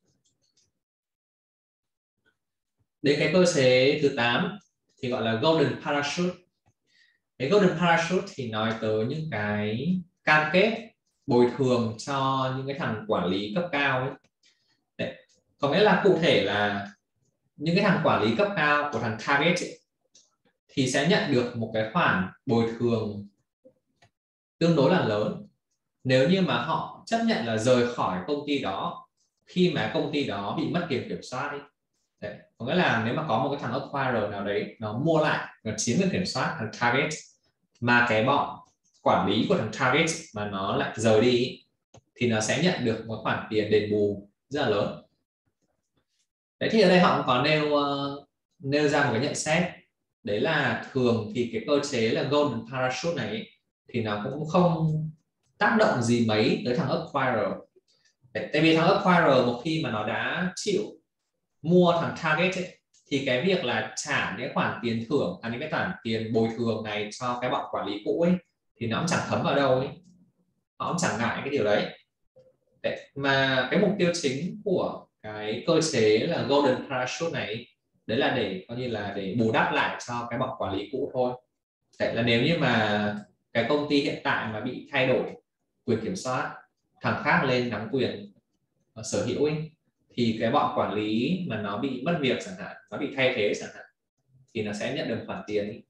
Đến cái cơ chế thứ tám thì gọi là golden parachute. Cái golden parachute thì nói tới những cái cam kết bồi thường cho những cái thằng quản lý cấp cao ấy. Đấy. Có nghĩa là cụ thể là những cái thằng quản lý cấp cao của thằng target ấy, thì sẽ nhận được một cái khoản bồi thường tương đối là lớn nếu như mà họ chấp nhận là rời khỏi công ty đó khi mà công ty đó bị mất quyền kiểm soát ấy. Đấy. Có nghĩa là nếu mà có một cái thằng acquirer nào đấy nó mua lại, nó chiếm quyền kiểm soát thằng target mà cái bọn quản lý của thằng target mà nó lại rời đi thì nó sẽ nhận được một khoản tiền đền bù rất là lớn. Đấy thì ở đây họ cũng có nêu uh, nêu ra một cái nhận xét, đấy là thường thì cái cơ chế là golden parachute này ấy, thì nó cũng không tác động gì mấy tới thằng acquirer. Đấy, tại vì thằng acquirer một khi mà nó đã chịu mua thằng target ấy, thì cái việc là trả những khoản tiền thưởng, à, những cái khoản tiền bồi thường này cho cái bọn quản lý cũ ấy thì nó cũng chẳng thấm vào đâu ấy, họ cũng chẳng ngại cái điều đấy. Đấy, mà cái mục tiêu chính của cái cơ chế là golden parachute này đấy là để coi như là để bù đắp lại cho cái bọn quản lý cũ thôi. Đấy là nếu như mà cái công ty hiện tại mà bị thay đổi quyền kiểm soát, thằng khác lên nắm quyền sở hữu ấy, thì cái bọn quản lý mà nó bị mất việc chẳng hạn, nó bị thay thế chẳng hạn, thì nó sẽ nhận được khoản tiền ấy.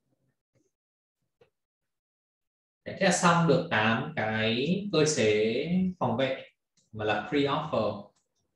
Thế là xong được tám cái cơ chế phòng vệ mà là pre-offer.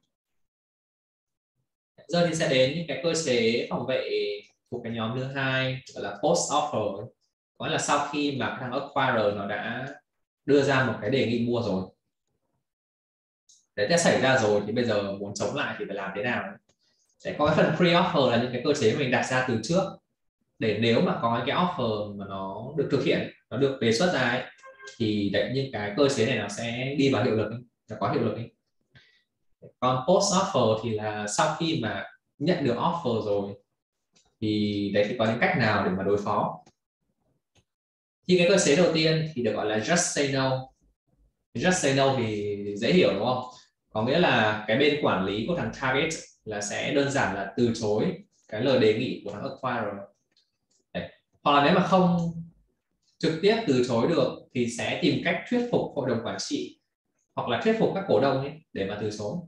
Giờ thì sẽ đến những cái cơ chế phòng vệ của cái nhóm thứ hai gọi là post-offer, có là sau khi mà thằng acquirer nó đã đưa ra một cái đề nghị mua rồi, đấy đã xảy ra rồi thì bây giờ muốn chống lại thì phải làm thế nào. Để có cái phần pre-offer là những cái cơ chế mình đặt ra từ trước để nếu mà có cái offer mà nó được thực hiện, nó được đề xuất ra ấy, thì đấy, những cái cơ chế này nó sẽ đi vào hiệu lực, nó có hiệu lực ấy. Còn post offer thì là sau khi mà nhận được offer rồi thì đấy thì có những cách nào để mà đối phó. Thì cái cơ chế đầu tiên thì được gọi là just say no. Just say no thì dễ hiểu đúng không? Có nghĩa là cái bên quản lý của thằng target là sẽ đơn giản là từ chối cái lời đề nghị của thằng acquirer. Đấy. Hoặc là nếu mà không trực tiếp từ chối được thì sẽ tìm cách thuyết phục hội đồng quản trị hoặc là thuyết phục các cổ đông ấy để mà từ chối.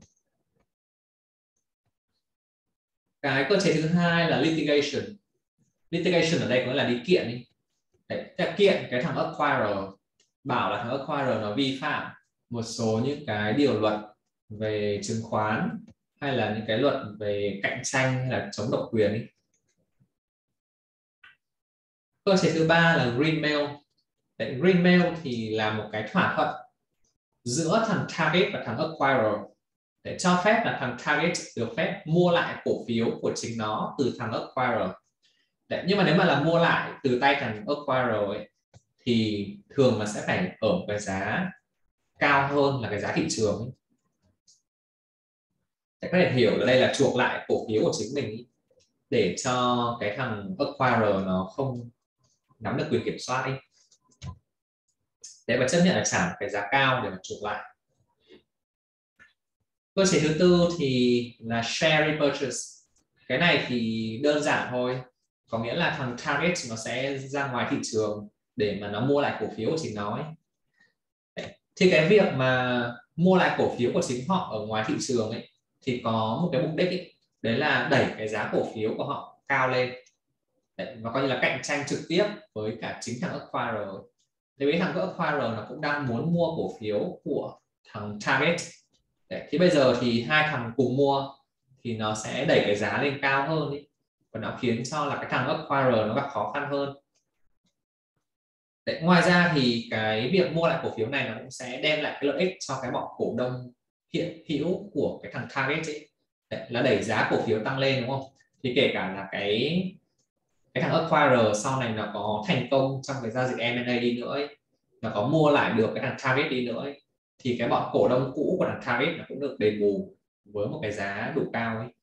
Cái cơ chế thứ hai là litigation. Litigation ở đây có nghĩa là đi kiện đi. Đấy, kiện cái thằng acquirer, bảo là thằng acquirer nó vi phạm một số những cái điều luật về chứng khoán hay là những cái luật về cạnh tranh hay là chống độc quyền ấy. Cơ chế thứ ba là green mail. Đấy, green mail thì là một cái thỏa thuận giữa thằng target và thằng acquirer để cho phép là thằng target được phép mua lại cổ phiếu của chính nó từ thằng acquirer. Đấy, nhưng mà nếu mà là mua lại từ tay thằng acquirer ấy, thì thường là sẽ phải ở một cái giá cao hơn là cái giá thị trường ấy. Để có thể hiểu là đây là chuộc lại cổ phiếu của chính mình ấy, để cho cái thằng acquirer nó không nắm được quyền kiểm soát ấy. Để mà chấp nhận là trả một cái giá cao để mà chuộc lại. Cơ chế thứ tư thì là share repurchase. Cái này thì đơn giản thôi, có nghĩa là thằng target nó sẽ ra ngoài thị trường để mà nó mua lại cổ phiếu của chính nó ấy. Đấy. Thì cái việc mà mua lại cổ phiếu của chính họ ở ngoài thị trường ấy thì có một cái mục đích ấy, đấy là đẩy cái giá cổ phiếu của họ cao lên. Đấy, nó coi như là cạnh tranh trực tiếp với cả chính thằng acquirer. Thế với thằng acquirer nó cũng đang muốn mua cổ phiếu của thằng target. Đấy, thì bây giờ thì hai thằng cùng mua thì nó sẽ đẩy cái giá lên cao hơn ấy. Và nó khiến cho là cái thằng acquirer nó gặp khó khăn hơn. Đấy, ngoài ra thì cái việc mua lại cổ phiếu này nó cũng sẽ đem lại cái lợi ích cho cái bọn cổ đông hiện hữu của cái thằng target ấy. Đấy, là đẩy giá cổ phiếu tăng lên đúng không? Thì kể cả là cái cái thằng acquirer sau này nó có thành công trong cái giao dịch em and a đi nữa ấy, nó có mua lại được cái thằng target đi nữa ấy, thì cái bọn cổ đông cũ của thằng target nó cũng được đền bù với một cái giá đủ cao ấy.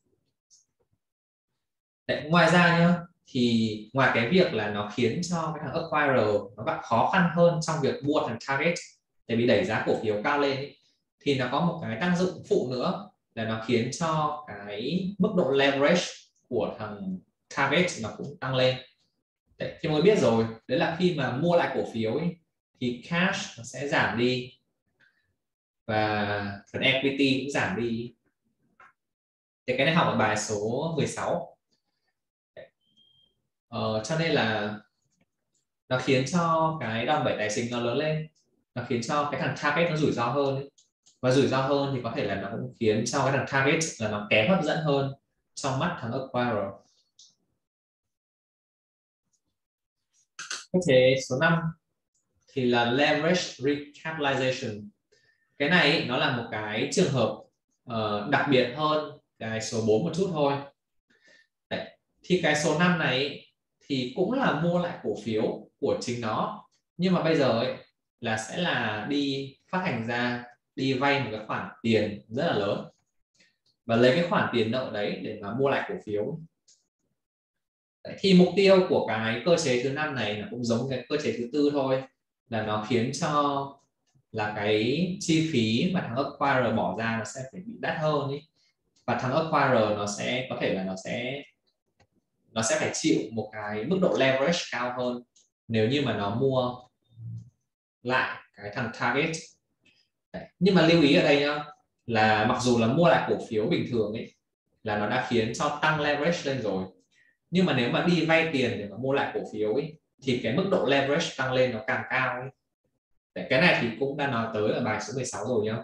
Đấy, ngoài ra nhá, thì ngoài cái việc là nó khiến cho cái thằng acquirer nó gặp khó khăn hơn trong việc mua thằng target để bị đẩy giá cổ phiếu cao lên ấy, thì nó có một cái tác dụng phụ nữa là nó khiến cho cái mức độ leverage của thằng target nó cũng tăng lên. Đấy, thì mới biết rồi, đấy là khi mà mua lại cổ phiếu ấy, thì cash nó sẽ giảm đi và phần equity cũng giảm đi. Thì cái này học ở bài số mười sáu. Ờ, cho nên là nó khiến cho cái đòn bẩy tài chính nó lớn lên, nó khiến cho cái thằng target nó rủi ro hơn ấy. Và rủi ro hơn thì có thể là nó cũng khiến cho cái thằng target là nó kém hấp dẫn hơn trong mắt thằng acquirer. Cơ chế số năm thì là leverage recapitalization. Cái này ấy, nó là một cái trường hợp uh, đặc biệt hơn cái số bốn một chút thôi. Đấy. Thì cái số năm này ấy, thì cũng là mua lại cổ phiếu của chính nó, nhưng mà bây giờ ấy, là sẽ là đi phát hành ra, đi vay một cái khoản tiền rất là lớn và lấy cái khoản tiền nợ đấy để mà mua lại cổ phiếu. Đấy, thì mục tiêu của cái cơ chế thứ năm này là cũng giống cái cơ chế thứ tư thôi, là nó khiến cho là cái chi phí mà thằng acquirer bỏ ra nó sẽ phải bị đắt hơn ấy. Và thằng acquirer nó sẽ có thể là nó sẽ nó sẽ phải chịu một cái mức độ leverage cao hơn nếu như mà nó mua lại cái thằng target. Đấy. Nhưng mà lưu ý ở đây nhá, là mặc dù là mua lại cổ phiếu bình thường ấy là nó đã khiến cho tăng leverage lên rồi, nhưng mà nếu mà đi vay tiền để mà mua lại cổ phiếu ấy, thì cái mức độ leverage tăng lên nó càng cao ấy. Đấy, cái này thì cũng đã nói tới ở bài số mười sáu rồi nhá.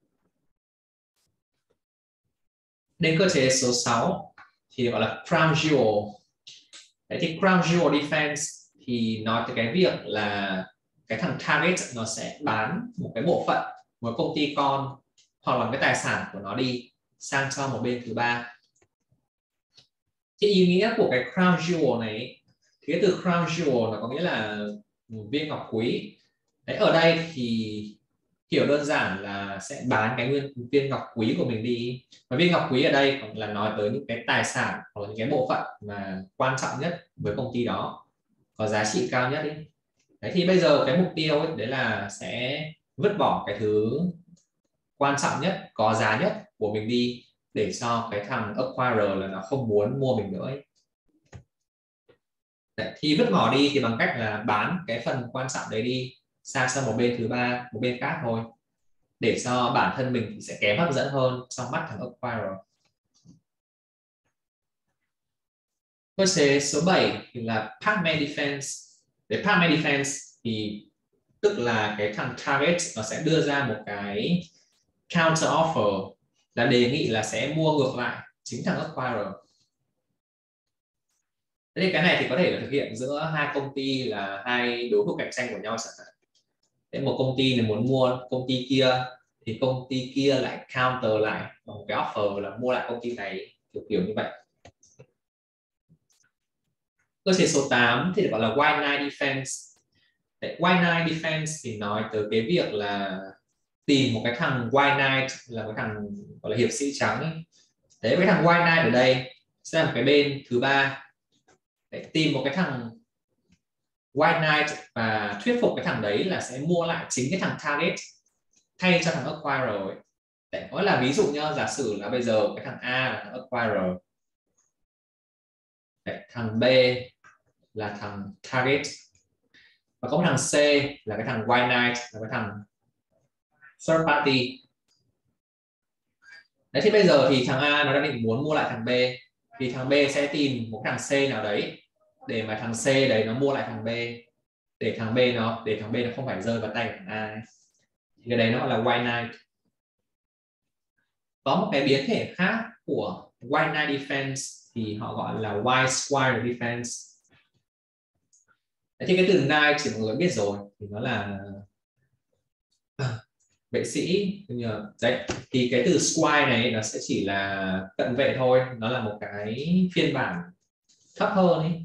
Đến cơ chế số sáu thì gọi là crown jewel. Đấy, thì crown jewel defense thì nói tới cái việc là cái thằng target nó sẽ bán một cái bộ phận, một công ty con hoặc là cái tài sản của nó đi sang cho một bên thứ ba. Thì ý nghĩa của cái crown jewel này, thì cái từ crown jewel nó có nghĩa là viên ngọc quý. Đấy, ở đây thì hiểu đơn giản là sẽ bán cái nguyên viên ngọc quý của mình đi. Và viên ngọc quý ở đây còn là nói tới những cái tài sản hoặc những cái bộ phận mà quan trọng nhất với công ty đó, có giá trị cao nhất đi. Đấy, thì bây giờ cái mục tiêu ấy, đấy là sẽ vứt bỏ cái thứ quan trọng nhất, có giá nhất của mình đi, để cho cái thằng acquirer là nó không muốn mua mình nữa ấy. Đấy, thì vứt bỏ đi thì bằng cách là bán cái phần quan trọng đấy đi sang sang một bên thứ ba, một bên khác thôi, để cho bản thân mình sẽ kém hấp dẫn hơn trong mắt thằng acquirer. Cơ chế số bảy thì là Pac-Man Defense. Để Pac-Man Defense thì tức là cái thằng target nó sẽ đưa ra một cái counter offer, là đề nghị là sẽ mua ngược lại chính thằng acquirer. Thế thì cái này thì có thể là thực hiện giữa hai công ty là hai đối thủ cạnh tranh của nhau chẳng hạn. Thế một công ty này muốn mua công ty kia thì công ty kia lại counter lại bằng cái offer là mua lại công ty này, kiểu kiểu như vậy. Cơ chế số tám thì gọi là White Knight Defense. Đấy, White Knight Defense thì nói tới cái việc là tìm một cái thằng White Knight, là cái thằng gọi là hiệp sĩ trắng ấy. Đấy, cái thằng White Knight ở đây sẽ là một cái bên thứ ba. Đấy, tìm một cái thằng White Knight và thuyết phục cái thằng đấy là sẽ mua lại chính cái thằng target thay cho thằng acquirer ấy. Đấy, có là ví dụ nhá, giả sử là bây giờ cái thằng A là thằng acquirer, đấy, thằng B là thằng target, và có một thằng C là cái thằng White Knight, là cái thằng third party. Đấy, thì bây giờ thì thằng A nó đang định muốn mua lại thằng B, thì thằng B sẽ tìm một thằng C nào đấy để mà thằng C đấy nó mua lại thằng B, để thằng B nó để thằng B nó không phải rơi vào tay của thằng A ấy. Thì cái đấy nó gọi là White Knight. Có một cái biến thể khác của White Knight Defense thì họ gọi là White Squire Defense. Đấy, thì cái từ knight thì mọi người biết rồi, thì nó là vệ sĩ. Đấy, thì cái từ squire này nó sẽ chỉ là cận vệ thôi, nó là một cái phiên bản thấp hơn ấy.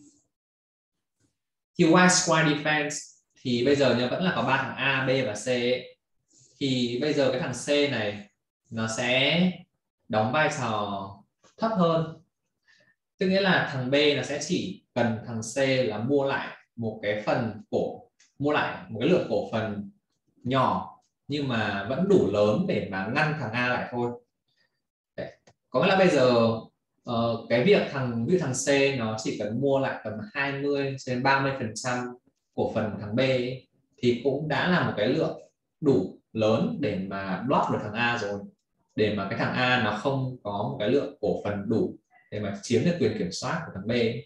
Thì White Squire Defense thì bây giờ vẫn là có ba thằng A, B và C ấy. Thì bây giờ cái thằng C này nó sẽ đóng vai trò thấp hơn, tức nghĩa là thằng B nó sẽ chỉ cần thằng C là mua lại một cái phần cổ, mua lại một cái lượng cổ phần nhỏ nhưng mà vẫn đủ lớn để mà ngăn thằng A lại thôi. Đấy, có nghĩa là bây giờ uh, cái việc thằng ví dụ thằng C nó chỉ cần mua lại tầm hai mươi đến ba mươi phần trăm cổ phần của thằng B ấy, thì cũng đã là một cái lượng đủ lớn để mà block được thằng A rồi, để mà cái thằng A nó không có một cái lượng cổ phần đủ để mà chiếm được quyền kiểm soát của thằng B ấy.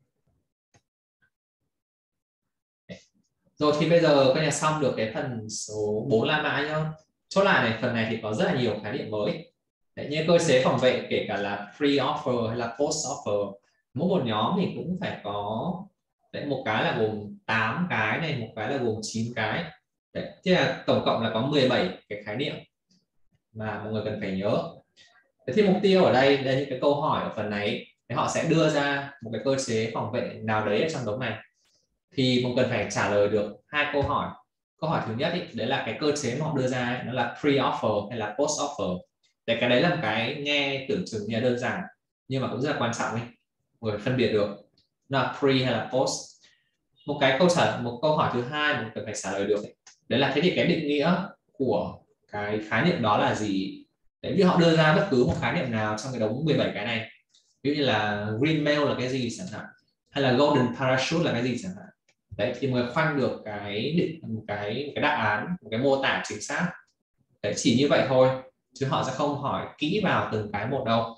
Rồi thì bây giờ các nhà xong được cái phần số bốn La Mã nhá. Chốt lại này, phần này thì có rất là nhiều khái niệm mới. Đấy, như cơ chế phòng vệ kể cả là pre-offer hay là post-offer, mỗi một nhóm thì cũng phải có đấy, một cái là gồm tám cái này, một cái là gồm chín cái. Đấy, thế là tổng cộng là có mười bảy cái khái niệm mà mọi người cần phải nhớ. Thế thì mục tiêu ở đây là những cái câu hỏi ở phần này thì họ sẽ đưa ra một cái cơ chế phòng vệ nào đấy ở trong đống này, thì mình cần phải trả lời được hai câu hỏi. Câu hỏi thứ nhất ý, đấy là cái cơ chế mà họ đưa ra ấy, nó là pre-offer hay là post-offer. Để cái đấy là một cái nghe tưởng chừng như là đơn giản nhưng mà cũng rất là quan trọng ấy, người phân biệt được nó là pre hay là post. Một cái câu trả một câu hỏi thứ hai mình cần phải trả lời được ấy, đấy là thế thì cái định nghĩa của cái khái niệm đó là gì. Đấy, như họ đưa ra bất cứ một khái niệm nào trong cái đống mười bảy cái này, ví dụ như là green mail là cái gì chẳng hạn, hay là golden parachute là cái gì chẳng hạn. Đấy, thì mới khoanh được cái định một cái một cái đáp án, một cái mô tả chính xác. Đấy, chỉ như vậy thôi chứ họ sẽ không hỏi kỹ vào từng cái một đâu.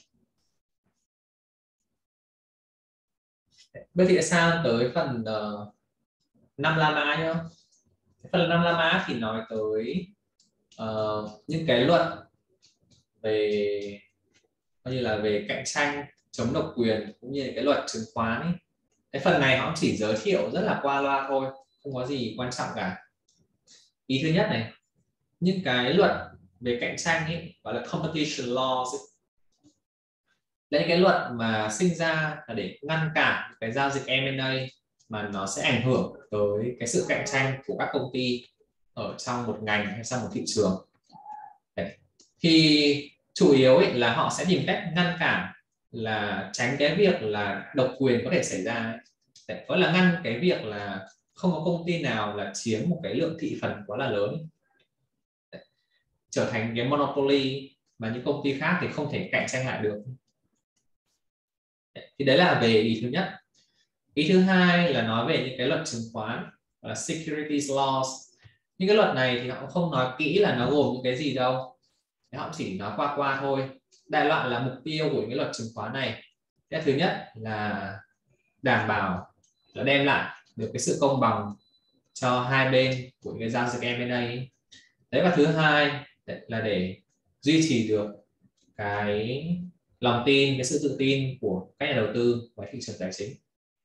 Bây giờ sang tới phần uh, năm La Mã nhá. Phần năm La Mã thì nói tới uh, những cái luật về coi như là về cạnh tranh, chống độc quyền cũng như cái luật chứng khoán ấy. Cái phần này họ chỉ giới thiệu rất là qua loa thôi, không có gì quan trọng cả. Ý thứ nhất này, những cái luật về cạnh tranh ấy gọi là competition laws ấy. Đây cái luật mà sinh ra là để ngăn cản cái giao dịch em and a, mà nó sẽ ảnh hưởng tới cái sự cạnh tranh của các công ty ở trong một ngành hay trong một thị trường. Đấy. Thì chủ yếu ấy là họ sẽ tìm cách ngăn cản, là tránh cái việc là độc quyền có thể xảy ra ấy. Đấy, đó là ngăn cái việc là không có công ty nào là chiếm một cái lượng thị phần quá là lớn. Đấy. Trở thành cái monopoly mà những công ty khác thì không thể cạnh tranh lại được. Đấy. Thì đấy là về ý thứ nhất. Ý thứ hai là nói về những cái luật chứng khoán, là securities laws. Những cái luật này thì họ cũng không nói kỹ là nó gồm những cái gì đâu, họ chỉ nói qua qua thôi. Đại loại là mục tiêu của những cái luật chứng khoán này, cái thứ nhất là đảm bảo là đem lại được cái sự công bằng cho hai bên của những cái giao dịch em and a. Đấy, và thứ hai là để duy trì được cái lòng tin, cái sự tự tin của các nhà đầu tư vào thị trường tài chính.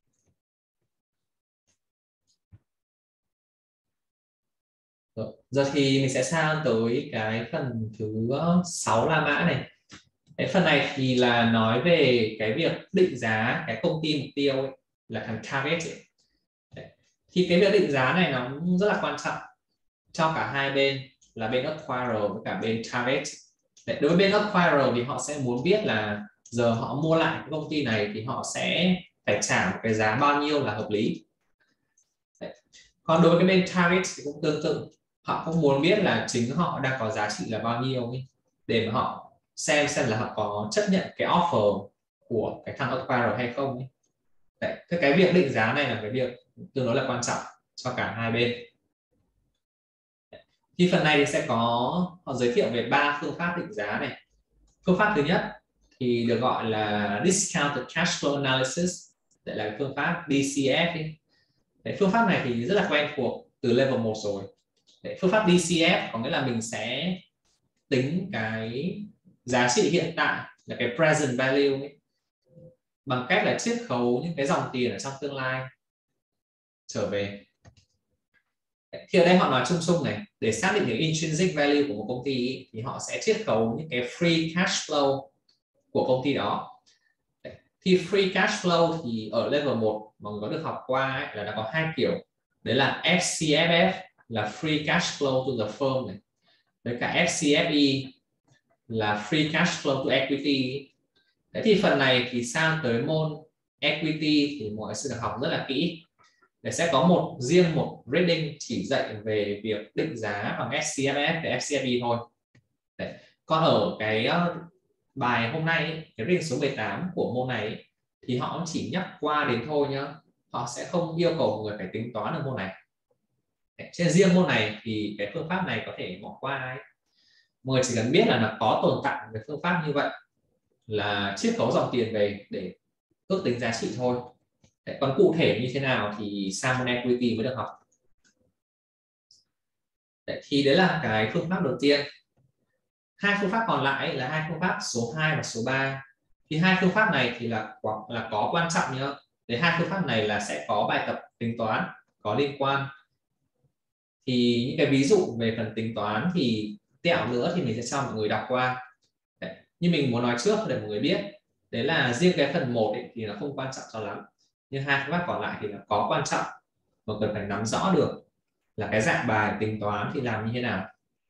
Rồi. Giờ thì mình sẽ sang tới cái phần thứ sáu La Mã này. Cái phần này thì là nói về cái việc định giá cái công ty mục tiêu ấy, là thằng target ấy. Đấy. Thì cái việc định giá này nó cũng rất là quan trọng cho cả hai bên, là bên acquirer với cả bên target. Đấy. Đối với bên acquirer thì họ sẽ muốn biết là giờ họ mua lại cái công ty này thì họ sẽ phải trả một cái giá bao nhiêu là hợp lý. Đấy. Còn đối với cái bên target thì cũng tương tự, họ cũng muốn biết là chính họ đang có giá trị là bao nhiêu ấy, để mà họ xem xem là họ có chấp nhận cái offer của cái thằng acquirer hay không ấy. Đấy, cái, cái việc định giá này là cái việc tương đối là quan trọng cho cả hai bên. Thì phần này thì sẽ có họ giới thiệu về ba phương pháp định giá này. Phương pháp thứ nhất thì được gọi là discounted cash flow analysis, đây là phương pháp D C F ấy. Đấy, phương pháp này thì rất là quen thuộc từ level một rồi. Đấy, phương pháp D C F có nghĩa là mình sẽ tính cái giá trị hiện tại, là cái present value ấy, bằng cách là chiết khấu những cái dòng tiền ở trong tương lai trở về. Thì ở đây họ nói chung chung này, để xác định được intrinsic value của một công ty ấy, thì họ sẽ chiết khấu những cái free cash flow của công ty đó. Thì free cash flow thì ở level một mà mình có được học qua ấy, là nó có hai kiểu. Đấy là F C F F là free cash flow to the firm này, với cả F C F E là free cash flow to equity. Đấy, thì phần này thì sang tới môn equity thì mọi người sẽ được học rất là kỹ. Để sẽ có một riêng một reading chỉ dạy về việc định giá bằng F C F F và F C F E thôi. Đấy. Còn ở cái bài hôm nay ấy, cái reading số mười tám của môn này ấy, thì họ chỉ nhắc qua đến thôi nhá, họ sẽ không yêu cầu người phải tính toán ở môn này. Đấy. Trên riêng môn này thì cái phương pháp này có thể bỏ qua ấy. Mọi người chỉ cần biết là nó có tồn tại cái phương pháp như vậy, là chiết khấu dòng tiền về để ước tính giá trị thôi. Đấy, còn cụ thể như thế nào thì sang môn equity mới được học. Đấy, thì đấy là cái phương pháp đầu tiên. Hai phương pháp còn lại là hai phương pháp số hai và số ba. Thì hai phương pháp này thì là có, là có quan trọng nhá. Để hai phương pháp này là sẽ có bài tập tính toán có liên quan. Thì những cái ví dụ về phần tính toán thì tẹo nữa thì mình sẽ cho mọi người đọc qua. Đấy, nhưng mình muốn nói trước để mọi người biết, đấy là riêng cái phần một ấy, thì nó không quan trọng cho lắm, nhưng hai phương pháp còn lại thì là có quan trọng và cần phải nắm rõ được là cái dạng bài tính toán thì làm như thế nào.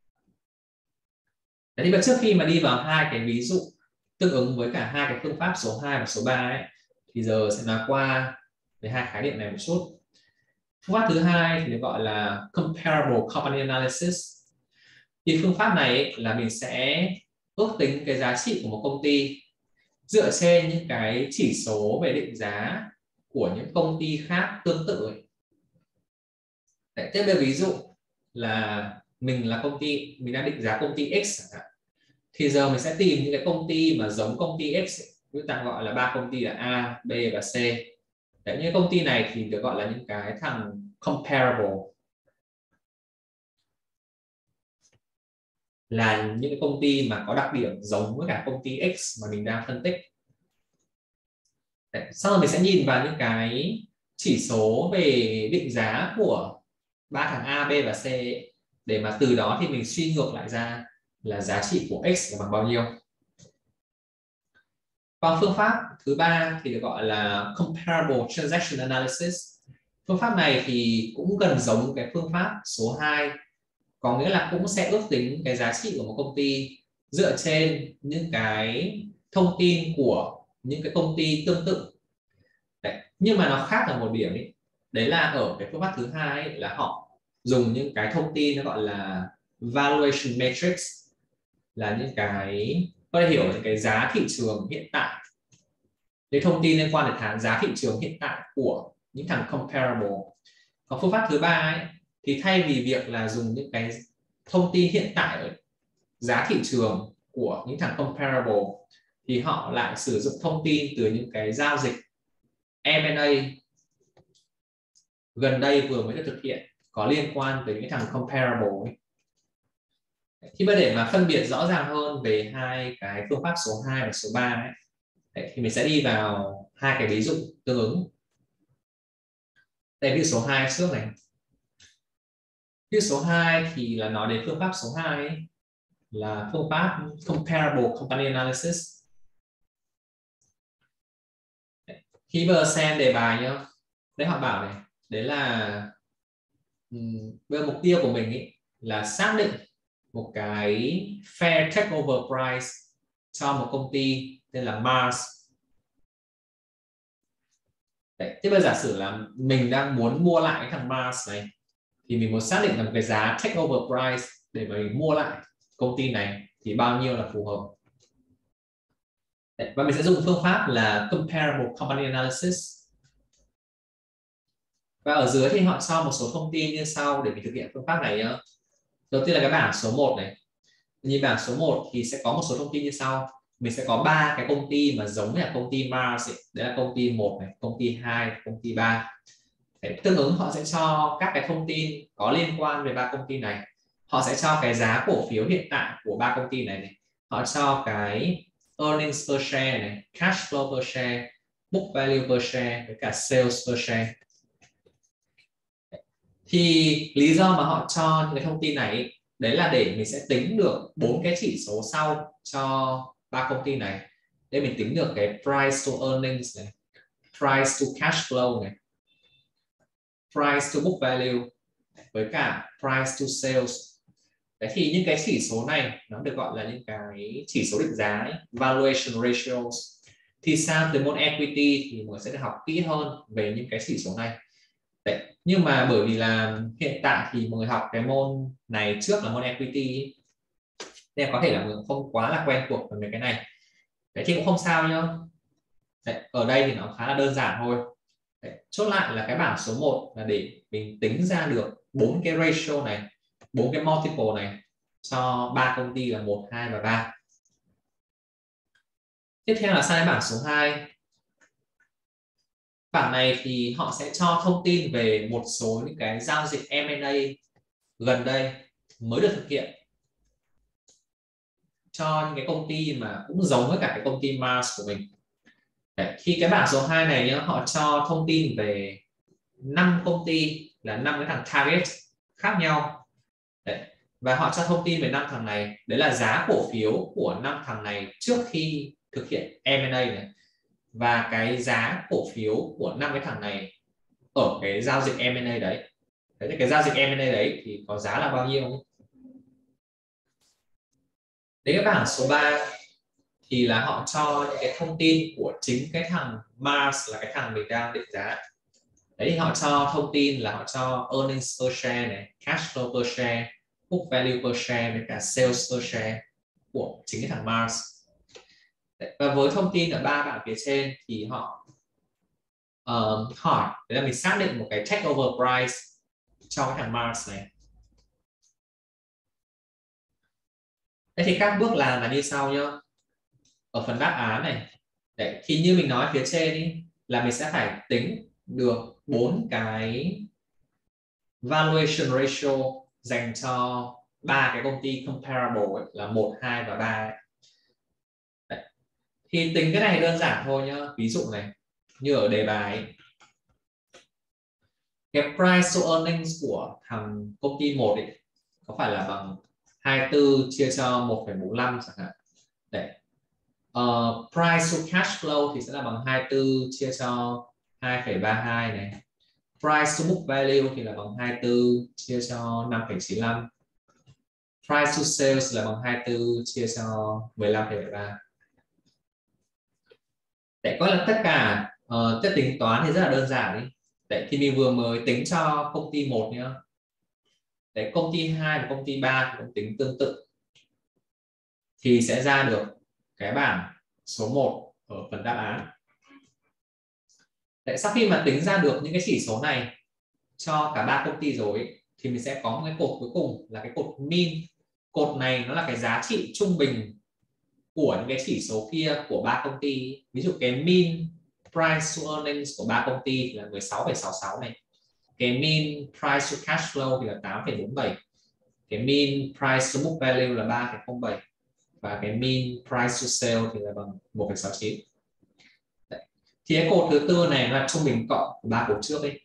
Đấy, thì trước khi mà đi vào hai cái ví dụ tương ứng với cả hai cái phương pháp số hai và số ba ấy, thì giờ sẽ nói qua về hai khái niệm này một chút. Phương pháp thứ hai thì được gọi là comparable company analysis. Thì phương pháp này ấy, là mình sẽ ước tính cái giá trị của một công ty dựa trên những cái chỉ số về định giá của những công ty khác tương tự ấy. Đấy, tiếp theo ví dụ là mình là công ty, mình đang định giá công ty X, thì giờ mình sẽ tìm những cái công ty mà giống công ty X, chúng ta gọi là ba công ty là A, B và C. Đấy, những công ty này thì được gọi là những cái thằng comparable, là những công ty mà có đặc điểm giống với cả công ty X mà mình đang phân tích. Đấy, sau đó mình sẽ nhìn vào những cái chỉ số về định giá của ba thằng A, B và C để mà từ đó thì mình suy ngược lại ra là giá trị của X là bằng bao nhiêu. Còn phương pháp thứ ba thì được gọi là comparable transaction analysis. Phương pháp này thì cũng gần giống cái phương pháp số hai, có nghĩa là cũng sẽ ước tính cái giá trị của một công ty dựa trên những cái thông tin của những cái công ty tương tự. Đấy. Nhưng mà nó khác ở một điểm ấy, đấy là ở cái phương pháp thứ hai ấy, là họ dùng những cái thông tin nó gọi là valuation matrix, là những cái có thể hiểu những cái giá thị trường hiện tại, cái thông tin liên quan đến tháng giá thị trường hiện tại của những thằng comparable. Còn phương pháp thứ ba ấy, thì thay vì việc là dùng những cái thông tin hiện tại ở giá thị trường của những thằng comparable, thì họ lại sử dụng thông tin từ những cái giao dịch em and A gần đây vừa mới được thực hiện có liên quan tới những thằng comparable ấy. Thì để mà phân biệt rõ ràng hơn về hai cái phương pháp số hai và số ba ấy, đấy, thì mình sẽ đi vào hai cái ví dụ tương ứng. Đây ví dụ số hai trước này. Ví dụ số hai thì là nói đến phương pháp số hai ấy, là phương pháp comparable company analysis. Khi vừa xem đề bài nhá, đấy họ bảo này, đấy là um, bây mục tiêu của mình ý, là xác định một cái fair takeover price cho một công ty tên là Mars. Đấy, thế bây giờ giả sử là mình đang muốn mua lại cái thằng Mars này, thì mình muốn xác định là cái giá takeover price để mà mình mua lại công ty này thì bao nhiêu là phù hợp. Đấy, và mình sẽ dùng phương pháp là comparable company analysis. Và ở dưới thì họ cho một số thông tin như sau để mình thực hiện phương pháp này nhá. Đầu tiên là cái bảng số một này. Nhìn bảng số một thì sẽ có một số thông tin như sau. Mình sẽ có ba cái công ty mà giống như là công ty Mars ấy. Đấy là công ty một này, công ty hai, công ty ba. Đấy, tương ứng họ sẽ cho các cái thông tin có liên quan về ba công ty này. Họ sẽ cho cái giá cổ phiếu hiện tại của ba công ty này, này. Họ cho cái earnings per share này, cash flow per share, book value per share với cả sales per share. Thì lý do mà họ cho những cái thông tin này đấy là để mình sẽ tính được bốn cái chỉ số sau cho ba công ty này, để mình tính được cái price to earnings này, price to cash flow này, price to book value với cả price to sales. Đấy, thì những cái chỉ số này nó được gọi là những cái chỉ số định giá ấy, valuation ratios. Thì sang tới môn equity thì mọi người sẽ được học kỹ hơn về những cái chỉ số này. Đấy. Nhưng mà bởi vì là hiện tại thì mọi người học cái môn này trước là môn equity, nên có thể là mọi người không quá là quen thuộc với mấy cái này. Đấy thì cũng không sao nhá. Đấy, ở đây thì nó khá là đơn giản thôi. Đấy, chốt lại là cái bảng số một là để mình tính ra được bốn cái ratio này, bốn cái multiple này cho ba công ty là một, hai và ba. Tiếp theo là sang bảng số hai. Bảng này thì họ sẽ cho thông tin về một số những cái giao dịch em and A gần đây mới được thực hiện cho những cái công ty mà cũng giống với cả cái công ty Mars của mình. Đấy, khi cái bảng số hai này nhá, họ cho thông tin về năm công ty là năm cái thằng target khác nhau. Đấy, và họ cho thông tin về năm thằng này, đấy là giá cổ phiếu của năm thằng này trước khi thực hiện em and A này, và cái giá cổ phiếu của năm cái thằng này ở cái giao dịch em and A đấy. Đấy thì cái giao dịch em and A đấy thì có giá là bao nhiêu. Đến cái bảng số ba thì là họ cho những cái thông tin của chính cái thằng Mars, là cái thằng mình đang định giá. Đấy thì họ cho thông tin là họ cho earnings per share này, cash flow per share, book value per share với cả sales per share của chính cái thằng Mars. Đấy, và với thông tin ở ba bảng phía trên thì họ uh, hỏi đấy là mình xác định một cái takeover price cho cái thằng Mars này. Thế thì các bước làm là như sau nhá. Ở phần đáp án này, đấy, thì như mình nói phía trên ý, là mình sẽ phải tính được bốn cái valuation ratio dành cho ba cái công ty comparable ấy, là một, hai và ba. Đấy. Thì tính cái này đơn giản thôi nhá. Ví dụ này, như ở đề bài ấy, cái price to earnings của thằng công ty một ấy, có phải là bằng hai mươi tư chia cho một phẩy bốn lăm chẳng hạn. Đấy. Uh, price to cash flow thì sẽ là bằng hai mươi tư chia cho hai phẩy ba hai này. Price to book value thì là bằng hai mươi tư chia cho năm phẩy chín lăm. Price to sales là bằng hai mươi tư chia cho mười lăm phẩy bảy ba. Để coi là tất cả uh, các tính toán thì rất là đơn giản đi. Để thì mình vừa mới tính cho công ty một nhá. Để công ty hai và công ty ba cũng tính tương tự. Thì sẽ ra được cái bảng số một ở phần đáp án. Để sau khi mà tính ra được những cái chỉ số này cho cả ba công ty rồi thì mình sẽ có một cái cột cuối cùng là cái cột mean. Cột này nó là cái giá trị trung bình của những cái chỉ số kia của ba công ty. Ví dụ cái mean price to earnings của ba công ty thì là mười sáu phẩy sáu sáu này. Cái mean price to cash flow thì là tám phẩy bốn bảy. Cái mean price to book value là ba phẩy không bảy. Và cái mean price to sale thì là bằng một phẩy sáu chín. Đấy. Thì cái cột thứ tư này là trung bình cộng của ba cột trước ấy.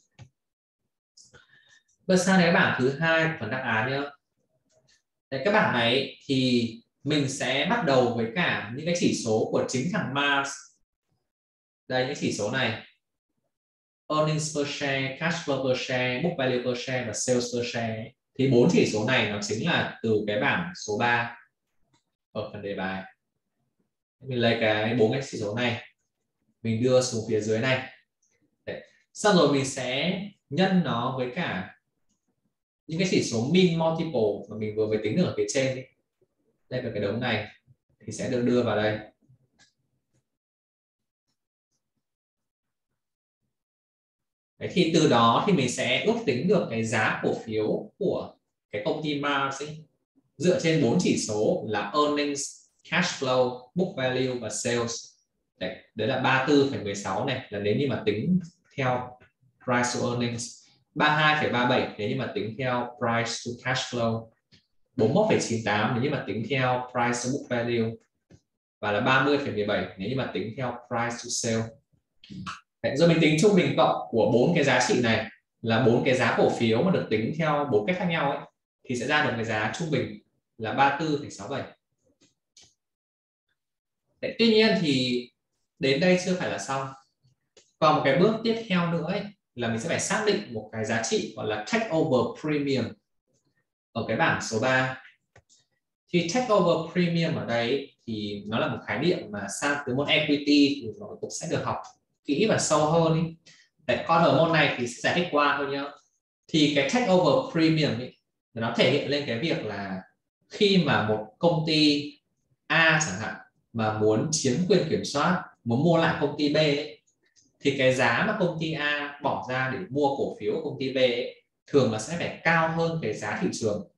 Bây giờ sang cái bảng thứ hai phần đáp án nhá. Đấy, cái bảng này thì mình sẽ bắt đầu với cả những cái chỉ số của chính thằng Mars. Đây những chỉ số này. Earnings per share, cash flow per share, book value per share và sales per share. Thì bốn chỉ số này nó chính là từ cái bảng số ba ở phần đề bài. Mình lấy cái bốn cái chỉ số này mình đưa xuống phía dưới này. Đấy. Sau rồi mình sẽ nhân nó với cả những cái chỉ số mean multiple mà mình vừa mới tính được ở phía trên ấy. Đây là cái đống này thì sẽ được đưa vào đây. Đấy, thì từ đó thì mình sẽ ước tính được cái giá cổ phiếu của cái công ty Mars ấy, dựa trên bốn chỉ số là earnings, cash flow, book value và sales. Đấy, đấy là ba mươi tư phẩy mười sáu này là nếu như mà tính theo price to earnings, ba mươi hai phẩy ba mươi bảy nếu như mà tính theo price to cash flow, bốn mươi mốt phẩy chín mươi tám nếu như mà tính theo price to book value và là ba mươi phẩy mười bảy nếu như mà tính theo price to sale. Đấy, rồi mình tính trung bình cộng của bốn cái giá trị này là bốn cái giá cổ phiếu mà được tính theo bốn cách khác nhau ấy thì sẽ ra được cái giá trung bình là ba mươi tư phẩy sáu bảy. Đấy, tuy nhiên thì đến đây chưa phải là xong. Còn một cái bước tiếp theo nữa ấy, là mình sẽ phải xác định một cái giá trị gọi là take over premium ở cái bảng số ba. Thì take over premium ở đây thì nó là một khái niệm mà sang từ môn equity thì nó cũng sẽ được học kỹ và sâu hơn ý. Đấy, còn ở môn này thì sẽ giải thích qua thôi nhá. Thì cái take over premium ý, nó thể hiện lên cái việc là khi mà một công ty A chẳng hạn mà muốn chiếm quyền kiểm soát, muốn mua lại công ty B ấy, thì cái giá mà công ty A bỏ ra để mua cổ phiếu của công ty B ấy, thường là sẽ phải cao hơn cái giá thị trường.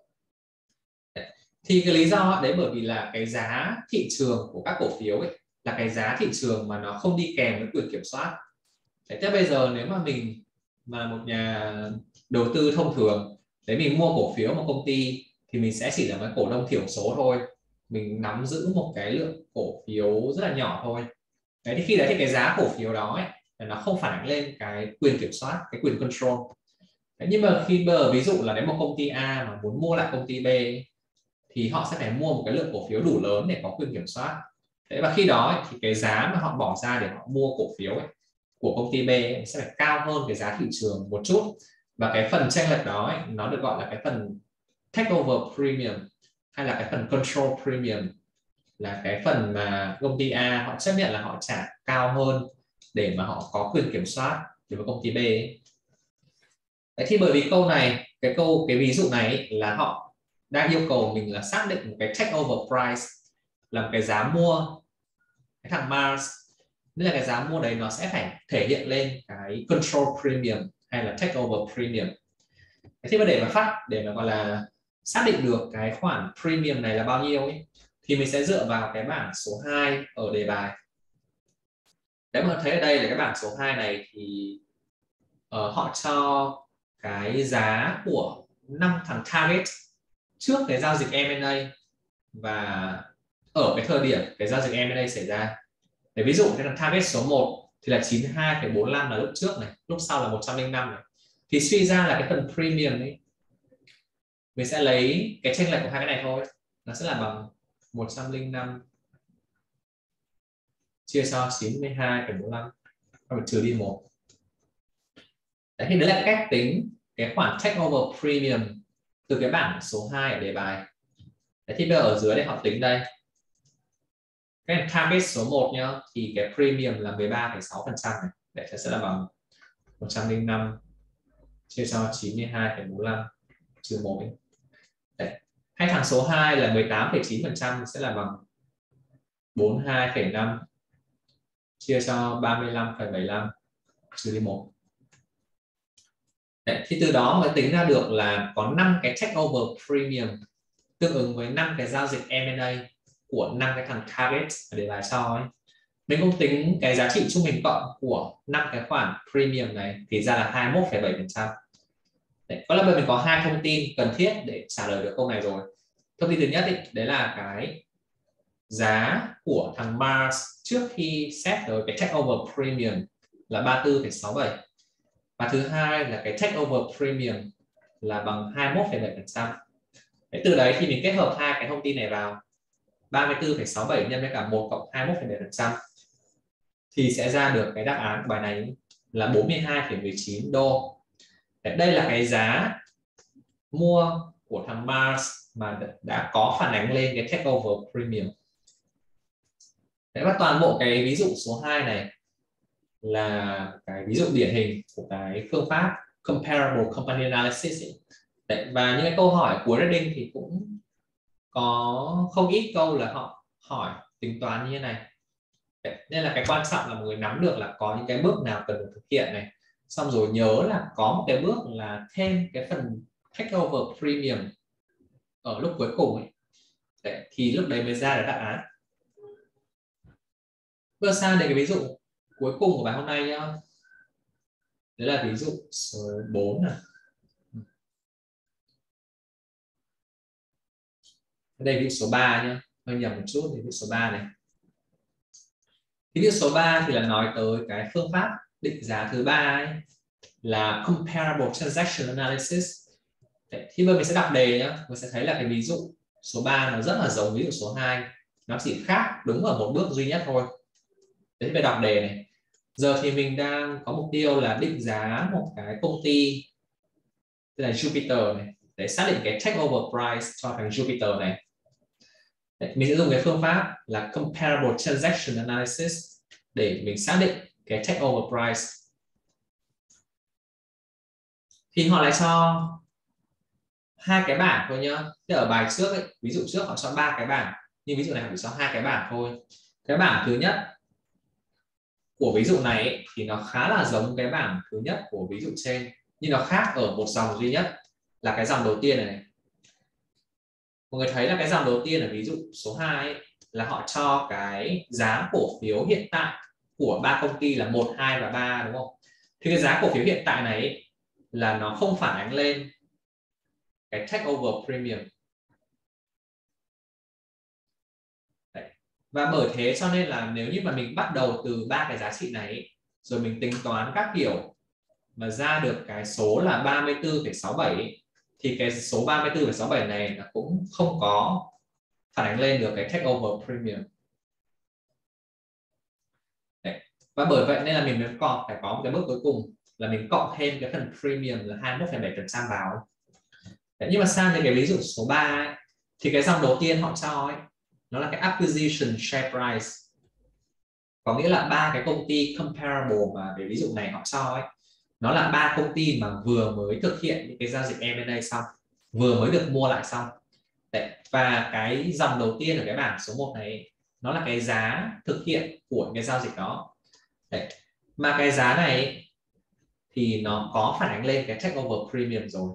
Thì cái lý do đấy bởi vì là cái giá thị trường của các cổ phiếu ấy là cái giá thị trường mà nó không đi kèm với quyền kiểm soát. Thế bây giờ nếu mà mình mà một nhà đầu tư thông thường đấy, mình mua cổ phiếu một công ty thì mình sẽ chỉ là cái cổ đông thiểu số thôi, mình nắm giữ một cái lượng cổ phiếu rất là nhỏ thôi. Đấy, thì khi đấy thì cái giá cổ phiếu đó ấy, nó không phản ánh lên cái quyền kiểm soát, cái quyền control. Đấy, nhưng mà khi bờ ví dụ là nếu một công ty A mà muốn mua lại công ty B thì họ sẽ phải mua một cái lượng cổ phiếu đủ lớn để có quyền kiểm soát. Đấy, và khi đó ấy, thì cái giá mà họ bỏ ra để họ mua cổ phiếu ấy, của công ty B ấy, sẽ phải cao hơn cái giá thị trường một chút, và cái phần chênh lệch đó ấy, nó được gọi là cái phần take over premium hay là cái phần control premium, là cái phần mà công ty A họ chấp nhận là họ trả cao hơn để mà họ có quyền kiểm soát đối với công ty B ấy. Đấy, thì bởi vì câu này, cái câu cái ví dụ này ấy, là họ đang yêu cầu mình là xác định một cái take over price là một cái giá mua cái thằng Mars, nên là cái giá mua đấy nó sẽ phải thể hiện lên cái control premium hay là take over premium. Thế mà để mà phát để mà gọi là xác định được cái khoản premium này là bao nhiêu ấy, thì mình sẽ dựa vào cái bảng số hai ở đề bài. Đấy, mà thấy ở đây là cái bảng số hai này thì uh, họ cho cái giá của năm thằng target trước cái giao dịch em and a và ở cái thời điểm cái giao dịch em and a xảy ra. Để ví dụ cái thằng target số một thì là chín mươi hai phẩy bốn lăm là lúc trước này, lúc sau là một trăm lẻ năm này. Thì suy ra là cái phần premium ấy, mình sẽ lấy cái chênh lệch của hai cái này thôi, nó sẽ là bằng một trăm lẻ năm chia cho chín mươi hai phẩy bốn lăm, và trừ đi một. Đấy, thì đấy là cách tính cái khoản takeover premium từ cái bảng số hai ở đề bài. Đấy, thì bây giờ ở dưới đây họ tính đây. Cái target số một nhá, thì cái premium là mười ba phẩy sáu phần trăm này. Đấy sẽ là bằng một trăm lẻ năm chia cho chín mươi hai phẩy bốn lăm trừ một. Đấy. Hay thằng số hai là mười tám phẩy chín phần trăm sẽ là bằng bốn mươi hai phẩy năm chia cho ba mươi lăm phẩy bảy lăm trừ đi một. Đấy, thì từ đó mới tính ra được là có năm cái takeover premium tương ứng với năm cái giao dịch em and A của năm cái thằng target để bài cho ấy. Mình cũng tính cái giá trị trung bình cộng của năm cái khoản premium này thì ra là hai mươi mốt phẩy bảy phần trăm. Có lẽ mình có hai thông tin cần thiết để trả lời được câu này rồi. Thông tin thứ nhất ý, đấy là cái giá của thằng Mars trước khi set tới cái takeover premium là ba mươi tư phẩy sáu bảy. Và thứ hai là cái takeover premium là bằng hai mươi mốt phẩy bảy phần trăm. Từ đấy thì mình kết hợp hai cái thông tin này vào, ba mươi tư phẩy sáu bảy nhân với cả một cộng hai mươi mốt phẩy bảy phần trăm thì sẽ ra được cái đáp án của bài này là bốn mươi hai phẩy mười chín đô. Đây là cái giá mua của thằng Mars mà đã có phản ánh lên cái takeover premium. Đấy, và toàn bộ cái ví dụ số hai này là cái ví dụ điển hình của cái phương pháp comparable company analysis ấy. Đấy, và những cái câu hỏi của reading thì cũng có không ít câu là họ hỏi tính toán như thế này. Đấy, nên là cái quan trọng là mọi người nắm được là có những cái bước nào cần được thực hiện này, xong rồi nhớ là có một cái bước là thêm cái phần takeover premium ở lúc cuối cùng ấy. Đấy, thì lúc đấy mới ra được đáp án. Bước sang đến cái ví dụ cuối cùng của bài hôm nay nhá. Đấy là ví dụ số bốn này. Đây ví dụ số ba nhá, hơi nhầm một chút thì ví dụ số ba này. Ví dụ số ba thì là nói tới cái phương pháp định giá thứ ba ấy, là comparable transaction analysis. Đấy, thì bây giờ mình sẽ đọc đề nhá, mình sẽ thấy là cái ví dụ số ba nó rất là giống ví dụ số hai, nó chỉ khác đúng ở một bước duy nhất thôi. Đấy, về đọc đề này. Giờ thì mình đang có mục tiêu là định giá một cái công ty tên là Jupiter này, để xác định cái takeover price cho thằng Jupiter này. Đấy, mình sẽ dùng cái phương pháp là comparable transaction analysis để mình xác định cái takeover price. Thì họ lại cho hai cái bảng thôi nhá. Thế ở bài trước ấy, ví dụ trước họ cho ba cái bảng, nhưng ví dụ này họ chỉ cho hai cái bảng thôi. Cái bảng thứ nhất của ví dụ này ấy, thì nó khá là giống cái bảng thứ nhất của ví dụ trên, nhưng nó khác ở một dòng duy nhất là cái dòng đầu tiên này, này. Mọi người thấy là cái dòng đầu tiên ở ví dụ số hai ấy, là họ cho cái giá cổ phiếu hiện tại của ba công ty là một, hai và ba, đúng không? Thì cái giá cổ phiếu hiện tại này ấy, là nó không phản ánh lên cái takeover premium. Đấy. Và bởi thế cho nên là nếu như mà mình bắt đầu từ ba cái giá trị này ấy, rồi mình tính toán các kiểu mà ra được cái số là ba mươi tư phẩy sáu bảy ấy, thì cái số ba mươi tư phẩy sáu bảy này là cũng không có phản ánh lên được cái takeover premium. Đấy. Và bởi vậy nên là mình mới còn phải có một cái bước cuối cùng là mình cộng thêm cái phần premium là hai mươi mốt phẩy bảy phần trăm vào. Đấy. Nhưng mà sang đến cái ví dụ số ba ấy, thì cái dòng đầu tiên họ cho ấy, nó là cái acquisition share price, có nghĩa là ba cái công ty comparable mà về ví dụ này họ cho ấy, nó là ba công ty mà vừa mới thực hiện những cái giao dịch em and A xong, vừa mới được mua lại xong. Đấy. Và cái dòng đầu tiên ở cái bảng số một này, nó là cái giá thực hiện của cái giao dịch đó. Đấy. Mà cái giá này thì nó có phản ánh lên cái takeover premium rồi.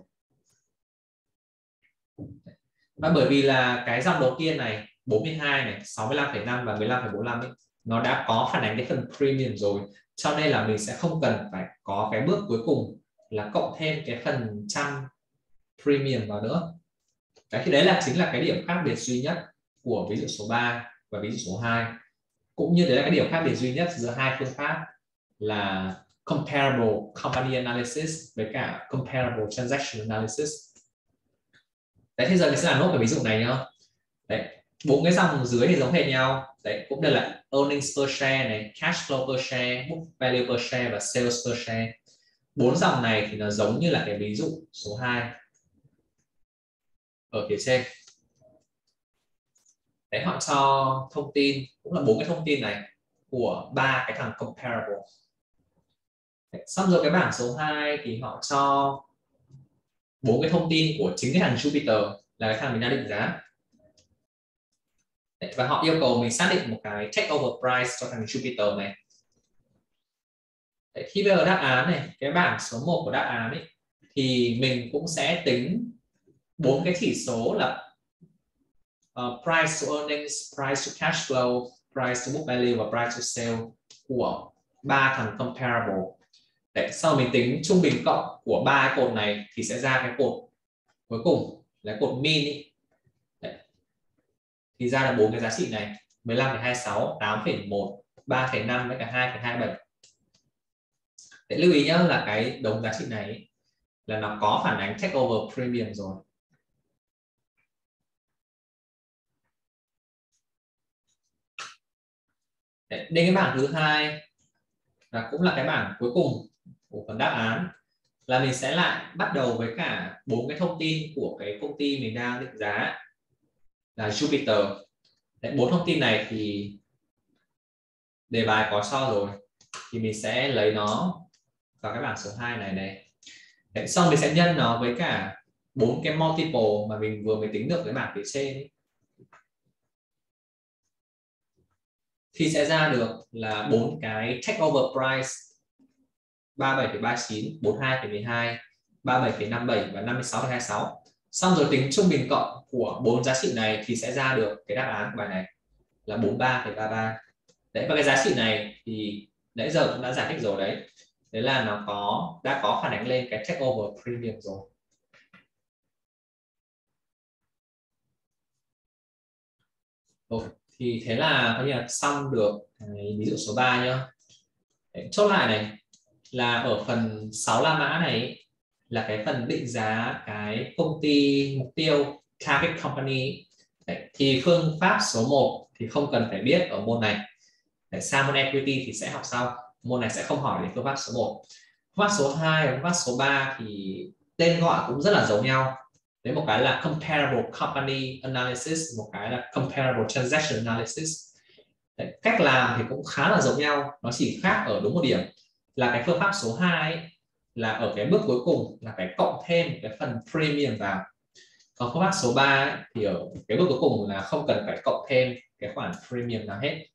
Và bởi vì là cái dòng đầu tiên này bốn mươi hai này, sáu mươi lăm phẩy năm và mười lăm phẩy bốn lăm ấy, nó đã có phản ánh cái phần premium rồi, cho nên là mình sẽ không cần phải có cái bước cuối cùng là cộng thêm cái phần trăm premium vào nữa. Đấy, thì đấy là chính là cái điểm khác biệt duy nhất của ví dụ số ba và ví dụ số hai, cũng như đấy là cái điểm khác biệt duy nhất giữa hai phương pháp là comparable company analysis với cả comparable transaction analysis. Đấy, thì giờ mình sẽ làm nốt cái ví dụ này nhá. Đấy, bốn cái dòng dưới thì giống hệt nhau. Đấy, cũng đây là earnings per share này, cash flow per share, book value per share và sales per share. bốn dòng này thì nó giống như là cái ví dụ số hai ở phía trên. Đấy, họ cho thông tin cũng là bốn cái thông tin này của ba cái thằng comparable. Đấy, xong rồi cái bảng số hai thì họ cho bốn cái thông tin của chính cái thằng Jupiter là cái thằng mình đang định giá. Đấy, và họ yêu cầu mình xác định một cái takeover price cho thằng Jupiter này. Đấy, khi bây giờ đáp án này, cái bảng số một của đáp án ấy, thì mình cũng sẽ tính bốn cái chỉ số là uh, price to earnings, price to cash flow, price to book value và price to sale của ba thằng comparable. Đấy, sau mình tính trung bình cộng của ba cái cột này thì sẽ ra cái cột cuối cùng là cột min ý. Đấy, thì ra là bốn cái giá trị này: mười lăm phẩy hai sáu, tám phẩy một, ba phẩy năm với cả hai phẩy hai bảy. Để lưu ý nhá là cái đống giá trị này ý, là nó có phản ánh takeover premium rồi. Đấy, đến cái bảng thứ hai và cũng là cái bảng cuối cùng của phần đáp án, là mình sẽ lại bắt đầu với cả bốn cái thông tin của cái công ty mình đang định giá là Jupiter. Bốn thông tin này thì đề bài có cho rồi, thì mình sẽ lấy nó vào cái bảng số hai này này. Đấy, xong mình sẽ nhân nó với cả bốn cái multiple mà mình vừa mới tính được cái bảng phía trên ấy. Thì sẽ ra được là bốn cái takeover price: ba mươi bảy phẩy ba mươi chín, bốn mươi hai phẩy mười hai, ba mươi bảy phẩy năm mươi bảy và năm mươi sáu phẩy hai mươi sáu. Xong rồi tính trung bình cộng của bốn giá trị này thì sẽ ra được cái đáp án của bài này là bốn mươi ba phẩy ba mươi ba. Đấy, và cái giá trị này thì nãy giờ cũng đã giải thích rồi đấy. Đấy là nó có đã có phản ánh lên cái takeover premium rồi. Rồi, thì thế là coi như là xong được cái ví dụ số ba nhá. Đấy, chốt lại này là ở phần sáu la mã này là cái phần định giá cái công ty mục tiêu target company. Đấy, thì phương pháp số một thì không cần phải biết ở môn này. Để sang môn equity thì sẽ học sau. Môn này sẽ không hỏi đến phương pháp số một. Phương pháp số hai và phương pháp số ba thì tên gọi cũng rất là giống nhau. Đấy, một cái là comparable company analysis, một cái là comparable transaction analysis. Đấy, cách làm thì cũng khá là giống nhau, nó chỉ khác ở đúng một điểm là cái phương pháp số hai ấy, là ở cái bước cuối cùng là phải cộng thêm cái phần premium vào. Còn phương pháp số ba ấy, thì ở cái bước cuối cùng là không cần phải cộng thêm cái khoản premium nào hết.